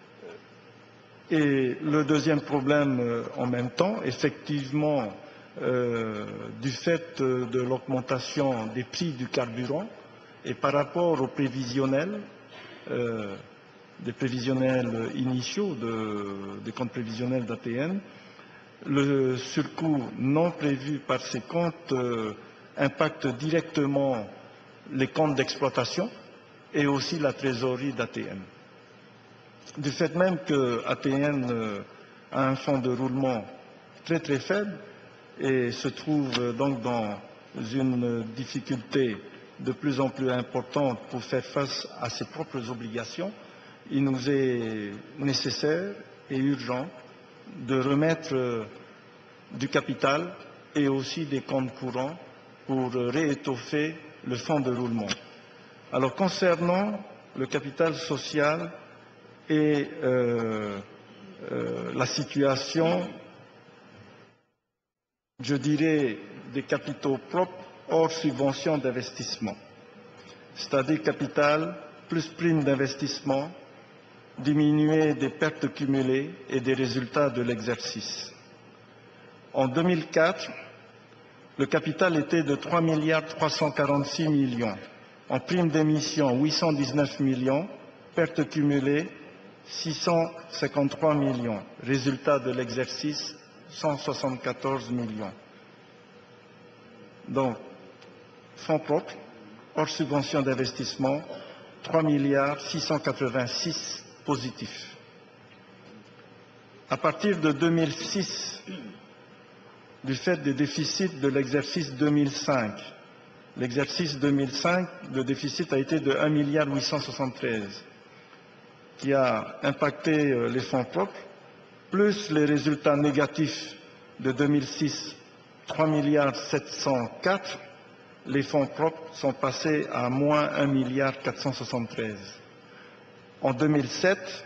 Et le deuxième problème euh, en même temps, effectivement, euh, du fait euh, de l'augmentation des prix du carburant et par rapport aux prévisionnels, euh, des prévisionnels initiaux, de, des comptes prévisionnels d'A T N, le surcoût non prévu par ces comptes euh, impacte directement les comptes d'exploitation et aussi la trésorerie d'A T N. Du fait même que A T N euh, a un fonds de roulement très très faible et se trouve euh, donc dans une difficulté de plus en plus importante pour faire face à ses propres obligations, il nous est nécessaire et urgent de remettre euh, du capital et aussi des comptes courants pour euh, réétoffer le fonds de roulement. Alors concernant le capital social et euh, euh, la situation, je dirais, des capitaux propres hors subvention d'investissement, c'est-à-dire capital plus prime d'investissement, diminuer des pertes cumulées et des résultats de l'exercice. En deux mille quatre, le capital était de trois milliards trois cent quarante-six millions, en prime d'émission huit cent dix-neuf millions, pertes cumulées six cent cinquante-trois millions, résultat de l'exercice cent soixante-quatorze millions. Donc, fonds propres, hors subvention d'investissement, trois milliards six cent quatre-vingt-six positifs. À partir de deux mille six, du fait des déficits de l'exercice deux mille cinq, l'exercice deux mille cinq, le déficit a été de un milliard huit cent soixante-treize, qui a impacté les fonds propres, plus les résultats négatifs de deux mille six, trois milliards sept cent quatre, les fonds propres sont passés à moins un milliard quatre cent soixante-treize. En deux mille sept,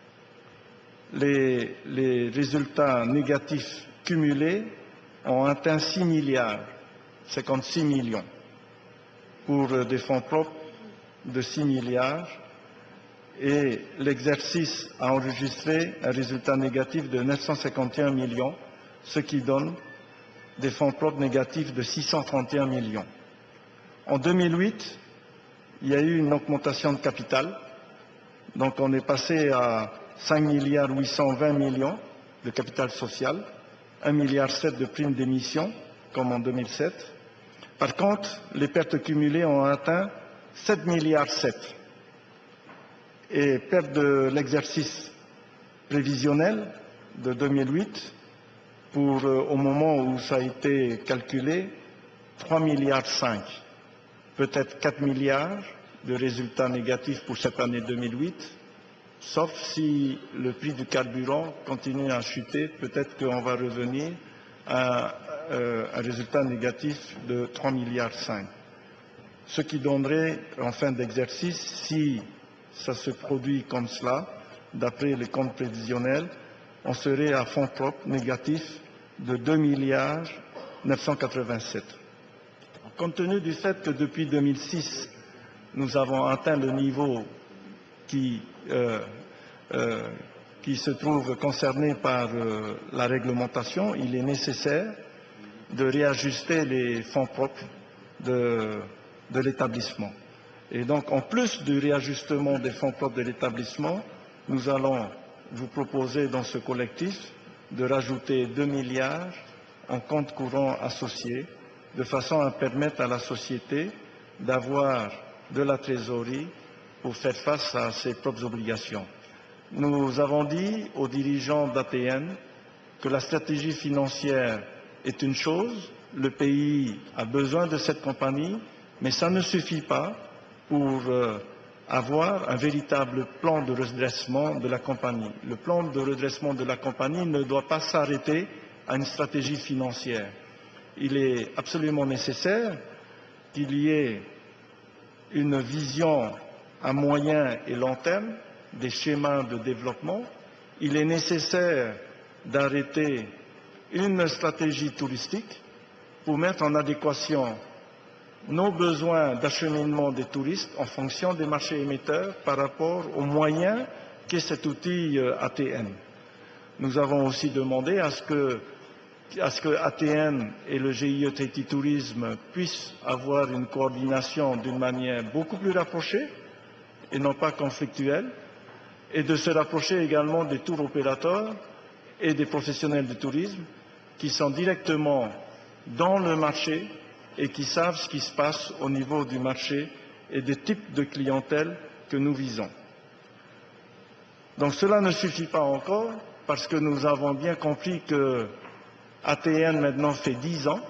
les, les résultats négatifs cumulés ont atteint six milliards cinquante-six millions pour des fonds propres de six milliards et l'exercice a enregistré un résultat négatif de neuf cent cinquante et un millions, ce qui donne des fonds propres négatifs de six cent trente et un millions. En deux mille huit, il y a eu une augmentation de capital, donc on est passé à cinq milliards huit cent vingt millions de capital social, un milliard sept de primes d'émission, comme en deux mille sept. Par contre, les pertes cumulées ont atteint sept milliards sept. Et perte de l'exercice prévisionnel de deux mille huit, pour, euh, au moment où ça a été calculé, trois milliards cinq. Peut-être quatre milliards de résultats négatifs pour cette année deux mille huit, sauf si le prix du carburant continue à chuter, peut-être qu'on va revenir à euh, un résultat négatif de trois milliards cinq. Ce qui donnerait, en fin d'exercice, si ça se produit comme cela, d'après les comptes prévisionnels, on serait à fonds propres négatifs de deux milliards neuf cent quatre-vingt-sept. Compte tenu du fait que depuis deux mille six, nous avons atteint le niveau qui, euh, euh, qui se trouve concerné par euh, la réglementation, il est nécessaire de réajuster les fonds propres de, de l'établissement. Et donc, en plus du réajustement des fonds propres de l'établissement, nous allons vous proposer dans ce collectif de rajouter deux milliards en compte courant associés, de façon à permettre à la société d'avoir de la trésorerie pour faire face à ses propres obligations. nous avons dit aux dirigeants d'A T N que la stratégie financière est une chose, le pays a besoin de cette compagnie, mais ça ne suffit pas pour euh, avoir un véritable plan de redressement de la compagnie. Le plan de redressement de la compagnie ne doit pas s'arrêter à une stratégie financière. Il est absolument nécessaire qu'il y ait une vision à moyen et long terme des schémas de développement. Il est nécessaire d'arrêter une stratégie touristique pour mettre en adéquation nos besoins d'acheminement des touristes en fonction des marchés émetteurs par rapport aux moyens qu'est cet outil A T N. Nous avons aussi demandé à ce que, à ce que A T N et le G I E Tahiti Tourisme puissent avoir une coordination d'une manière beaucoup plus rapprochée et non pas conflictuelle, et de se rapprocher également des tours opérateurs et des professionnels du tourisme qui sont directement dans le marché et qui savent ce qui se passe au niveau du marché et des types de clientèle que nous visons. Donc cela ne suffit pas encore parce que nous avons bien compris que A T N maintenant fait dix ans,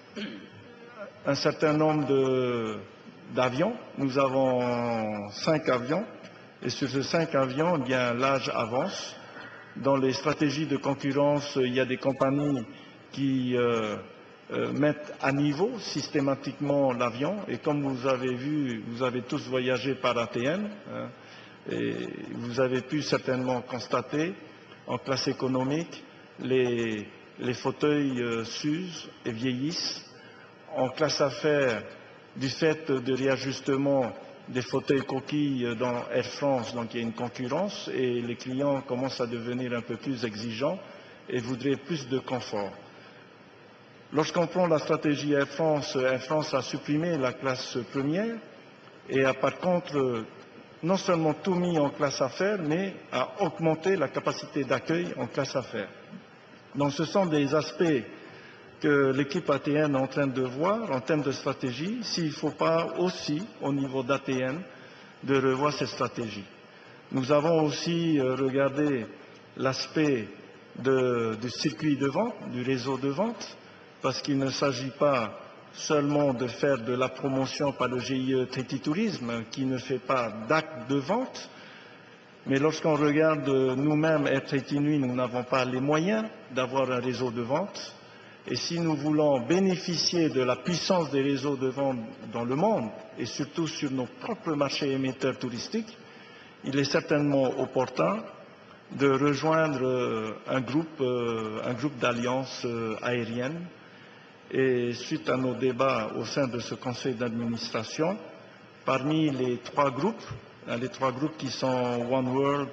un certain nombre d'avions, nous avons cinq avions, et sur ces cinq avions, eh bien l'âge avance. Dans les stratégies de concurrence, il y a des compagnies qui euh, euh, mettent à niveau systématiquement l'avion. Et comme vous avez vu, vous avez tous voyagé par A T N, hein, et vous avez pu certainement constater en classe économique, les, les fauteuils euh, s'usent et vieillissent. En classe affaires, du fait de réajustement des fauteuils coquilles dans Air France, donc il y a une concurrence et les clients commencent à devenir un peu plus exigeants et voudraient plus de confort. Lorsqu'on prend la stratégie Air France, Air France a supprimé la classe première et a par contre non seulement tout mis en classe affaires, mais a augmenté la capacité d'accueil en classe affaires. Donc ce sont des aspects que l'équipe A T N est en train de voir en termes de stratégie, s'il ne faut pas aussi, au niveau d'A T N, de revoir cette stratégie. Nous avons aussi euh, regardé l'aspect du circuit de vente, du réseau de vente, parce qu'il ne s'agit pas seulement de faire de la promotion par le G I E Tahiti Tourisme, qui ne fait pas d'acte de vente, mais lorsqu'on regarde nous-mêmes, Air Tahiti Nui, nous n'avons pas les moyens d'avoir un réseau de vente. Et si nous voulons bénéficier de la puissance des réseaux de vente dans le monde, et surtout sur nos propres marchés émetteurs touristiques, il est certainement opportun de rejoindre un groupe, un groupe d'alliances aériennes. Et suite à nos débats au sein de ce conseil d'administration, parmi les trois groupes, les trois groupes qui sont One World,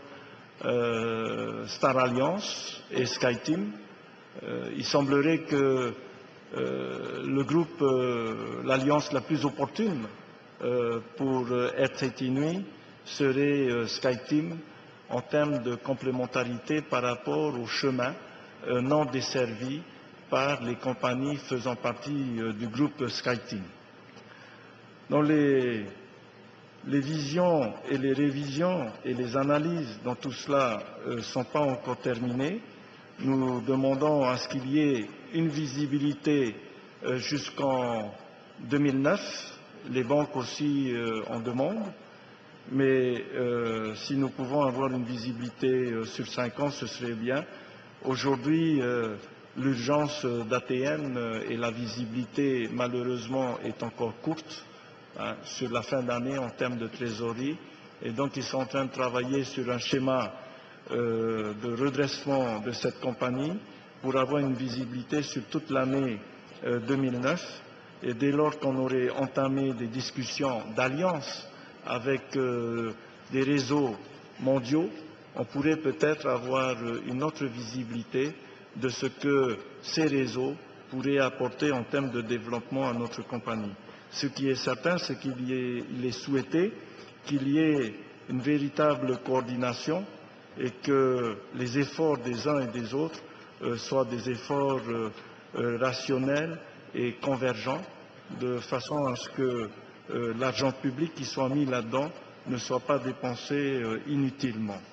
euh, Star Alliance et SkyTeam, Euh, il semblerait que euh, le groupe, euh, l'alliance la plus opportune euh, pour euh, Air Tahiti Nui serait euh, SkyTeam en termes de complémentarité par rapport aux chemins euh, non desservis par les compagnies faisant partie euh, du groupe SkyTeam. Dans les, les visions et les révisions et les analyses dans tout cela ne euh, sont pas encore terminées. Nous demandons à ce qu'il y ait une visibilité euh, jusqu'en deux mille neuf. Les banques aussi euh, en demandent. Mais euh, si nous pouvons avoir une visibilité euh, sur cinq ans, ce serait bien. Aujourd'hui, euh, l'urgence d'A T N euh, et la visibilité, malheureusement, est encore courte hein, sur la fin d'année en termes de trésorerie. Et donc, ils sont en train de travailler sur un schéma Euh, de redressement de cette compagnie pour avoir une visibilité sur toute l'année euh, deux mille neuf. Et dès lors qu'on aurait entamé des discussions d'alliance avec euh, des réseaux mondiaux, on pourrait peut-être avoir une autre visibilité de ce que ces réseaux pourraient apporter en termes de développement à notre compagnie. Ce qui est certain, c'est qu'il y ait, il est souhaité qu'il y ait une véritable coordination et que les efforts des uns et des autres euh, soient des efforts euh, euh, rationnels et convergents, de façon à ce que euh, l'argent public qui soit mis là-dedans ne soit pas dépensé euh, inutilement.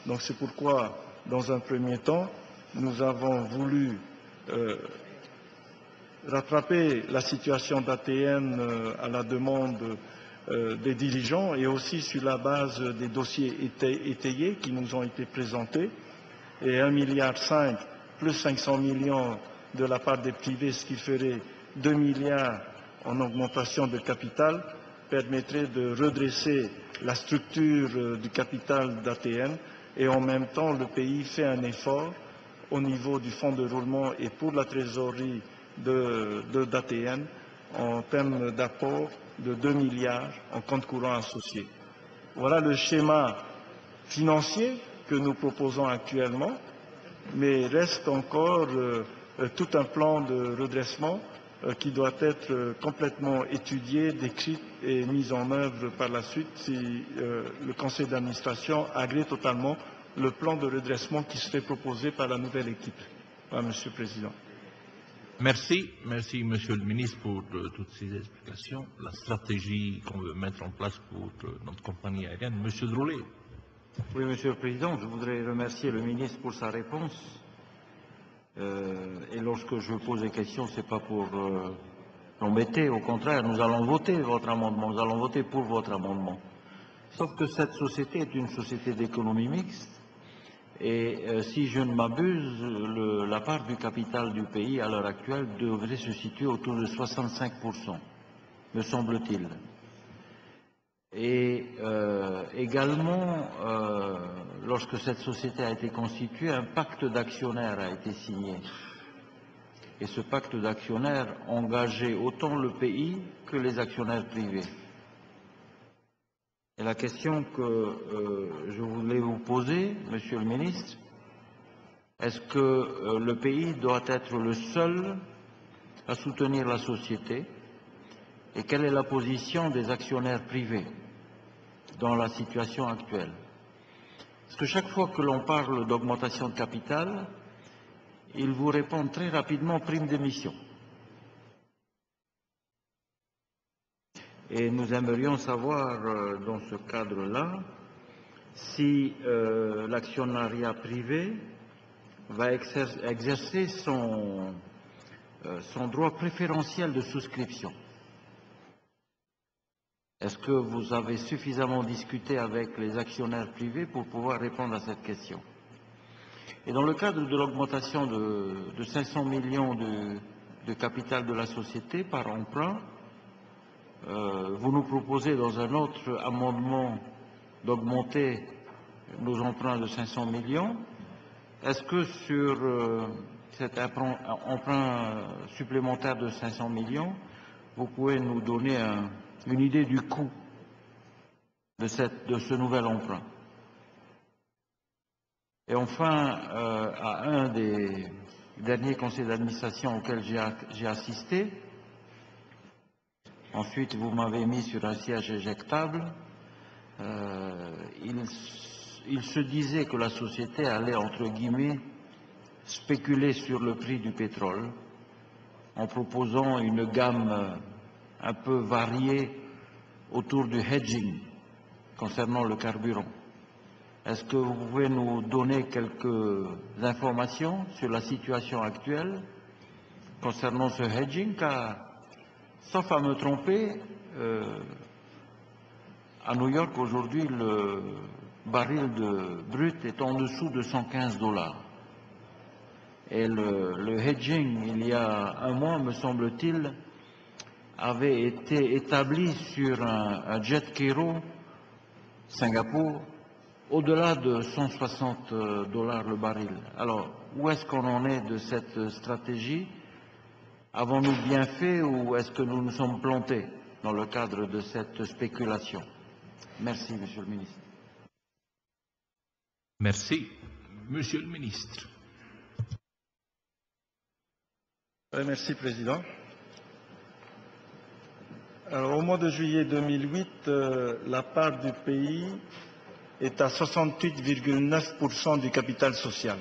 Donc c'est pourquoi, dans un premier temps, nous avons voulu euh, rattraper la situation d'A T M euh, à la demande euh, des dirigeants et aussi sur la base des dossiers étayés qui nous ont été présentés. Et un virgule cinq milliard plus cinq cents millions de la part des privés, ce qui ferait deux milliards en augmentation de capital, permettrait de redresser la structure euh, du capital d'A T M et en même temps le pays fait un effort au niveau du fonds de roulement et pour la trésorerie de, de, d'A T M en termes d'apport de deux milliards en compte courant associé. Voilà le schéma financier que nous proposons actuellement, mais reste encore euh, tout un plan de redressement euh, qui doit être euh, complètement étudié, décrit et mis en œuvre par la suite si euh, le conseil d'administration agrée totalement le plan de redressement qui serait proposé par la nouvelle équipe. Voilà, Monsieur le Président. Merci, merci Monsieur le Ministre pour euh, toutes ces explications. La stratégie qu'on veut mettre en place pour euh, notre compagnie aérienne. Monsieur Droulet. Oui, Monsieur le Président, je voudrais remercier le ministre pour sa réponse. Euh, et lorsque je pose des questions, ce n'est pas pour euh, l'embêter, au contraire, nous allons voter votre amendement, nous allons voter pour votre amendement. Sauf que cette société est une société d'économie mixte et euh, si je ne m'abuse, le- la part du capital du pays à l'heure actuelle devrait se situer autour de soixante-cinq pour cent, me semble-t-il. Et euh, également, euh, lorsque cette société a été constituée, un pacte d'actionnaires a été signé. Et ce pacte d'actionnaires engageait autant le pays que les actionnaires privés. Et la question que euh, je voulais vous poser, Monsieur le Ministre, est-ce que euh, le pays doit être le seul à soutenir la société et quelle est la position des actionnaires privés dans la situation actuelle? Parce que chaque fois que l'on parle d'augmentation de capital, ils vous répondent très rapidement prime d'émission. Et nous aimerions savoir, euh, dans ce cadre-là, si euh, l'actionnariat privé va exer- exercer son, euh, son droit préférentiel de souscription. Est-ce que vous avez suffisamment discuté avec les actionnaires privés pour pouvoir répondre à cette question? Et dans le cadre de l'augmentation de, de cinq cents millions de, de capital de la société par emprunt, euh, vous nous proposez dans un autre amendement d'augmenter nos emprunts de cinq cents millions. Est-ce que sur euh, cet emprunt, emprunt supplémentaire de cinq cents millions, vous pouvez nous donner un, une idée du coût de, cette, de ce nouvel emprunt? Et enfin, euh, à un des derniers conseils d'administration auxquels j'ai j'ai assisté, ensuite vous m'avez mis sur un siège éjectable, euh, il, il se disait que la société allait, entre guillemets, spéculer sur le prix du pétrole en proposant une gamme un peu variée autour du hedging concernant le carburant. Est-ce que vous pouvez nous donner quelques informations sur la situation actuelle concernant ce hedging? Car, sauf à me tromper, euh, à New York aujourd'hui, le baril de brut est en dessous de cent quinze dollars. Et le, le hedging, il y a un mois, me semble-t-il, avait été établi sur un, un jet Cairo, Singapour, au-delà de cent soixante dollars le baril. Alors, où est-ce qu'on en est de cette stratégie? Avons-nous bien fait ou est-ce que nous nous sommes plantés dans le cadre de cette spéculation? Merci, Monsieur le Ministre. Merci. Monsieur le Ministre. Oui, merci, Président. Alors, au mois de juillet deux mille huit, euh, la part du pays est à soixante-huit virgule neuf pour cent du capital social.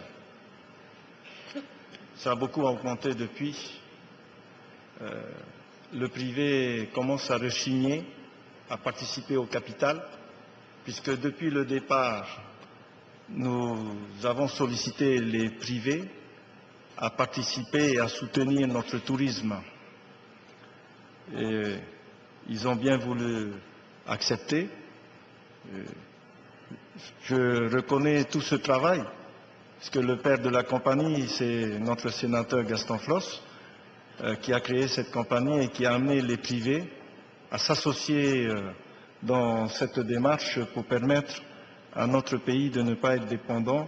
Ça a beaucoup augmenté depuis. Euh, le privé commence à rechigner, à participer au capital, puisque depuis le départ nous avons sollicité les privés à participer et à soutenir notre tourisme. Et ils ont bien voulu accepter. Je reconnais tout ce travail, parce que le père de la compagnie, c'est notre sénateur Gaston Floss, euh, qui a créé cette compagnie et qui a amené les privés à s'associer euh, dans cette démarche pour permettre à notre pays de ne pas être dépendant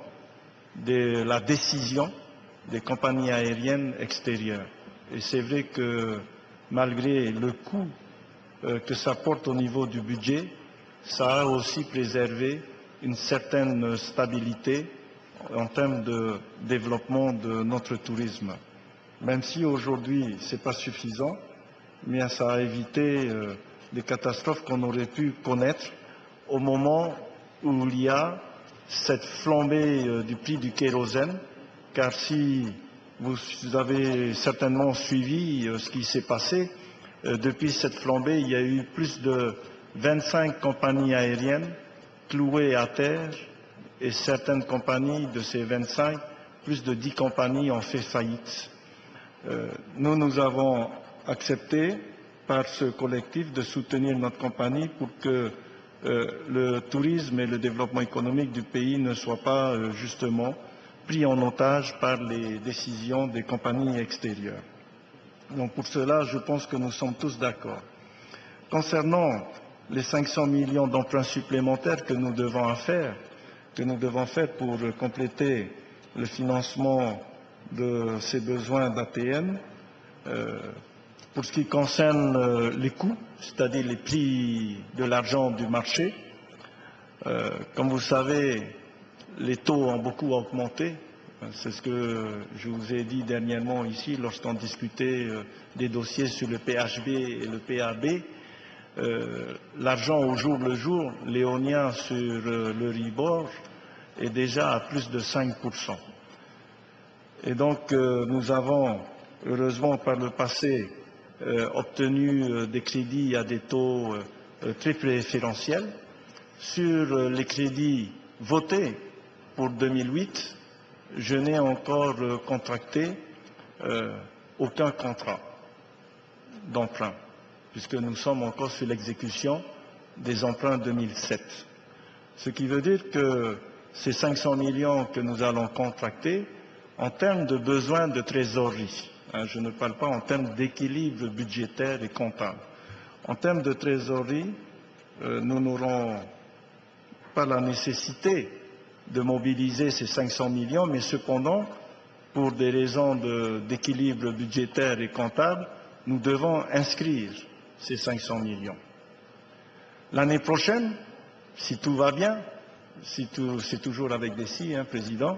de la décision des compagnies aériennes extérieures. Et c'est vrai que malgré le coût euh, que ça porte au niveau du budget, ça a aussi préservé une certaine stabilité en termes de développement de notre tourisme. Même si aujourd'hui ce n'est pas suffisant, mais ça a évité euh, des catastrophes qu'on aurait pu connaître au moment où il y a cette flambée euh, du prix du kérosène, car si vous avez certainement suivi euh, ce qui s'est passé, euh, depuis cette flambée, il y a eu plus de vingt-cinq compagnies aériennes clouées à terre, et certaines compagnies de ces vingt-cinq, plus de dix compagnies ont fait faillite. Euh, nous, nous avons accepté par ce collectif de soutenir notre compagnie pour que euh, le tourisme et le développement économique du pays ne soient pas euh, justement pris en otage par les décisions des compagnies extérieures. Donc pour cela, je pense que nous sommes tous d'accord. Concernant les cinq cents millions d'emprunts supplémentaires que nous devons faire, que nous devons faire pour compléter le financement de ces besoins d'A T M, euh, pour ce qui concerne euh, les coûts, c'est-à-dire les prix de l'argent du marché, euh, comme vous le savez, les taux ont beaucoup augmenté. C'est ce que je vous ai dit dernièrement ici lorsqu'on discutait euh, des dossiers sur le P H B et le P A B. Euh, l'argent au jour le jour, l'éolien sur euh, le Euribor est déjà à plus de cinq pour cent. Et donc euh, nous avons heureusement par le passé euh, obtenu euh, des crédits à des taux euh, très préférentiels. Sur euh, les crédits votés pour deux mille huit, je n'ai encore euh, contracté euh, aucun contrat d'emprunt, puisque nous sommes encore sur l'exécution des emprunts deux mille sept. Ce qui veut dire que ces cinq cents millions que nous allons contracter, en termes de besoins de trésorerie, hein, je ne parle pas en termes d'équilibre budgétaire et comptable, en termes de trésorerie, euh, nous n'aurons pas la nécessité de mobiliser ces cinq cents millions, mais cependant, pour des raisons d'équilibre budgétaire et comptable, nous devons inscrire ces cinq cents millions. L'année prochaine, si tout va bien, si c'est toujours avec des si, hein, Président,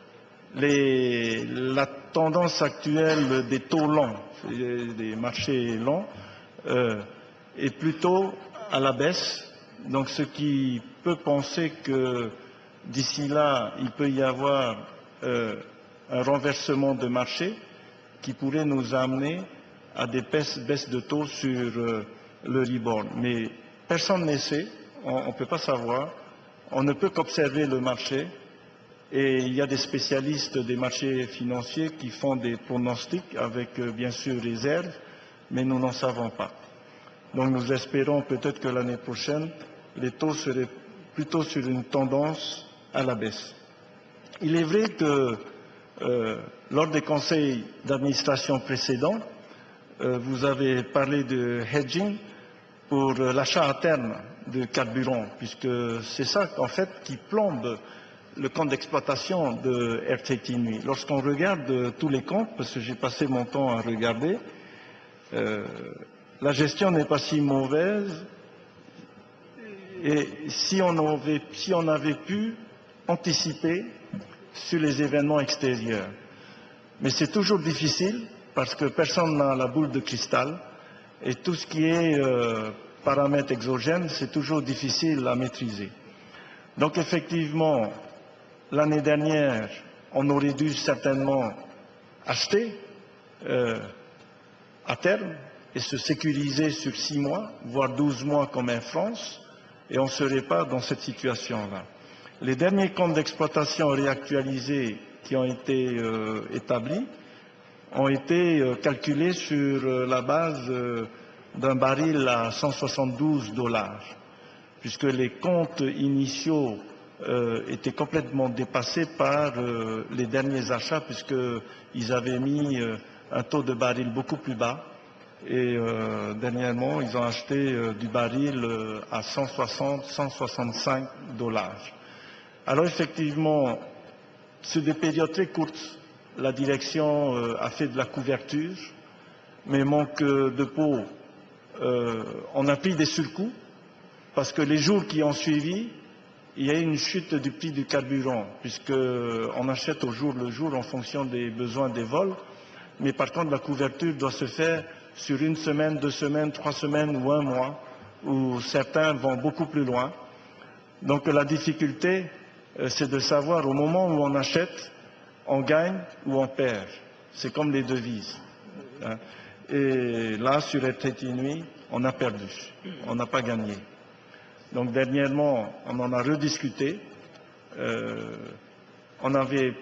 les, la tendance actuelle des taux longs, des marchés longs, euh, est plutôt à la baisse. Donc ce qui peut penser que d'ici là, il peut y avoir euh, un renversement de marché qui pourrait nous amener à des baisses, baisses de taux sur euh, le Euribor. Mais personne ne sait, on ne peut pas savoir, on ne peut qu'observer le marché et il y a des spécialistes des marchés financiers qui font des pronostics avec euh, bien sûr réserve, mais nous n'en savons pas. Donc nous espérons peut-être que l'année prochaine, les taux seraient plutôt sur une tendance à la baisse. Il est vrai que euh, lors des conseils d'administration précédents, euh, vous avez parlé de hedging pour euh, l'achat à terme de carburant, puisque c'est ça en fait qui plombe le compte d'exploitation de R T T Nuit. Lorsqu'on regarde euh, tous les comptes, parce que j'ai passé mon temps à regarder, euh, la gestion n'est pas si mauvaise. Et si on avait, si on avait pu anticiper sur les événements extérieurs. Mais c'est toujours difficile parce que personne n'a la boule de cristal et tout ce qui est euh, paramètres exogènes, c'est toujours difficile à maîtriser. Donc effectivement, l'année dernière, on aurait dû certainement acheter euh, à terme et se sécuriser sur six mois, voire douze mois comme en France, et on ne serait pas dans cette situation-là. Les derniers comptes d'exploitation réactualisés qui ont été euh, établis ont été euh, calculés sur euh, la base euh, d'un baril à cent soixante-douze dollars, puisque les comptes initiaux euh, étaient complètement dépassés par euh, les derniers achats, puisqu'ils avaient mis euh, un taux de baril beaucoup plus bas. Et euh, dernièrement, ils ont acheté euh, du baril euh, à cent soixante, cent soixante-cinq dollars. Alors effectivement, sur des périodes très courtes, la direction euh, a fait de la couverture, mais manque de peau, euh, on a pris des surcoûts, parce que les jours qui ont suivi, il y a eu une chute du prix du carburant, puisqu'on achète au jour le jour en fonction des besoins des vols, mais par contre la couverture doit se faire sur une semaine, deux semaines, trois semaines ou un mois, où certains vont beaucoup plus loin. Donc la difficulté, euh, c'est de savoir au moment où on achète, on gagne ou on perd. C'est comme les devises. Hein. Et là, sur Air Tahiti Nui, on a perdu, on n'a pas gagné. Donc dernièrement, on en a rediscuté. Euh, on n'avait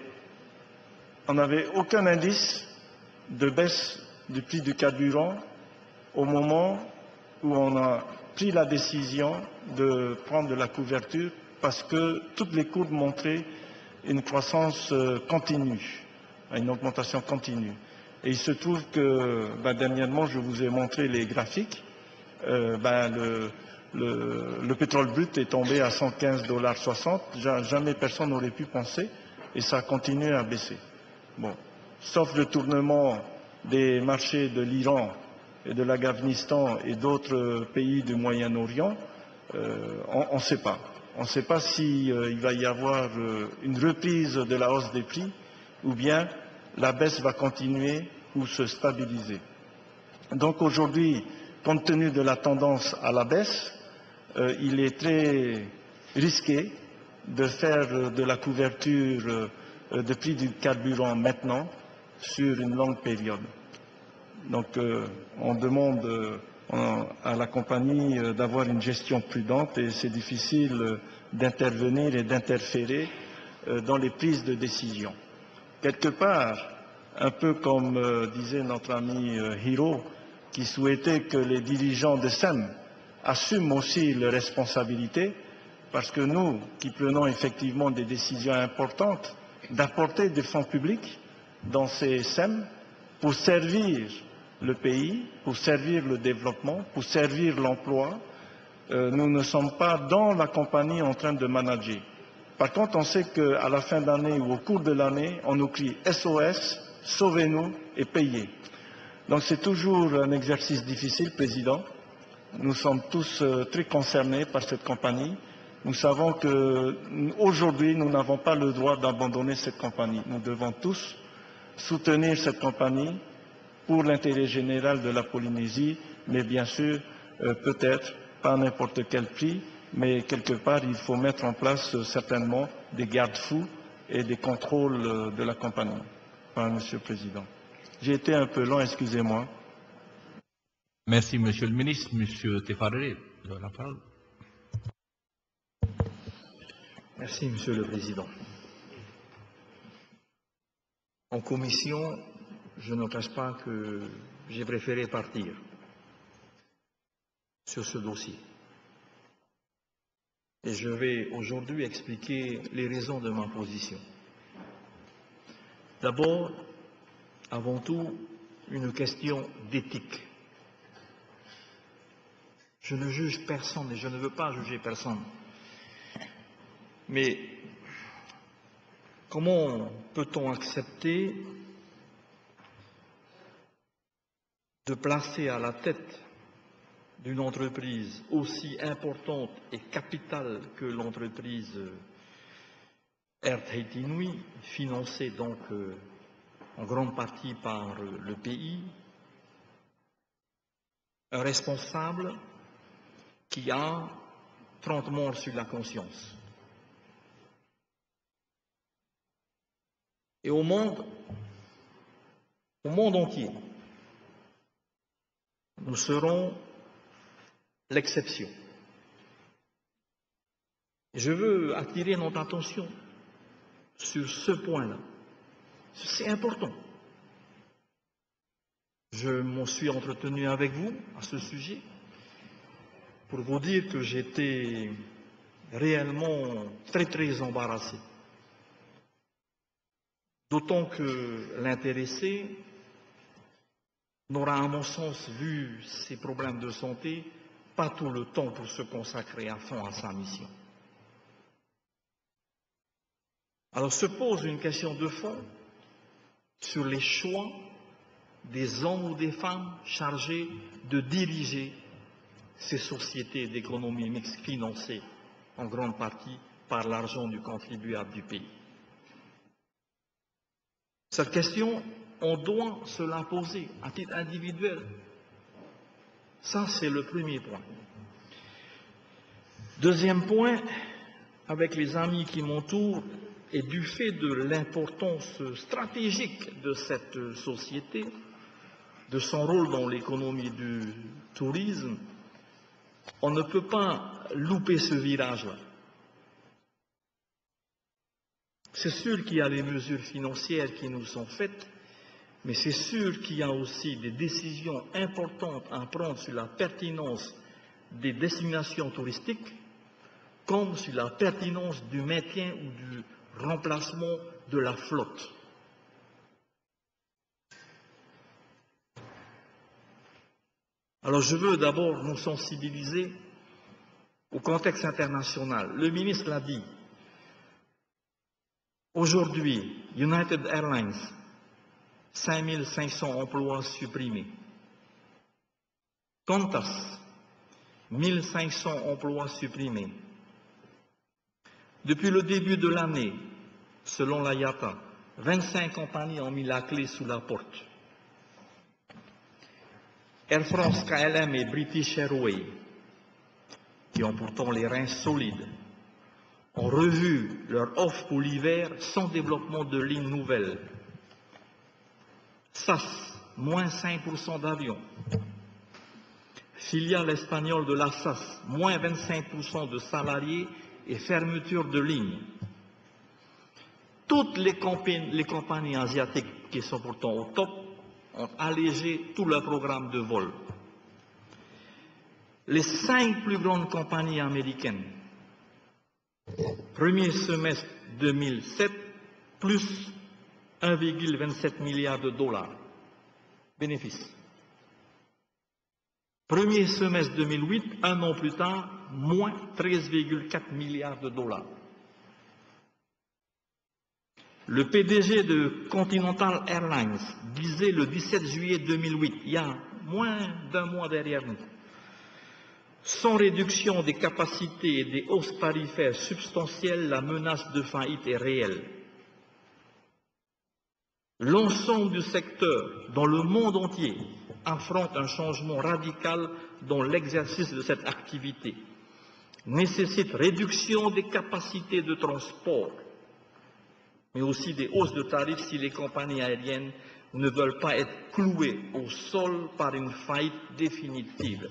on n'avait aucun indice de baisse du prix du carburant au moment où on a pris la décision de prendre de la couverture, parce que toutes les courbes montraient une croissance continue, une augmentation continue. Et il se trouve que ben, dernièrement, je vous ai montré les graphiques, euh, ben, le, le, le pétrole brut est tombé à cent quinze dollars soixante, jamais personne n'aurait pu penser, et ça a continué à baisser. Bon, sauf le tournement des marchés de l'Iran et de l'Afghanistan et d'autres pays du Moyen-Orient, euh, on ne sait pas. On ne sait pas s'il euh, va y avoir euh, une reprise de la hausse des prix ou bien la baisse va continuer ou se stabiliser. Donc aujourd'hui, compte tenu de la tendance à la baisse, euh, il est très risqué de faire de la couverture euh, de prix du carburant maintenant sur une longue période. Donc euh, on demande euh, à la compagnie euh, d'avoir une gestion prudente, et c'est difficile euh, d'intervenir et d'interférer euh, dans les prises de décision. Quelque part, un peu comme euh, disait notre ami euh, Hiro, qui souhaitait que les dirigeants de S E M assument aussi leurs responsabilités, parce que nous, qui prenons effectivement des décisions importantes, d'apporter des fonds publics dans ces S E M pour servir le pays, pour servir le développement, pour servir l'emploi. Euh, nous ne sommes pas dans la compagnie en train de manager. Par contre, on sait qu'à la fin d'année ou au cours de l'année, on nous crie S O S, sauvez-nous et payez. Donc c'est toujours un exercice difficile, Président. Nous sommes tous euh, très concernés par cette compagnie. Nous savons qu'aujourd'hui, nous n'avons pas le droit d'abandonner cette compagnie. Nous devons tous soutenir cette compagnie pour l'intérêt général de la Polynésie, mais bien sûr, euh, peut-être pas à n'importe quel prix, mais quelque part, il faut mettre en place euh, certainement des garde-fous et des contrôles euh, de la compagnie. Enfin, Monsieur le Président. J'ai été un peu long, excusez-moi. Merci, Monsieur le Ministre. Monsieur Tefarere, vous avez la parole. Merci, Monsieur le Président. En commission, je ne cache pas que j'ai préféré partir sur ce dossier. Et je vais aujourd'hui expliquer les raisons de ma position. D'abord, avant tout, une question d'éthique. Je ne juge personne et je ne veux pas juger personne. Mais comment peut-on accepter de placer à la tête d'une entreprise aussi importante et capitale que l'entreprise Air Tahiti Nui, financée donc euh, en grande partie par euh, le pays, un responsable qui a trente morts sur la conscience. Et au monde, au monde entier, nous serons l'exception. Je veux attirer notre attention sur ce point-là. C'est important. Je m'en suis entretenu avec vous à ce sujet pour vous dire que j'étais réellement très très embarrassé. D'autant que l'intéressé n'aura, à mon sens, vu ses problèmes de santé, pas tout le temps pour se consacrer à fond à sa mission. Alors se pose une question de fond sur les choix des hommes ou des femmes chargés de diriger ces sociétés d'économie mixte financées en grande partie par l'argent du contribuable du pays. Cette question, on doit se la poser à titre individuel. Ça, c'est le premier point. Deuxième point, avec les amis qui m'entourent, et du fait de l'importance stratégique de cette société, de son rôle dans l'économie du tourisme, on ne peut pas louper ce virage-là. C'est sûr qu'il y a les mesures financières qui nous sont faites, mais c'est sûr qu'il y a aussi des décisions importantes à prendre sur la pertinence des destinations touristiques, comme sur la pertinence du maintien ou du remplacement de la flotte. Alors je veux d'abord nous sensibiliser au contexte international. Le ministre l'a dit. Aujourd'hui, United Airlines, cinq mille cinq cents emplois supprimés. Qantas, mille cinq cents emplois supprimés. Depuis le début de l'année, selon la I A T A, vingt-cinq compagnies ont mis la clé sous la porte. Air France, K L M et British Airways, qui ont pourtant les reins solides, ont revu leur offre pour l'hiver sans développement de lignes nouvelles. S A S, moins cinq pour cent d'avions. Filiale espagnole de la S A S, moins vingt-cinq pour cent de salariés et fermeture de lignes. Toutes les compagnies, les compagnies asiatiques qui sont pourtant au top ont allégé tout leur programme de vol. Les cinq plus grandes compagnies américaines, premier semestre deux mille sept, plus un virgule vingt-sept milliard de dollars. Bénéfice. Premier semestre deux mille huit, un an plus tard, moins treize virgule quatre milliards de dollars. Le P D G de Continental Airlines disait le dix-sept juillet deux mille huit, il y a moins d'un mois derrière nous, sans réduction des capacités et des hausses tarifaires substantielles, la menace de faillite est réelle. L'ensemble du secteur, dans le monde entier, affronte un changement radical dans l'exercice de cette activité, nécessite réduction des capacités de transport, mais aussi des hausses de tarifs si les compagnies aériennes ne veulent pas être clouées au sol par une faillite définitive.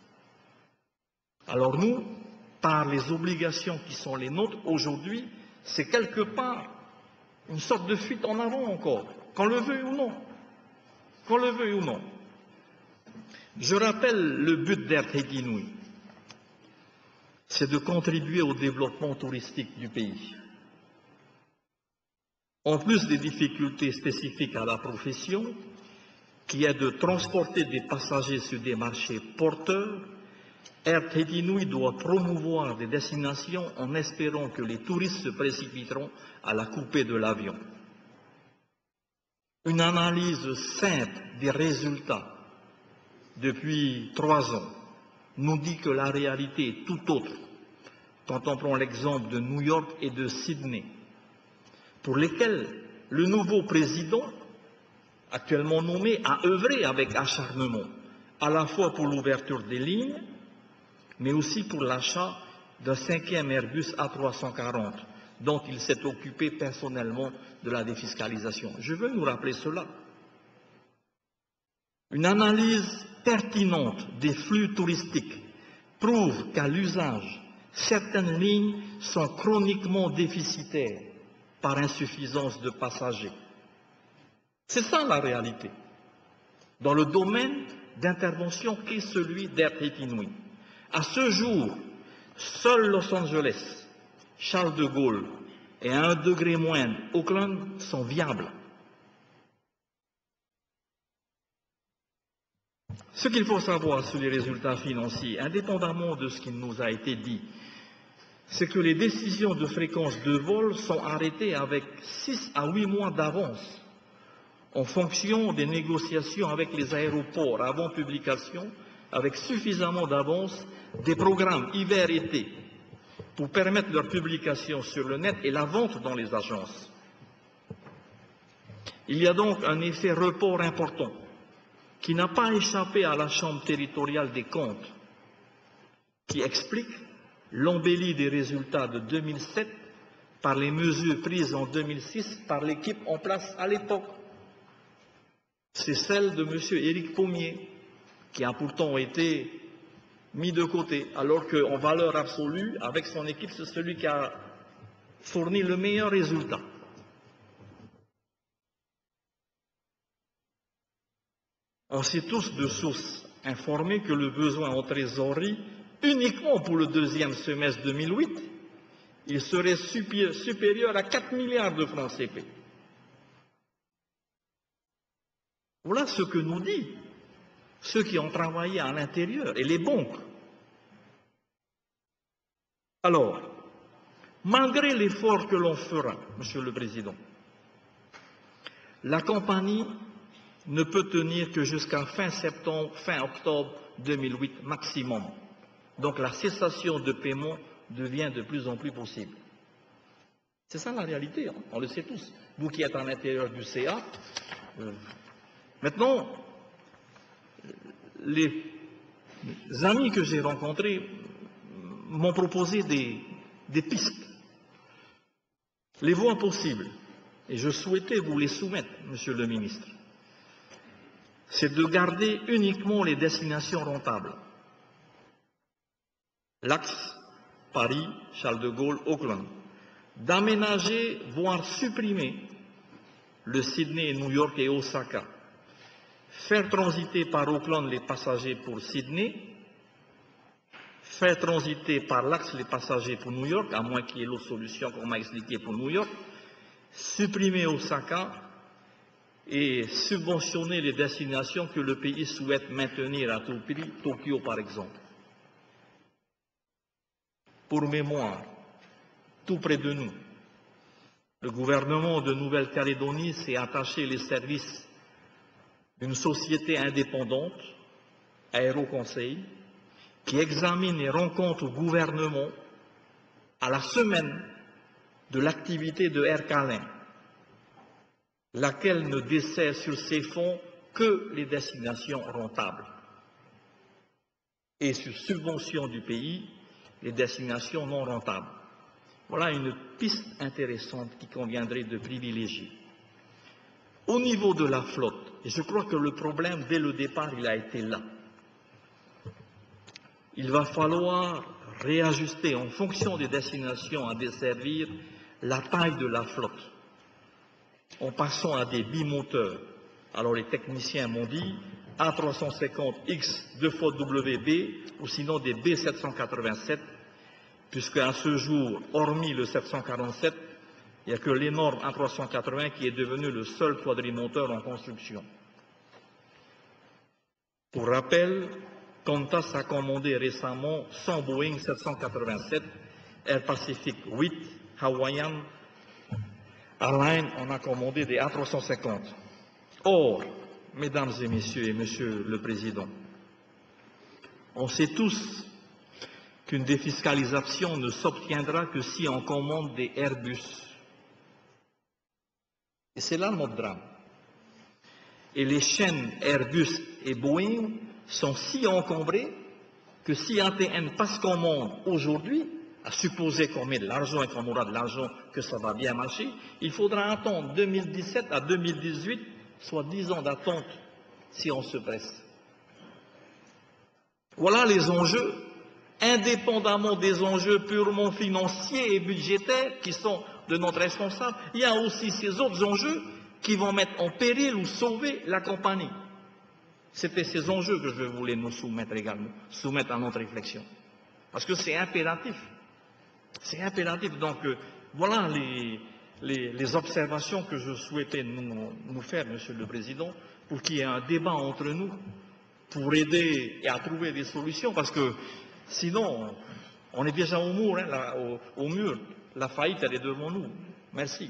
Alors nous, par les obligations qui sont les nôtres aujourd'hui, c'est quelque part une sorte de fuite en avant encore, qu'on le veuille ou non, qu'on le veuille ou non. Je rappelle le but d'Air Tahiti Nui, c'est de contribuer au développement touristique du pays. En plus des difficultés spécifiques à la profession, qui est de transporter des passagers sur des marchés porteurs, Air Tahiti Nui doit promouvoir des destinations en espérant que les touristes se précipiteront à la coupée de l'avion. Une analyse simple des résultats depuis trois ans nous dit que la réalité est tout autre quand on prend l'exemple de New York et de Sydney, pour lesquels le nouveau président, actuellement nommé, a œuvré avec acharnement, à la fois pour l'ouverture des lignes, mais aussi pour l'achat d'un cinquième Airbus A trois cent quarante, dont il s'est occupé personnellement de la défiscalisation. Je veux nous rappeler cela. Une analyse pertinente des flux touristiques prouve qu'à l'usage, certaines lignes sont chroniquement déficitaires par insuffisance de passagers. C'est ça la réalité. Dans le domaine d'intervention qu'est celui d'Air Tahiti-Nui. À ce jour, seuls Los Angeles, Charles de Gaulle et à un degré moindre, Auckland sont viables. Ce qu'il faut savoir sur les résultats financiers, indépendamment de ce qui nous a été dit, c'est que les décisions de fréquence de vol sont arrêtées avec six à huit mois d'avance en fonction des négociations avec les aéroports avant publication, avec suffisamment d'avance des programmes hiver-été pour permettre leur publication sur le net et la vente dans les agences. Il y a donc un effet report important qui n'a pas échappé à la Chambre territoriale des comptes, qui explique l'embellie des résultats de deux mille sept par les mesures prises en deux mille six par l'équipe en place à l'époque. C'est celle de M. Éric Pommier, qui a pourtant été mis de côté, alors qu'en valeur absolue, avec son équipe, c'est celui qui a fourni le meilleur résultat. On sait tous de sources informées que le besoin en trésorerie, uniquement pour le deuxième semestre deux mille huit, il serait supérieur à quatre milliards de francs C P. Voilà ce que nous disent ceux qui ont travaillé à l'intérieur et les banques. Alors, malgré l'effort que l'on fera, Monsieur le Président, la compagnie ne peut tenir que jusqu'à fin septembre, fin octobre deux mille huit maximum. Donc la cessation de paiement devient de plus en plus possible. C'est ça la réalité, hein, on le sait tous. Vous qui êtes à l'intérieur du C A. Euh, maintenant, les amis que j'ai rencontrés m'ont proposé des, des pistes, les voies possibles. Et je souhaitais vous les soumettre, Monsieur le Ministre. C'est de garder uniquement les destinations rentables. L'axe Paris, Charles de Gaulle, Auckland. D'aménager, voire supprimer le Sydney, New York et Osaka. Faire transiter par Auckland les passagers pour Sydney. Faire transiter par l'axe les passagers pour New York, à moins qu'il y ait l'autre solution qu'on m'a expliqué pour New York. Supprimer Osaka et subventionner les destinations que le pays souhaite maintenir à tout prix, Tokyo par exemple. Pour mémoire, tout près de nous, le gouvernement de Nouvelle-Calédonie s'est attaché les services d'une société indépendante, Aéroconseil, qui examine et rencontre au gouvernement à la semaine de l'activité de Air Calin, laquelle ne dessert sur ses fonds que les destinations rentables et sur subvention du pays, les destinations non rentables. Voilà une piste intéressante qui conviendrait de privilégier. Au niveau de la flotte, et je crois que le problème, dès le départ, il a été là. Il va falloir réajuster en fonction des destinations à desservir la taille de la flotte, en passant à des bimoteurs. Alors les techniciens m'ont dit A trois cent cinquante X deux fois W B ou sinon des B sept cent quatre-vingt-sept, puisque à ce jour, hormis le sept cent quarante-sept, il n'y a que l'énorme A trois cent quatre-vingts qui est devenu le seul quadrimoteur en construction. Pour rappel, Qantas a commandé récemment cent Boeing sept cent quatre-vingt-sept, Air Pacific huit, Hawaiian Airlines en a commandé des A trois cent cinquante. Or, mesdames et messieurs et monsieur le Président, on sait tous qu'une défiscalisation ne s'obtiendra que si on commande des Airbus. Et c'est là notre drame. Et les chaînes Airbus et Boeing sont si encombrées que si A T N passe commande aujourd'hui, à supposer qu'on met de l'argent et qu'on aura de l'argent, que ça va bien marcher, il faudra attendre deux mille dix-sept à deux mille dix-huit, soit dix ans d'attente si on se presse. Voilà les enjeux indépendamment des enjeux purement financiers et budgétaires qui sont de notre responsable, il y a aussi ces autres enjeux qui vont mettre en péril ou sauver la compagnie. C'était ces enjeux que je voulais nous soumettre également, soumettre à notre réflexion. Parce que c'est impératif. C'est impératif. Donc, euh, voilà les, les, les observations que je souhaitais nous, nous faire, Monsieur le Président, pour qu'il y ait un débat entre nous, pour aider et à trouver des solutions, parce que sinon, on est déjà au mur, hein, là, au, au mur. La faillite, elle est devant nous. Merci.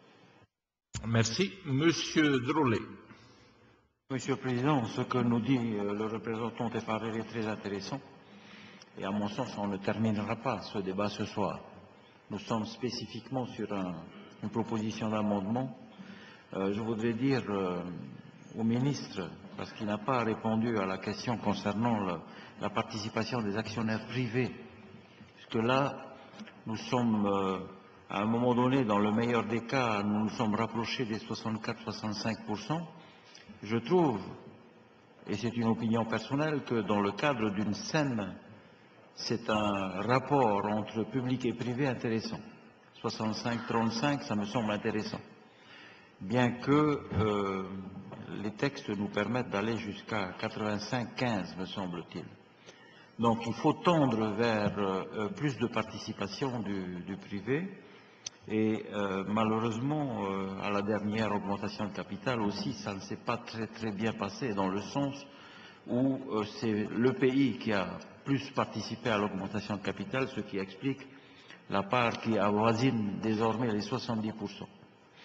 Merci. Monsieur Drolet. Monsieur le Président, ce que nous dit euh, le représentant F R R est très intéressant. Et à mon sens, on ne terminera pas ce débat ce soir. Nous sommes spécifiquement sur un, une proposition d'amendement. Euh, je voudrais dire euh, au ministre, parce qu'il n'a pas répondu à la question concernant le, la participation des actionnaires privés, puisque là, nous sommes, euh, à un moment donné, dans le meilleur des cas, nous nous sommes rapprochés des soixante-quatre à soixante-cinq pour cent. Je trouve, et c'est une opinion personnelle, que dans le cadre d'une saine, c'est un rapport entre public et privé intéressant. soixante-cinq trente-cinq, ça me semble intéressant. Bien que euh, les textes nous permettent d'aller jusqu'à quatre-vingt-cinq quinze, me semble-t-il. Donc il faut tendre vers euh, plus de participation du, du privé. Et euh, malheureusement, euh, à la dernière augmentation de capital aussi, ça ne s'est pas très très bien passé, dans le sens où euh, c'est le pays qui a plus participé à l'augmentation de capital, ce qui explique la part qui avoisine désormais les soixante-dix pour cent.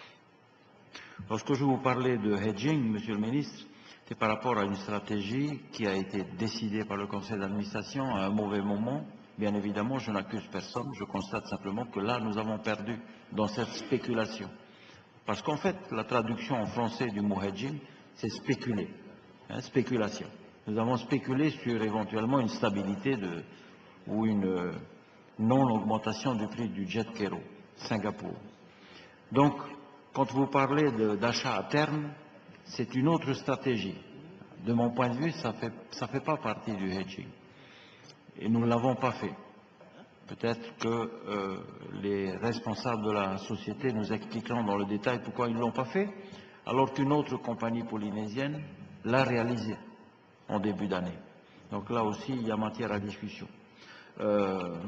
Lorsque je vous parlais de hedging, Monsieur le Ministre, c'est par rapport à une stratégie qui a été décidée par le Conseil d'administration à un mauvais moment. Bien évidemment, je n'accuse personne, je constate simplement que là, nous avons perdu dans cette spéculation. Parce qu'en fait, la traduction en français du mot hedging, c'est spéculer, hein, spéculation. Nous avons spéculé sur éventuellement une stabilité de, ou une euh, non-augmentation du prix du jet kero, Singapour. Donc, quand vous parlez d'achat à terme, c'est une autre stratégie. De mon point de vue, ça fait, ça fait pas partie du hedging. Et nous ne l'avons pas fait. Peut-être que euh, les responsables de la société nous expliqueront dans le détail pourquoi ils ne l'ont pas fait, alors qu'une autre compagnie polynésienne l'a réalisé en début d'année. Donc là aussi, il y a matière à discussion. Euh,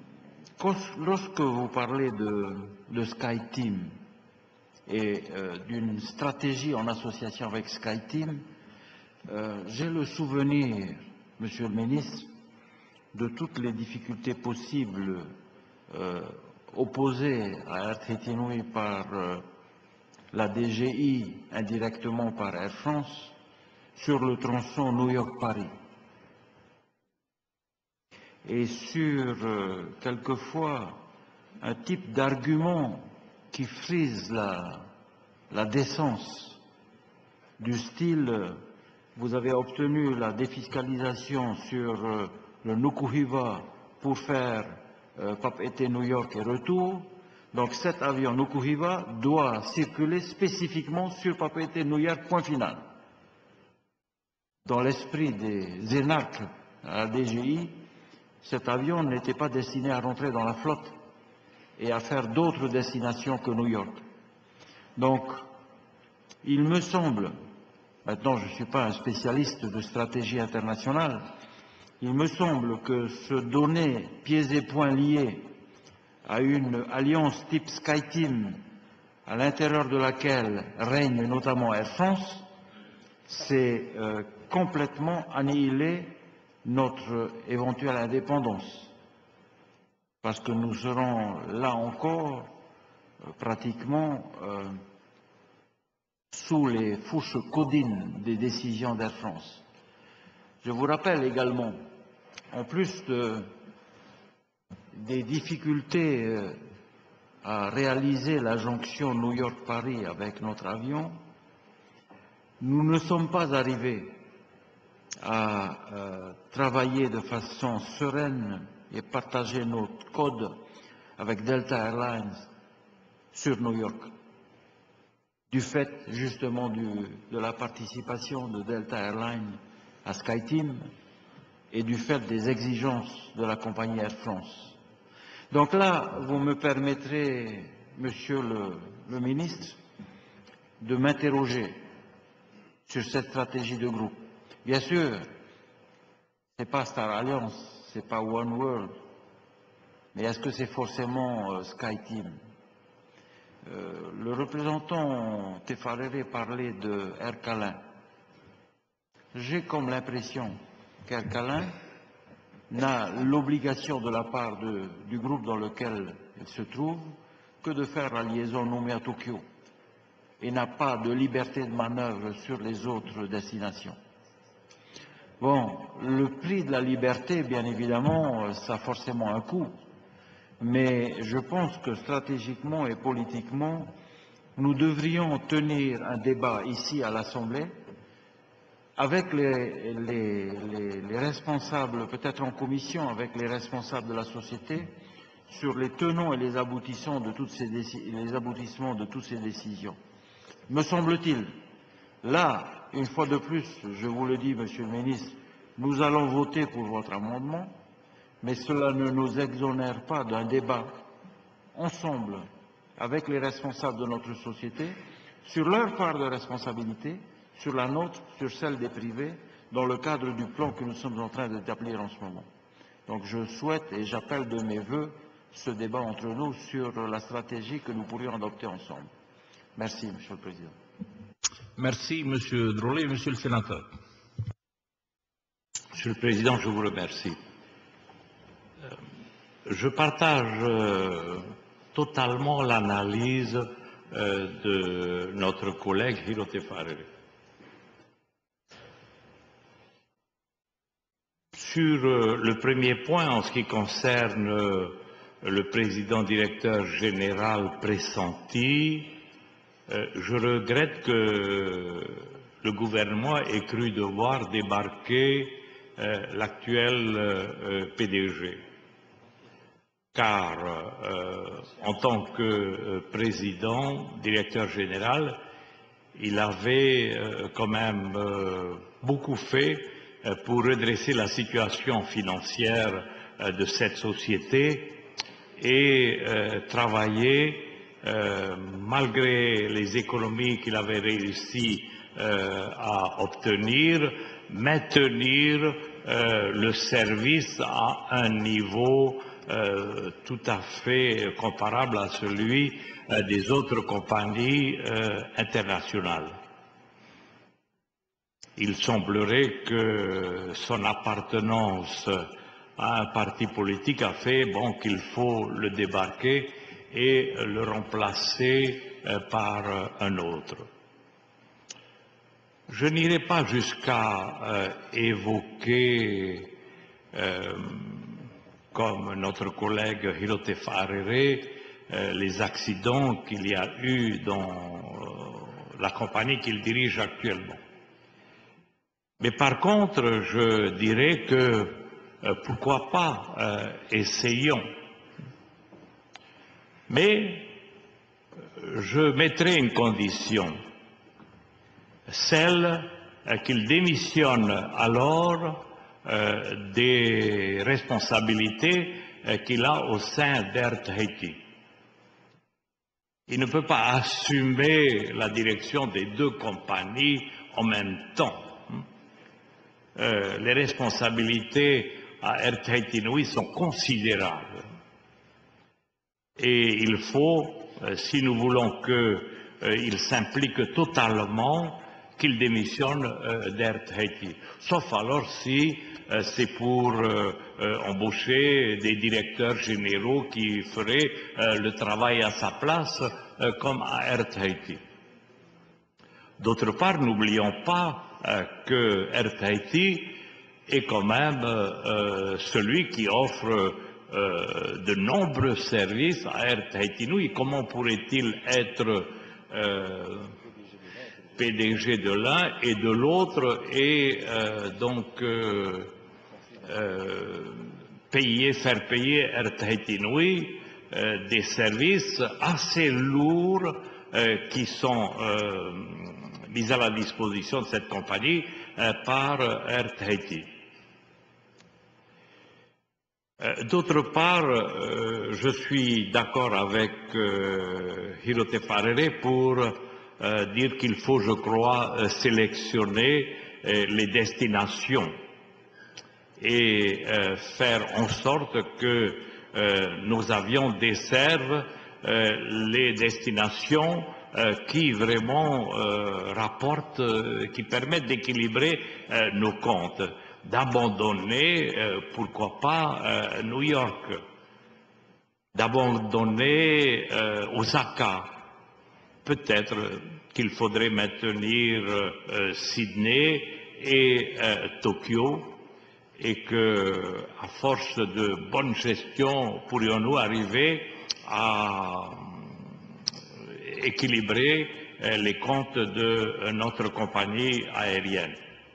lorsque vous parlez de, de SkyTeam et euh, d'une stratégie en association avec SkyTeam, euh, j'ai le souvenir, Monsieur le Ministre, de toutes les difficultés possibles euh, opposées à Air Tahiti Nui par euh, la D G I, indirectement par Air France, sur le tronçon New York-Paris. Et sur, euh, quelquefois, un type d'argument qui frise la, la décence, du style, euh, vous avez obtenu la défiscalisation sur euh, le Nukuhiva pour faire euh, Papeete New York et retour. Donc cet avion Nukuhiva doit circuler spécifiquement sur Papeete New York, point final. Dans l'esprit des énarques à la D G I, cet avion n'était pas destiné à rentrer dans la flotte et à faire d'autres destinations que New York. Donc, il me semble, maintenant je ne suis pas un spécialiste de stratégie internationale, il me semble que se donner pieds et poings liés à une alliance type SkyTeam, à l'intérieur de laquelle règne notamment Air France, c'est euh, complètement annihiler notre éventuelle indépendance. Parce que nous serons là encore euh, pratiquement euh, sous les fourches codines des décisions d'Air France. Je vous rappelle également, en plus de, des difficultés euh, à réaliser la jonction New York-Paris avec notre avion, nous ne sommes pas arrivés à euh, travailler de façon sereine et partager notre code avec Delta Airlines sur New York, du fait justement du, de la participation de Delta Airlines à SkyTeam, et du fait des exigences de la compagnie Air France. Donc là, vous me permettrez, Monsieur le, le ministre, de m'interroger sur cette stratégie de groupe. Bien sûr, ce n'est pas Star Alliance, ce n'est pas One World, mais est-ce que c'est forcément euh, SkyTeam? euh, Le représentant Tefarere parlait de Air Calin. J'ai comme l'impression qu'Air Calin n'a l'obligation de la part de, du groupe dans lequel il se trouve que de faire la liaison nommée à Tokyo et n'a pas de liberté de manœuvre sur les autres destinations. Bon, le prix de la liberté, bien évidemment, ça a forcément un coût, mais je pense que stratégiquement et politiquement, nous devrions tenir un débat ici à l'Assemblée avec les, les, les, les responsables, peut-être en commission, avec les responsables de la société, sur les tenants et les aboutissants de toutes ces, les aboutissements de toutes ces décisions. Me semble-t-il, là, une fois de plus, je vous le dis, Monsieur le ministre, nous allons voter pour votre amendement, mais cela ne nous exonère pas d'un débat ensemble avec les responsables de notre société sur leur part de responsabilité, sur la nôtre, sur celle des privés, dans le cadre du plan que nous sommes en train d'établir en ce moment. Donc je souhaite et j'appelle de mes voeux ce débat entre nous sur la stratégie que nous pourrions adopter ensemble. Merci, Monsieur le Président. Merci, Monsieur Drolet. Monsieur le Sénateur. Monsieur le Président, je vous remercie. Euh, je partage euh, totalement l'analyse euh, de notre collègue Hiro Tefarere. Sur euh, le premier point, en ce qui concerne euh, le président directeur général pressenti, euh, je regrette que le gouvernement ait cru devoir débarquer euh, l'actuel euh, P D G. Car euh, en tant que euh, président, directeur général, il avait euh, quand même euh, beaucoup fait euh, pour redresser la situation financière euh, de cette société et euh, travailler, euh, malgré les économies qu'il avait réussi euh, à obtenir, maintenir euh, le service à un niveau euh, tout à fait comparable à celui euh, des autres compagnies euh, internationales. Il semblerait que son appartenance à un parti politique a fait bon, qu'il faut le débarquer et le remplacer euh, par euh, un autre. Je n'irai pas jusqu'à euh, évoquer, euh, comme notre collègue Hiro Tefarere, euh, les accidents qu'il y a eu dans euh, la compagnie qu'il dirige actuellement. Mais par contre, je dirais que Euh, pourquoi pas, euh, essayons. Mais je mettrai une condition, celle euh, qu'il démissionne alors euh, des responsabilités euh, qu'il a au sein d'Air Tahiti. Il ne peut pas assumer la direction des deux compagnies en même temps. Euh, les responsabilités à Air Tahiti Nui sont considérables. Et il faut, euh, si nous voulons qu'il euh, s'implique totalement, qu'il démissionne euh, d'Air Tahiti. Sauf alors si euh, c'est pour euh, euh, embaucher des directeurs généraux qui feraient euh, le travail à sa place, euh, comme à Air Tahiti. D'autre part, n'oublions pas euh, que Air Tahiti est quand même euh, celui qui offre euh, de nombreux services à Air Tahiti Nui. Comment pourrait-il être euh, P D G de l'un et de l'autre et euh, donc euh, euh, payer, faire payer Air Tahiti Nui euh, des services assez lourds euh, qui sont euh, mis à la disposition de cette compagnie euh, par Air Tahiti. Euh, D'autre part, euh, je suis d'accord avec euh, Hirote Farere pour euh, dire qu'il faut, je crois, euh, sélectionner euh, les destinations et euh, faire en sorte que euh, nos avions desservent euh, les destinations euh, qui vraiment euh, rapportent, euh, qui permettent d'équilibrer euh, nos comptes, d'abandonner, euh, pourquoi pas, euh, New York, d'abandonner euh, Osaka. Peut-être qu'il faudrait maintenir euh, Sydney et euh, Tokyo, et que, à force de bonne gestion, pourrions-nous arriver à équilibrer euh, les comptes de euh, notre compagnie aérienne.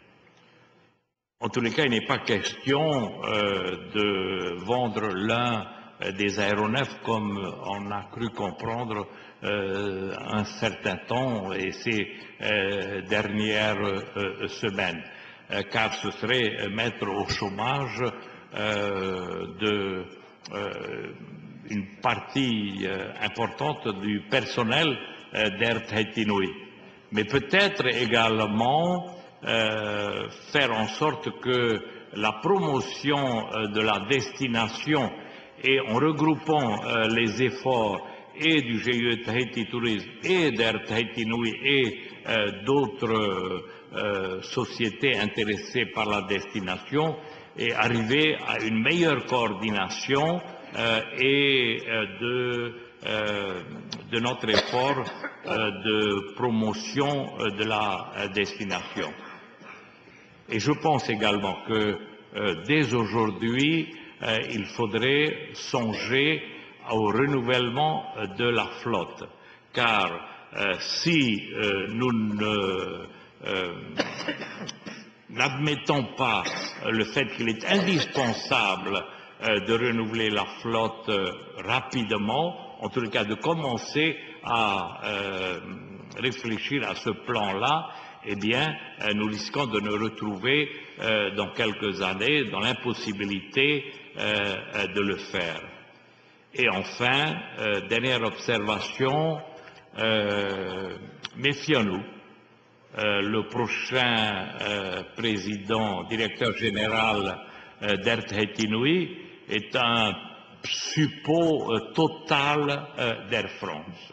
En tous les cas, il n'est pas question euh, de vendre l'un euh, des aéronefs comme on a cru comprendre euh, un certain temps et ces euh, dernières euh, semaines. Car ce serait mettre au chômage euh, de, euh, une partie euh, importante du personnel euh, d'Air Tahiti Nui. Mais peut-être également euh, faire en sorte que la promotion euh, de la destination et en regroupant euh, les efforts et du G I E Tahiti Tourisme et d'Air Tahiti Nui et euh, d'autres Euh, sociétés intéressées par la destination et arriver à une meilleure coordination euh, et euh, de, euh, de notre effort euh, de promotion euh, de la euh, destination. Et je pense également que euh, dès aujourd'hui, euh, il faudrait songer au renouvellement de la flotte, car euh, si euh, nous ne Euh, n'admettons pas euh, le fait qu'il est indispensable euh, de renouveler la flotte euh, rapidement, en tout cas de commencer à euh, réfléchir à ce plan-là, eh bien, euh, nous risquons de nous retrouver euh, dans quelques années dans l'impossibilité euh, de le faire. Et enfin, euh, dernière observation, euh, méfions-nous. Euh, le prochain euh, président, directeur général euh, d'Air Tahiti Nui est un suppôt euh, total euh, d'Air France.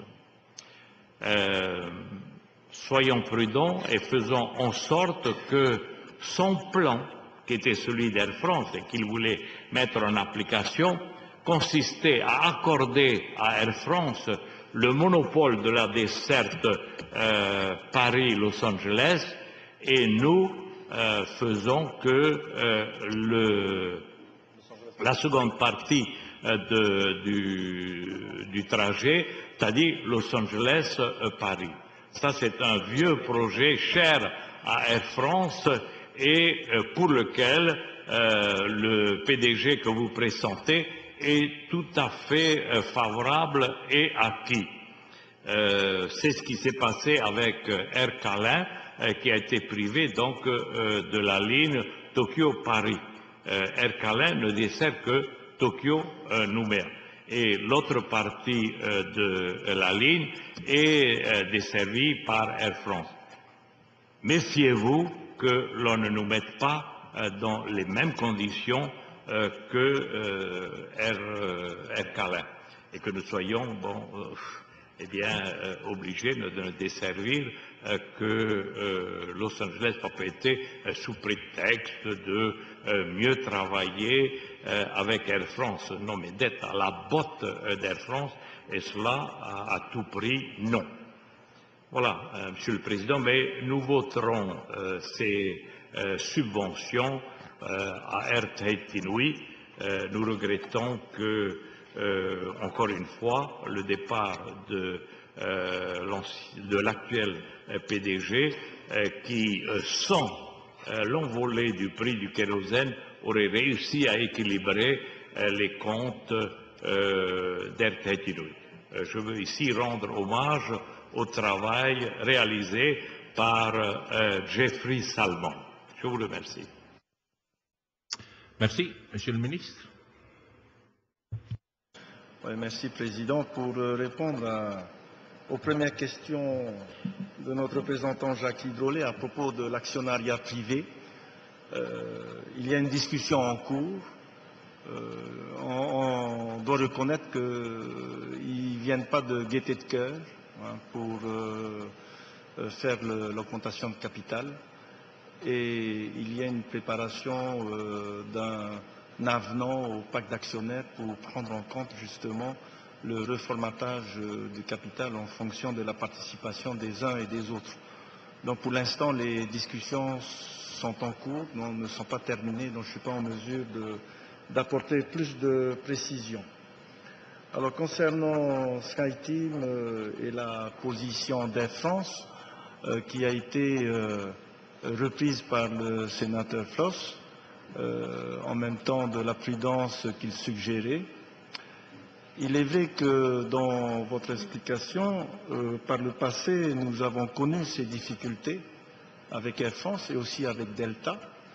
Euh, soyons prudents et faisons en sorte que son plan, qui était celui d'Air France et qu'il voulait mettre en application, consistait à accorder à Air France le monopole de la desserte euh, Paris-Los Angeles, et nous euh, faisons que euh, le, la seconde partie euh, de, du, du trajet, c'est-à-dire Los Angeles-Paris. Ça, c'est un vieux projet cher à Air France et euh, pour lequel euh, le P D G que vous pressentez est tout à fait euh, favorable et acquis. Euh, c'est ce qui s'est passé avec euh, Air Calin, euh, qui a été privé donc euh, de la ligne Tokyo-Paris. Euh, Air Calin ne dessert que Tokyo-Nouméa. Et l'autre partie euh, de la ligne est euh, desservie par Air France. Méfiez-vous que l'on ne nous mette pas euh, dans les mêmes conditions Euh, que euh, Air, euh, Air Calin, et que nous soyons bon, euh, eh bien, euh, obligés de ne desservir euh, que euh, Los Angeles propriété euh, sous prétexte de euh, mieux travailler euh, avec Air France. Non, mais d'être à la botte euh, d'Air France, et cela à, à tout prix, non. Voilà, euh, Monsieur le Président, mais nous voterons euh, ces euh, subventions Euh, à Air Tahiti Nui. Euh, nous regrettons que, euh, encore une fois, le départ de, euh, de l'actuel P D G, euh, qui, euh, sans euh, l'envolée du prix du kérosène, aurait réussi à équilibrer euh, les comptes euh, d'Air Tahiti Nui. Euh, je veux ici rendre hommage au travail réalisé par euh, Jeffrey Salmon. Je vous remercie. Merci. Monsieur le ministre. Oui, merci, Président. Pour euh, répondre à, aux premières questions de notre représentant Jacques Hidrolet à propos de l'actionnariat privé, euh, il y a une discussion en cours. Euh, on, on doit reconnaître qu'ils ne viennent pas de gaieté de cœur hein, pour euh, faire l'augmentation de capital. Et il y a une préparation euh, d'un avenant au pacte d'actionnaires pour prendre en compte justement le reformatage euh, du capital en fonction de la participation des uns et des autres. Donc pour l'instant, les discussions sont en cours, non, ne sont pas terminées, donc je ne suis pas en mesure d'apporter plus de précisions. Alors concernant SkyTeam euh, et la position d'Air France, euh, qui a été euh, reprise par le sénateur Floss, euh, en même temps de la prudence qu'il suggérait. Il est vrai que dans votre explication, euh, par le passé, nous avons connu ces difficultés avec Air France et aussi avec Delta,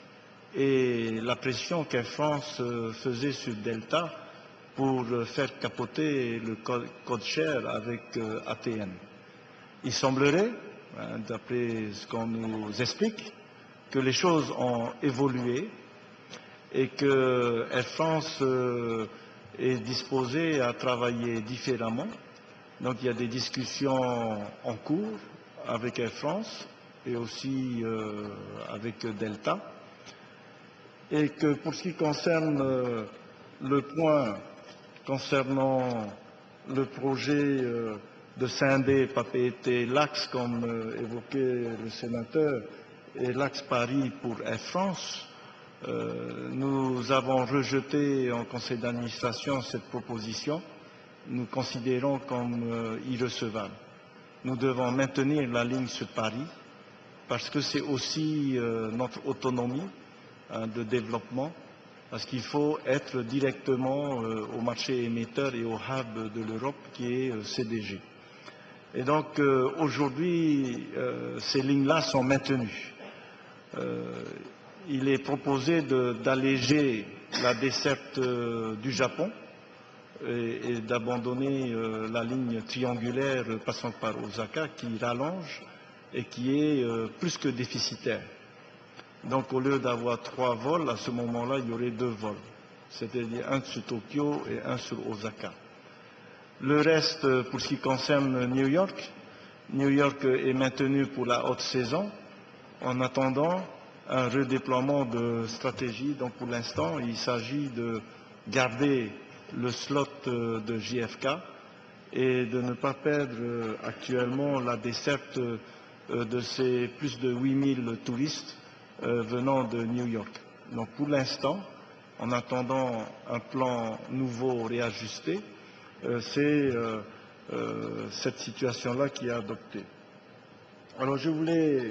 et la pression qu'Air France euh, faisait sur Delta pour euh, faire capoter le code share avec euh, A T M. Il semblerait, hein, d'après ce qu'on nous explique, que les choses ont évolué et que Air France euh, est disposée à travailler différemment. Donc il y a des discussions en cours avec Air France et aussi euh, avec Delta. Et que pour ce qui concerne euh, le point concernant le projet euh, de scinder Papeete l'axe, comme euh, évoquait le sénateur, et l'axe Paris pour Air France, euh, nous avons rejeté en conseil d'administration cette proposition. Nous considérons comme euh, irrecevable. Nous devons maintenir la ligne sur Paris parce que c'est aussi euh, notre autonomie hein, de développement, parce qu'il faut être directement euh, au marché émetteur et au hub de l'Europe qui est euh, C D G. Et donc euh, aujourd'hui, euh, ces lignes-là sont maintenues. Euh, il est proposé d'alléger la desserte euh, du Japon et, et d'abandonner euh, la ligne triangulaire passant par Osaka qui rallonge et qui est euh, plus que déficitaire. Donc au lieu d'avoir trois vols, à ce moment-là, il y aurait deux vols, c'est-à-dire un sur Tokyo et un sur Osaka. Le reste, pour ce qui concerne New York, New York est maintenu pour la haute saison, en attendant un redéploiement de stratégie. Donc pour l'instant, il s'agit de garder le slot de J F K et de ne pas perdre actuellement la desserte de ces plus de huit mille touristes venant de New York. Donc pour l'instant, en attendant un plan nouveau réajusté, c'est cette situation-là qui est adoptée. Alors je voulais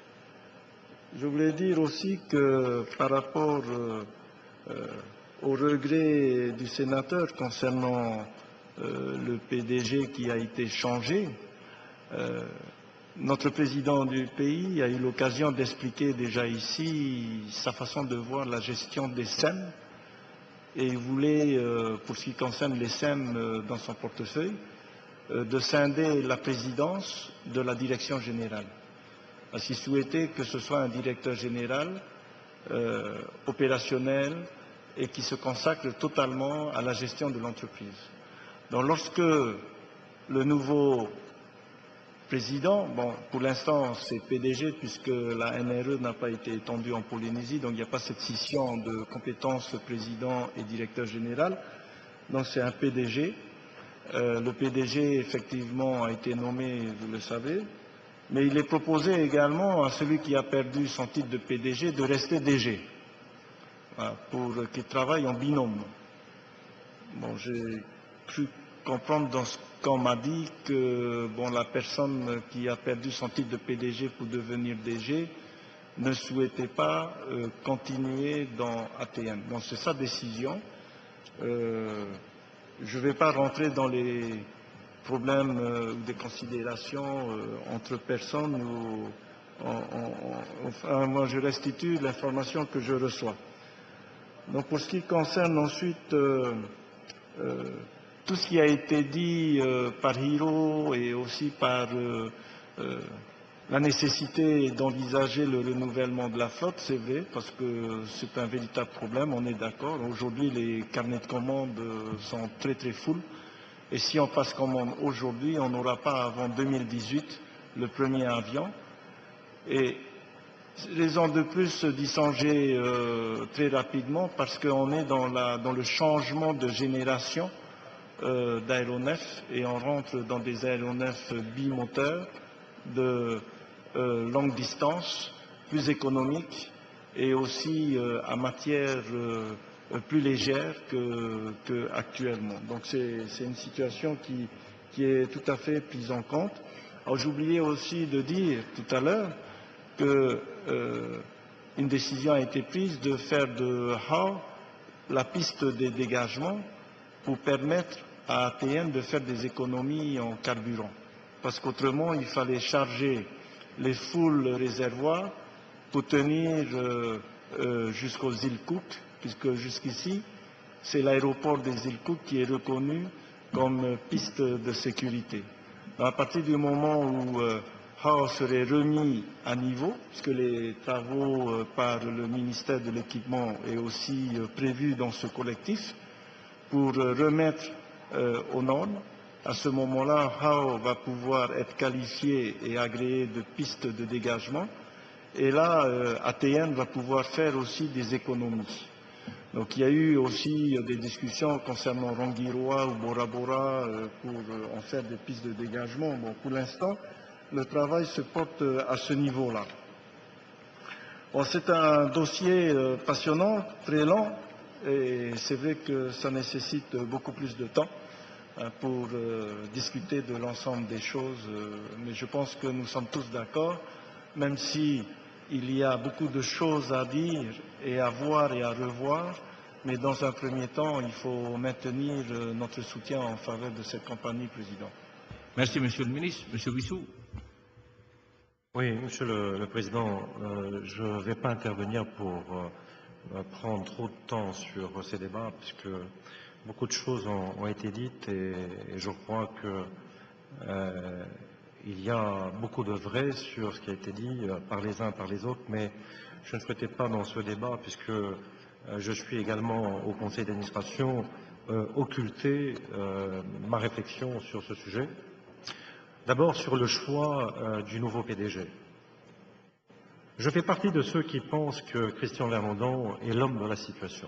Je voulais dire aussi que par rapport euh, euh, au regret du sénateur concernant euh, le P D G qui a été changé, euh, notre président du pays a eu l'occasion d'expliquer déjà ici sa façon de voir la gestion des S E M et il voulait, euh, pour ce qui concerne les S E M euh, dans son portefeuille, euh, de scinder la présidence de la direction générale. Parce qu'il souhaitait que ce soit un directeur général euh, opérationnel et qui se consacre totalement à la gestion de l'entreprise. Donc lorsque le nouveau président, bon pour l'instant c'est P D G puisque la N R E n'a pas été étendue en Polynésie, donc il n'y a pas cette scission de compétences président et directeur général, donc c'est un P D G. Euh, le P D G effectivement a été nommé, vous le savez, mais il est proposé également à celui qui a perdu son titre de P D G de rester D G, voilà, pour qu'il travaille en binôme. Bon, j'ai cru comprendre dans ce qu'on m'a dit que bon, la personne qui a perdu son titre de P D G pour devenir D G ne souhaitait pas euh, continuer dans A T M. Donc c'est sa décision. Euh, je ne vais pas rentrer dans les problèmes euh, ou des considérations euh, entre personnes ou on, on, enfin, moi je restitue l'information que je reçois. Donc pour ce qui concerne ensuite euh, euh, tout ce qui a été dit euh, par Hiro et aussi par euh, euh, la nécessité d'envisager le renouvellement de la flotte, c'est vrai, parce que c'est un véritable problème, on est d'accord. Aujourd'hui, les carnets de commandes sont très très full. Et si on passe commande aujourd'hui, on n'aura pas avant deux mille dix-huit le premier avion. Et raison de plus d'y songer euh, très rapidement, parce qu'on est dans, la, dans le changement de génération euh, d'aéronefs et on rentre dans des aéronefs bimoteurs de euh, longue distance, plus économiques et aussi euh, à matière euh, plus légère qu'actuellement. Que Donc c'est une situation qui, qui est tout à fait prise en compte. J'oubliais aussi de dire tout à l'heure qu'une euh, décision a été prise de faire de Hao la piste des dégagements pour permettre à A T M de faire des économies en carburant. Parce qu'autrement, il fallait charger les full réservoirs pour tenir euh, euh, jusqu'aux îles Cook, puisque jusqu'ici, c'est l'aéroport des îles Cook qui est reconnu comme piste de sécurité. À partir du moment où euh, Hao serait remis à niveau, puisque les travaux euh, par le ministère de l'Équipement est aussi euh, prévu dans ce collectif, pour euh, remettre euh, aux normes, à ce moment-là, Hao va pouvoir être qualifié et agréé de piste de dégagement, et là, euh, A T M va pouvoir faire aussi des économies. Donc il y a eu aussi des discussions concernant Rongiroa ou Bora Bora euh, pour euh, en faire des pistes de dégagement. Bon, pour l'instant, le travail se porte euh, à ce niveau-là. Bon, c'est un dossier euh, passionnant, très lent, et c'est vrai que ça nécessite beaucoup plus de temps hein, pour euh, discuter de l'ensemble des choses, euh, mais je pense que nous sommes tous d'accord, même si il y a beaucoup de choses à dire et à voir et à revoir, mais dans un premier temps, il faut maintenir notre soutien en faveur de cette compagnie, Président. Merci, Monsieur le Ministre. Monsieur Wissou. Oui, Monsieur le, le Président, euh, je ne vais pas intervenir pour euh, prendre trop de temps sur ces débats, puisque beaucoup de choses ont, ont été dites et, et je crois que euh, il y a beaucoup de vrai sur ce qui a été dit euh, par les uns, par les autres, mais je ne souhaitais pas dans ce débat, puisque euh, je suis également au conseil d'administration, euh, occulter euh, ma réflexion sur ce sujet. D'abord sur le choix euh, du nouveau P D G. Je fais partie de ceux qui pensent que Christian Vernondan est l'homme de la situation.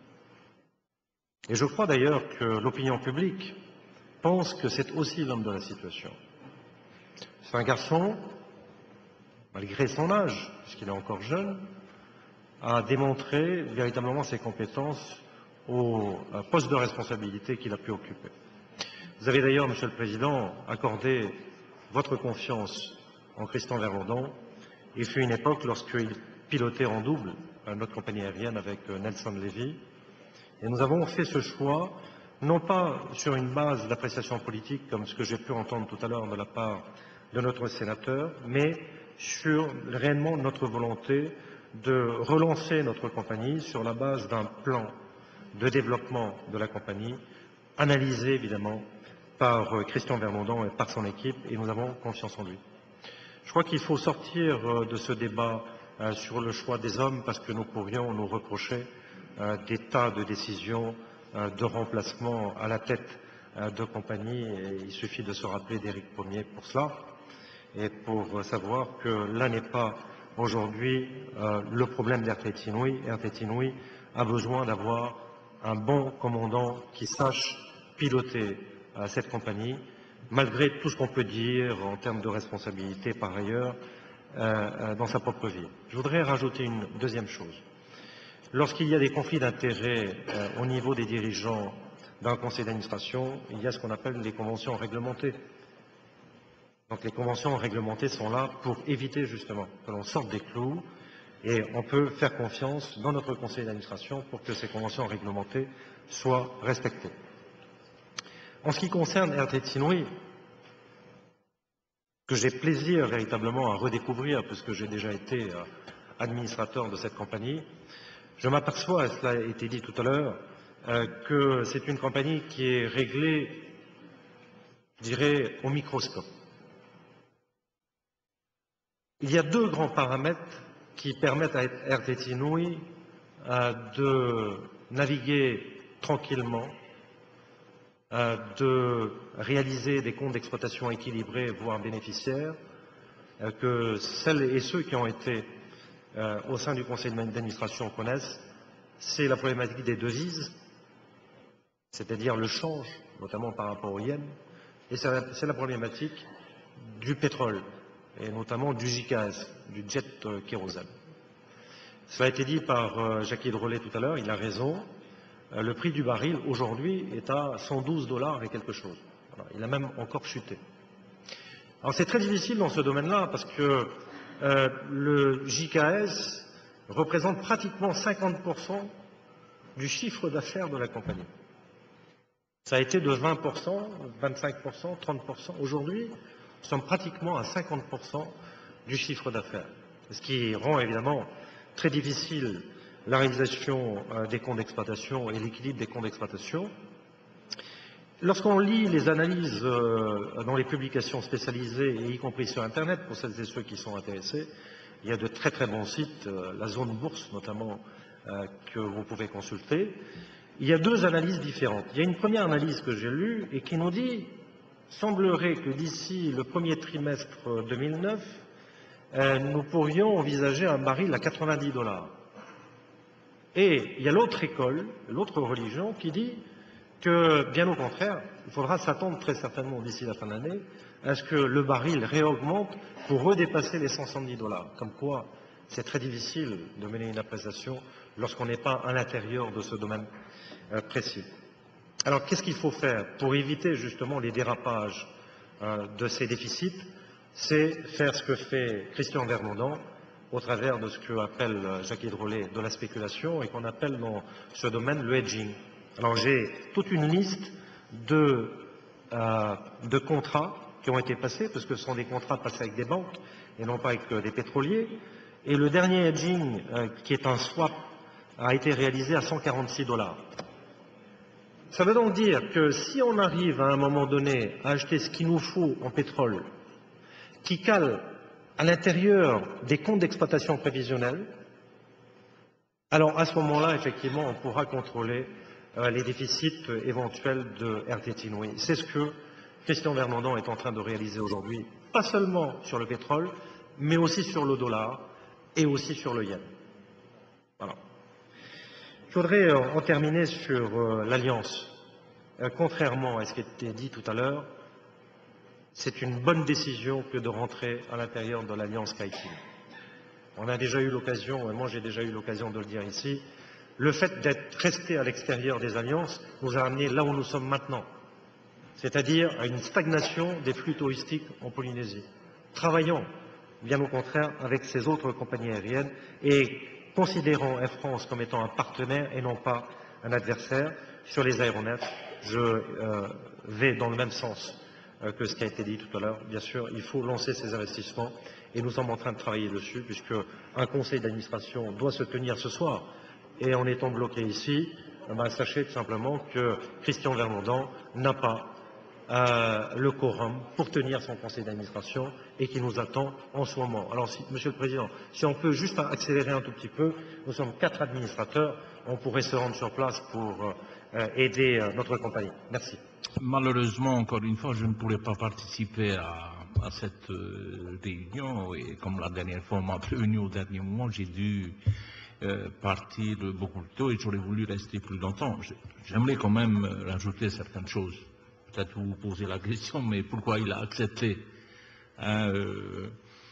Et je crois d'ailleurs que l'opinion publique pense que c'est aussi l'homme de la situation. C'est un garçon, malgré son âge, puisqu'il est encore jeune, a démontré véritablement ses compétences au poste de responsabilité qu'il a pu occuper. Vous avez d'ailleurs, Monsieur le Président, accordé votre confiance en Christian Vernondan. Il fut une époque lorsqu'il pilotait en double notre compagnie aérienne avec Nelson Levy. Et nous avons fait ce choix, non pas sur une base d'appréciation politique, comme ce que j'ai pu entendre tout à l'heure de la part de notre sénateur, mais sur réellement notre volonté de relancer notre compagnie sur la base d'un plan de développement de la compagnie, analysé évidemment par Christian Vernondan et par son équipe, et nous avons confiance en lui. Je crois qu'il faut sortir de ce débat euh, sur le choix des hommes, parce que nous pourrions nous reprocher euh, des tas de décisions euh, de remplacement à la tête euh, de compagnie, et il suffit de se rappeler d'Éric Ier pour cela, et pour savoir que là n'est pas aujourd'hui euh, le problème d'Air Tahiti Nui. Air Tahiti Nui a besoin d'avoir un bon commandant qui sache piloter euh, cette compagnie, malgré tout ce qu'on peut dire en termes de responsabilité par ailleurs euh, euh, dans sa propre vie. Je voudrais rajouter une deuxième chose. Lorsqu'il y a des conflits d'intérêts euh, au niveau des dirigeants d'un conseil d'administration, il y a ce qu'on appelle les conventions réglementées. Donc les conventions réglementées sont là pour éviter justement que l'on sorte des clous, et on peut faire confiance dans notre conseil d'administration pour que ces conventions réglementées soient respectées. En ce qui concerne Air Tahiti Nui, que j'ai plaisir véritablement à redécouvrir, puisque j'ai déjà été administrateur de cette compagnie, je m'aperçois, et cela a été dit tout à l'heure, euh, que c'est une compagnie qui est réglée, je dirais, au microscope. Il y a deux grands paramètres qui permettent à R T T Inouï euh, de naviguer tranquillement, euh, de réaliser des comptes d'exploitation équilibrés, voire bénéficiaires, euh, que celles et ceux qui ont été euh, au sein du conseil d'administration connaissent. C'est la problématique des devises, c'est-à-dire le change, notamment par rapport au yen, et c'est la, c'est la problématique du pétrole, et notamment du J K S, du jet euh, kérosène. Cela a été dit par euh, Jackie Drolet tout à l'heure, il a raison. Euh, le prix du baril aujourd'hui est à cent douze dollars et quelque chose. Voilà, il a même encore chuté. Alors c'est très difficile dans ce domaine-là parce que euh, le J K S représente pratiquement cinquante pour cent du chiffre d'affaires de la compagnie. Ça a été de vingt pour cent, vingt-cinq pour cent, trente pour cent. Aujourd'hui, nous sommes pratiquement à cinquante pour cent du chiffre d'affaires. Ce qui rend évidemment très difficile la réalisation euh, des comptes d'exploitation et l'équilibre des comptes d'exploitation. Lorsqu'on lit les analyses euh, dans les publications spécialisées, et y compris sur Internet, pour celles et ceux qui sont intéressés, il y a de très très bons sites, euh, la zone bourse notamment, euh, que vous pouvez consulter. Il y a deux analyses différentes. Il y a une première analyse que j'ai lue et qui nous dit, semblerait que d'ici le premier trimestre deux mille neuf, euh, nous pourrions envisager un baril à quatre-vingt-dix dollars. Et il y a l'autre école, l'autre religion qui dit que, bien au contraire, il faudra s'attendre très certainement d'ici la fin de l'année à ce que le baril réaugmente pour redépasser les cent soixante-dix dollars. Comme quoi, c'est très difficile de mener une appréciation lorsqu'on n'est pas à l'intérieur de ce domaine euh, précis. Alors, qu'est-ce qu'il faut faire pour éviter justement les dérapages euh, de ces déficits? C'est faire ce que fait Christian Vermondant au travers de ce que appelle Jackie Drolet de la spéculation et qu'on appelle dans ce domaine le hedging. Alors j'ai toute une liste de, euh, de contrats qui ont été passés, parce que ce sont des contrats passés avec des banques et non pas avec euh, des pétroliers. Et le dernier hedging, euh, qui est un swap, a été réalisé à cent quarante-six dollars. Ça veut donc dire que si on arrive à un moment donné à acheter ce qu'il nous faut en pétrole, qui cale à l'intérieur des comptes d'exploitation prévisionnels, alors à ce moment-là, effectivement, on pourra contrôler euh, les déficits euh, éventuels de R T T Inouï. C'est ce que Christian Vermondant est en train de réaliser aujourd'hui, pas seulement sur le pétrole, mais aussi sur le dollar et aussi sur le yen. Voilà. Je voudrais euh, en terminer sur euh, l'Alliance. Euh, contrairement à ce qui a été dit tout à l'heure, c'est une bonne décision que de rentrer à l'intérieur de l'Alliance Skyteam. On a déjà eu l'occasion, et moi j'ai déjà eu l'occasion de le dire ici, le fait d'être resté à l'extérieur des alliances nous a amené là où nous sommes maintenant, c'est-à-dire à une stagnation des flux touristiques en Polynésie. Travaillons, bien au contraire, avec ces autres compagnies aériennes et considérons Air France comme étant un partenaire et non pas un adversaire. Sur les aéronefs, je euh, vais dans le même sens que ce qui a été dit tout à l'heure. Bien sûr, il faut lancer ces investissements et nous sommes en train de travailler dessus puisque un conseil d'administration doit se tenir ce soir et en étant bloqué ici, ben, sachez tout simplement que Christian Vermondant n'a pas euh, le quorum pour tenir son conseil d'administration et qui nous attend en ce moment. Alors, si, Monsieur le Président, si on peut juste accélérer un tout petit peu, nous sommes quatre administrateurs, on pourrait se rendre sur place pour euh, aider euh, notre compagnie. Merci. Malheureusement, encore une fois, je ne pourrai pas participer à, à cette euh, réunion et comme la dernière fois on m'a prévenu au dernier moment, j'ai dû euh, partir beaucoup plus tôt et j'aurais voulu rester plus longtemps. J'aimerais quand même rajouter certaines choses. Peut-être vous poser la question, mais pourquoi il a accepté hein, euh,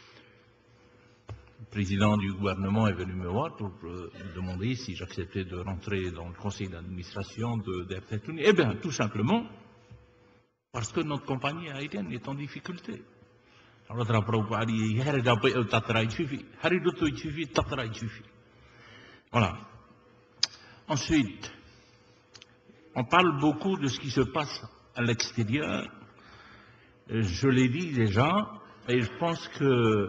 le président du gouvernement est venu me voir pour euh, me demander si j'acceptais de rentrer dans le conseil d'administration de, de R T T Inouï. Eh bien, tout simplement, parce que notre compagnie aérienne est en difficulté. Voilà. Ensuite, on parle beaucoup de ce qui se passe à l'extérieur. Je l'ai dit déjà, et je pense que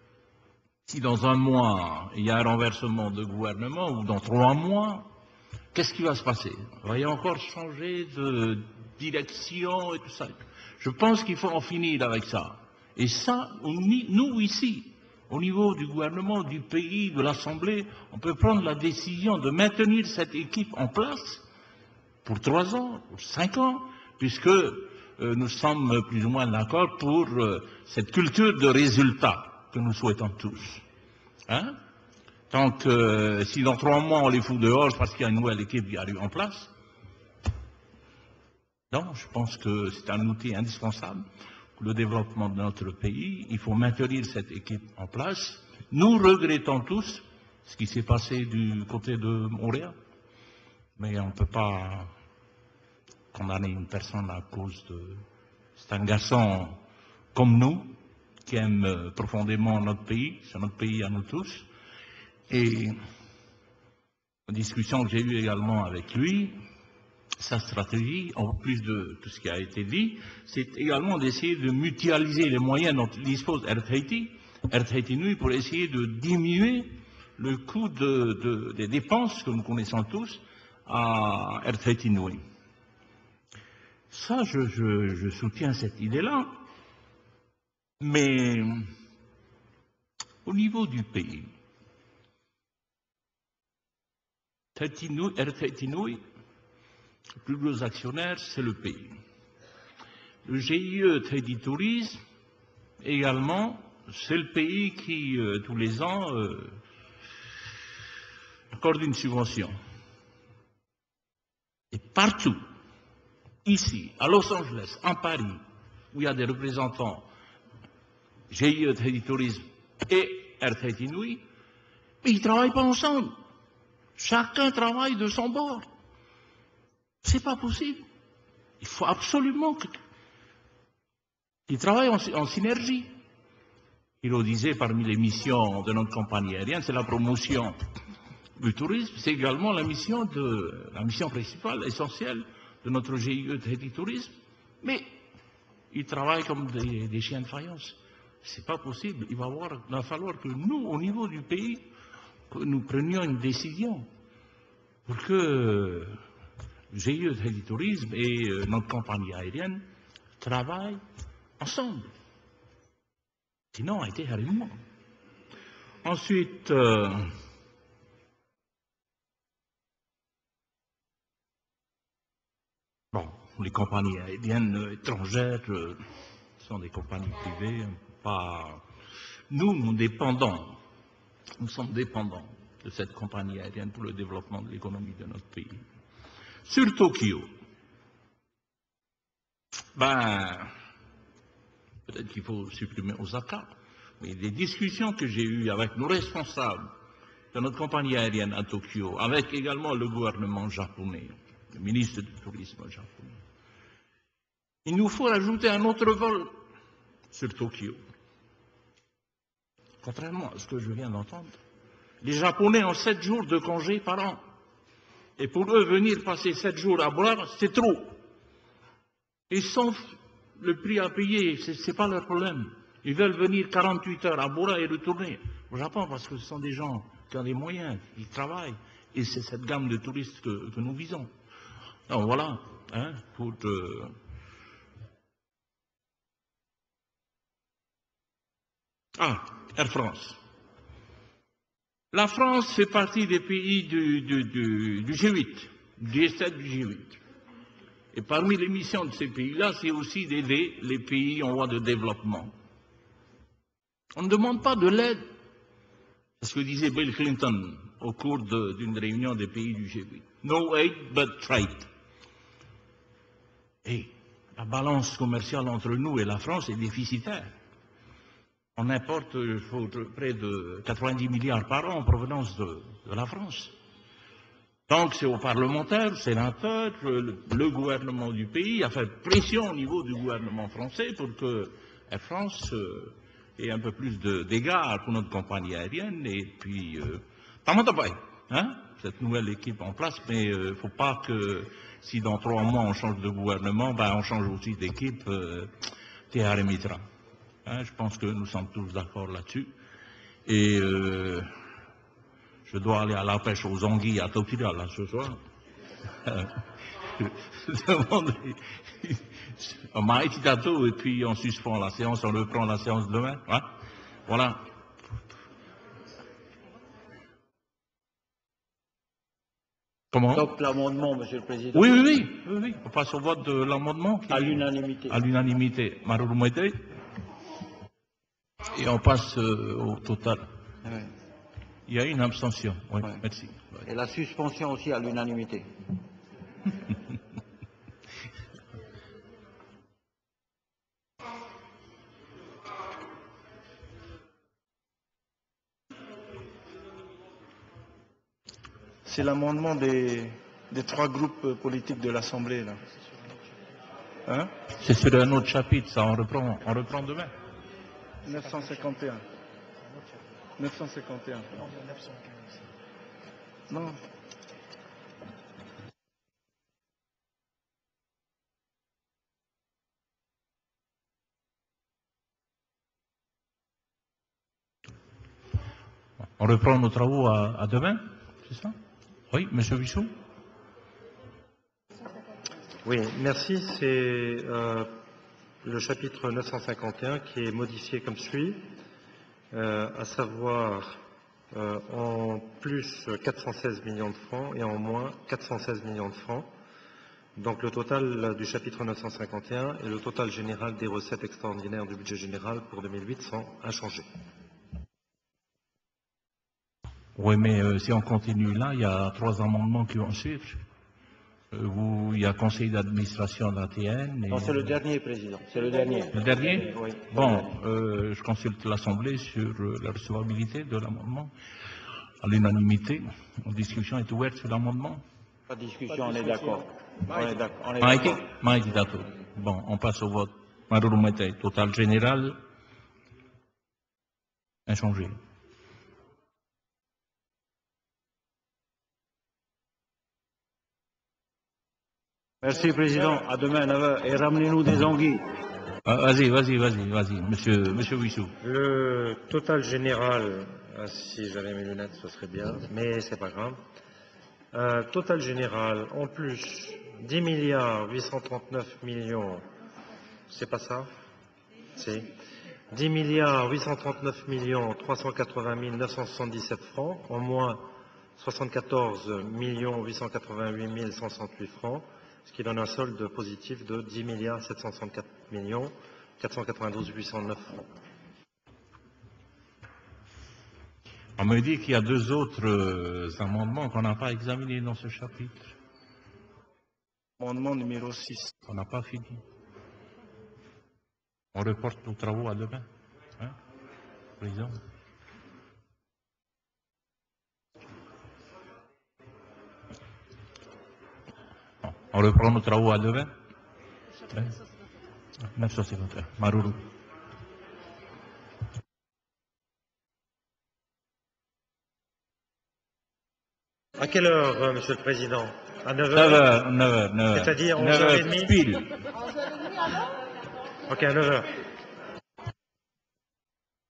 si dans un mois, il y a un renversement de gouvernement, ou dans trois mois, qu'est-ce qui va se passer? Il va y encore changer de direction et tout ça. Je pense qu'il faut en finir avec ça. Et ça, on, nous ici, au niveau du gouvernement, du pays, de l'Assemblée, on peut prendre la décision de maintenir cette équipe en place pour trois ans, pour cinq ans, puisque euh, nous sommes plus ou moins d'accord pour euh, cette culture de résultat que nous souhaitons tous. Hein? Tant que euh, si dans trois mois on les fout dehors parce qu'il y a une nouvelle équipe qui arrive en place, non, je pense que c'est un outil indispensable pour le développement de notre pays. Il faut maintenir cette équipe en place. Nous regrettons tous ce qui s'est passé du côté de Montréal, mais on ne peut pas condamner une personne à cause de... C'est un garçon comme nous, qui aime profondément notre pays, c'est notre pays à nous tous. Et la discussion que j'ai eue également avec lui, sa stratégie, en plus de tout ce qui a été dit, c'est également d'essayer de mutualiser les moyens dont dispose Air Tahiti, Air Tahiti Nui, pour essayer de diminuer le coût de, de, des dépenses que nous connaissons tous à Air Tahiti Nui. Ça, je, je, je soutiens cette idée-là, mais au niveau du pays, Air Tahiti Nui, le plus gros actionnaire, c'est le pays. Le G I E Tahiti Tourisme, également, c'est le pays qui, euh, tous les ans, euh, accorde une subvention. Et partout, ici, à Los Angeles, en Paris, où il y a des représentants G I E Tahiti Tourisme et Air Tahiti Nui, mais ils ne travaillent pas ensemble. Chacun travaille de son bord. C'est pas possible. Il faut absolument qu'ils travaillent en, en synergie. Il le disait, parmi les missions de notre compagnie aérienne, c'est la promotion du tourisme, c'est également la mission, de, la mission principale, essentielle de notre G I E Tahiti Tourisme. Mais ils travaillent comme des, des chiens de faïence. C'est pas possible. Il va, avoir, il va falloir que nous, au niveau du pays, que nous prenions une décision pour que le G I E Tahiti Tourisme et euh, notre compagnie aérienne travaillent ensemble. Sinon, on a été harimo. Ensuite, euh, bon, les compagnies aériennes étrangères euh, sont des compagnies privées, pas... Nous, nous dépendons, nous sommes dépendants de cette compagnie aérienne pour le développement de l'économie de notre pays. Sur Tokyo, ben, peut-être qu'il faut supprimer Osaka, mais les discussions que j'ai eues avec nos responsables de notre compagnie aérienne à Tokyo, avec également le gouvernement japonais, le ministre du tourisme japonais, il nous faut rajouter un autre vol sur Tokyo. Contrairement à ce que je viens d'entendre, les Japonais ont sept jours de congé par an. Et pour eux, venir passer sept jours à boire, c'est trop. Et sauf le prix à payer, ce n'est pas leur problème. Ils veulent venir quarante-huit heures à Bora et retourner au Japon parce que ce sont des gens qui ont des moyens, qui travaillent. Et c'est cette gamme de touristes que, que nous visons. Donc voilà, hein, pour... Euh... Ah, Air France. La France fait partie des pays du, du, du, du G huit, du G sept, du G huit. Et parmi les missions de ces pays-là, c'est aussi d'aider les pays en voie de développement. On ne demande pas de l'aide. C'est ce que disait Bill Clinton au cours d'une réunion des pays du G huit. No aid but trade. Et la balance commerciale entre nous et la France est déficitaire. On importe près de quatre-vingt-dix milliards par an en provenance de, de la France. Donc c'est aux parlementaires, aux sénateurs, le, le gouvernement du pays a fait pression au niveau du gouvernement français pour que Air France euh, ait un peu plus d'égards pour notre compagnie aérienne. Et puis, euh, hein, cette nouvelle équipe en place, mais il euh, ne faut pas que si dans trois mois on change de gouvernement, ben, on change aussi d'équipe euh, Théâtre Mitra. Hein, je pense que nous sommes tous d'accord là-dessus. Et euh, je dois aller à la pêche aux anguilles à Tokyo là ce soir. Demandez. On m'a été dato et puis on suspend la séance, on reprend la séance demain. Hein? Voilà. Comment? Donc l'amendement, Monsieur le Président. Oui, oui, oui, oui, oui. On passe au vote de l'amendement. À l'unanimité. À l'unanimité. Marurumete. Et on passe euh, au total. Oui. Il y a une abstention. Oui, Ouais. merci. Et la suspension aussi à l'unanimité. C'est l'amendement des, des trois groupes politiques de l'Assemblée, là. Hein? C'est sur un autre chapitre, ça, on reprend, on reprend demain. neuf cent cinquante et un. neuf cent cinquante et un. Non. On reprend nos travaux à, à demain, c'est ça? Oui, Monsieur Bichot? Oui, merci. C'est euh, le chapitre neuf cent cinquante et un qui est modifié comme suit, euh, à savoir euh, en plus quatre cent seize millions de francs et en moins quatre cent seize millions de francs. Donc le total du chapitre neuf cent cinquante et un et le total général des recettes extraordinaires du budget général pour deux mille huit sont inchangés. Oui, mais euh, si on continue là, il y a trois amendements qui vont suivre. Euh, vous, il y a conseil d'administration de l'A T N. Et... Non, c'est le dernier, Président. C'est le dernier. Le dernier? Oui. Bon, euh, je consulte l'Assemblée sur euh, la recevabilité de l'amendement. À l'unanimité, la discussion est ouverte sur l'amendement. Pas de discussion, on est d'accord. On est d'accord. on est Maïti? d'accord. Maïti Dato. Bon, on passe au vote. Marurumete, total général, inchangé. Merci, Président. À demain à neuf heures. Et ramenez-nous des anguilles. Ah, vas-y, vas-y, vas-y, vas-y, monsieur, monsieur Wissou. Le total général, ah, si j'avais mes lunettes, ce serait bien, mais c'est pas grave. Euh, total général, en plus, dix milliards huit cent trente-neuf millions, c'est pas ça? C'est dix milliards huit cent trente-neuf millions trois cent quatre-vingt mille neuf cent soixante-dix-sept francs, en moins soixante-quatorze millions huit cent quatre-vingt-huit mille cent soixante-huit francs, ce qui donne un solde positif de dix milliards sept cent soixante-quatre millions quatre cent quatre-vingt-douze mille huit cent neuf francs. On me dit qu'il y a deux autres euh, amendements qu'on n'a pas examinés dans ce chapitre. Amendement numéro six. On n'a pas fini. On reporte nos travaux à demain. Hein, Président? Bon, on reprend nos travaux à demain. Hein? neuf cent cinquante et un. Maruru. À quelle heure, euh, Monsieur le Président? À neuf neuf heures? heures, neuf heures, neuf heures. C'est-à-dire neuf onze heures heures trente? pile. Ok, à neuf heures.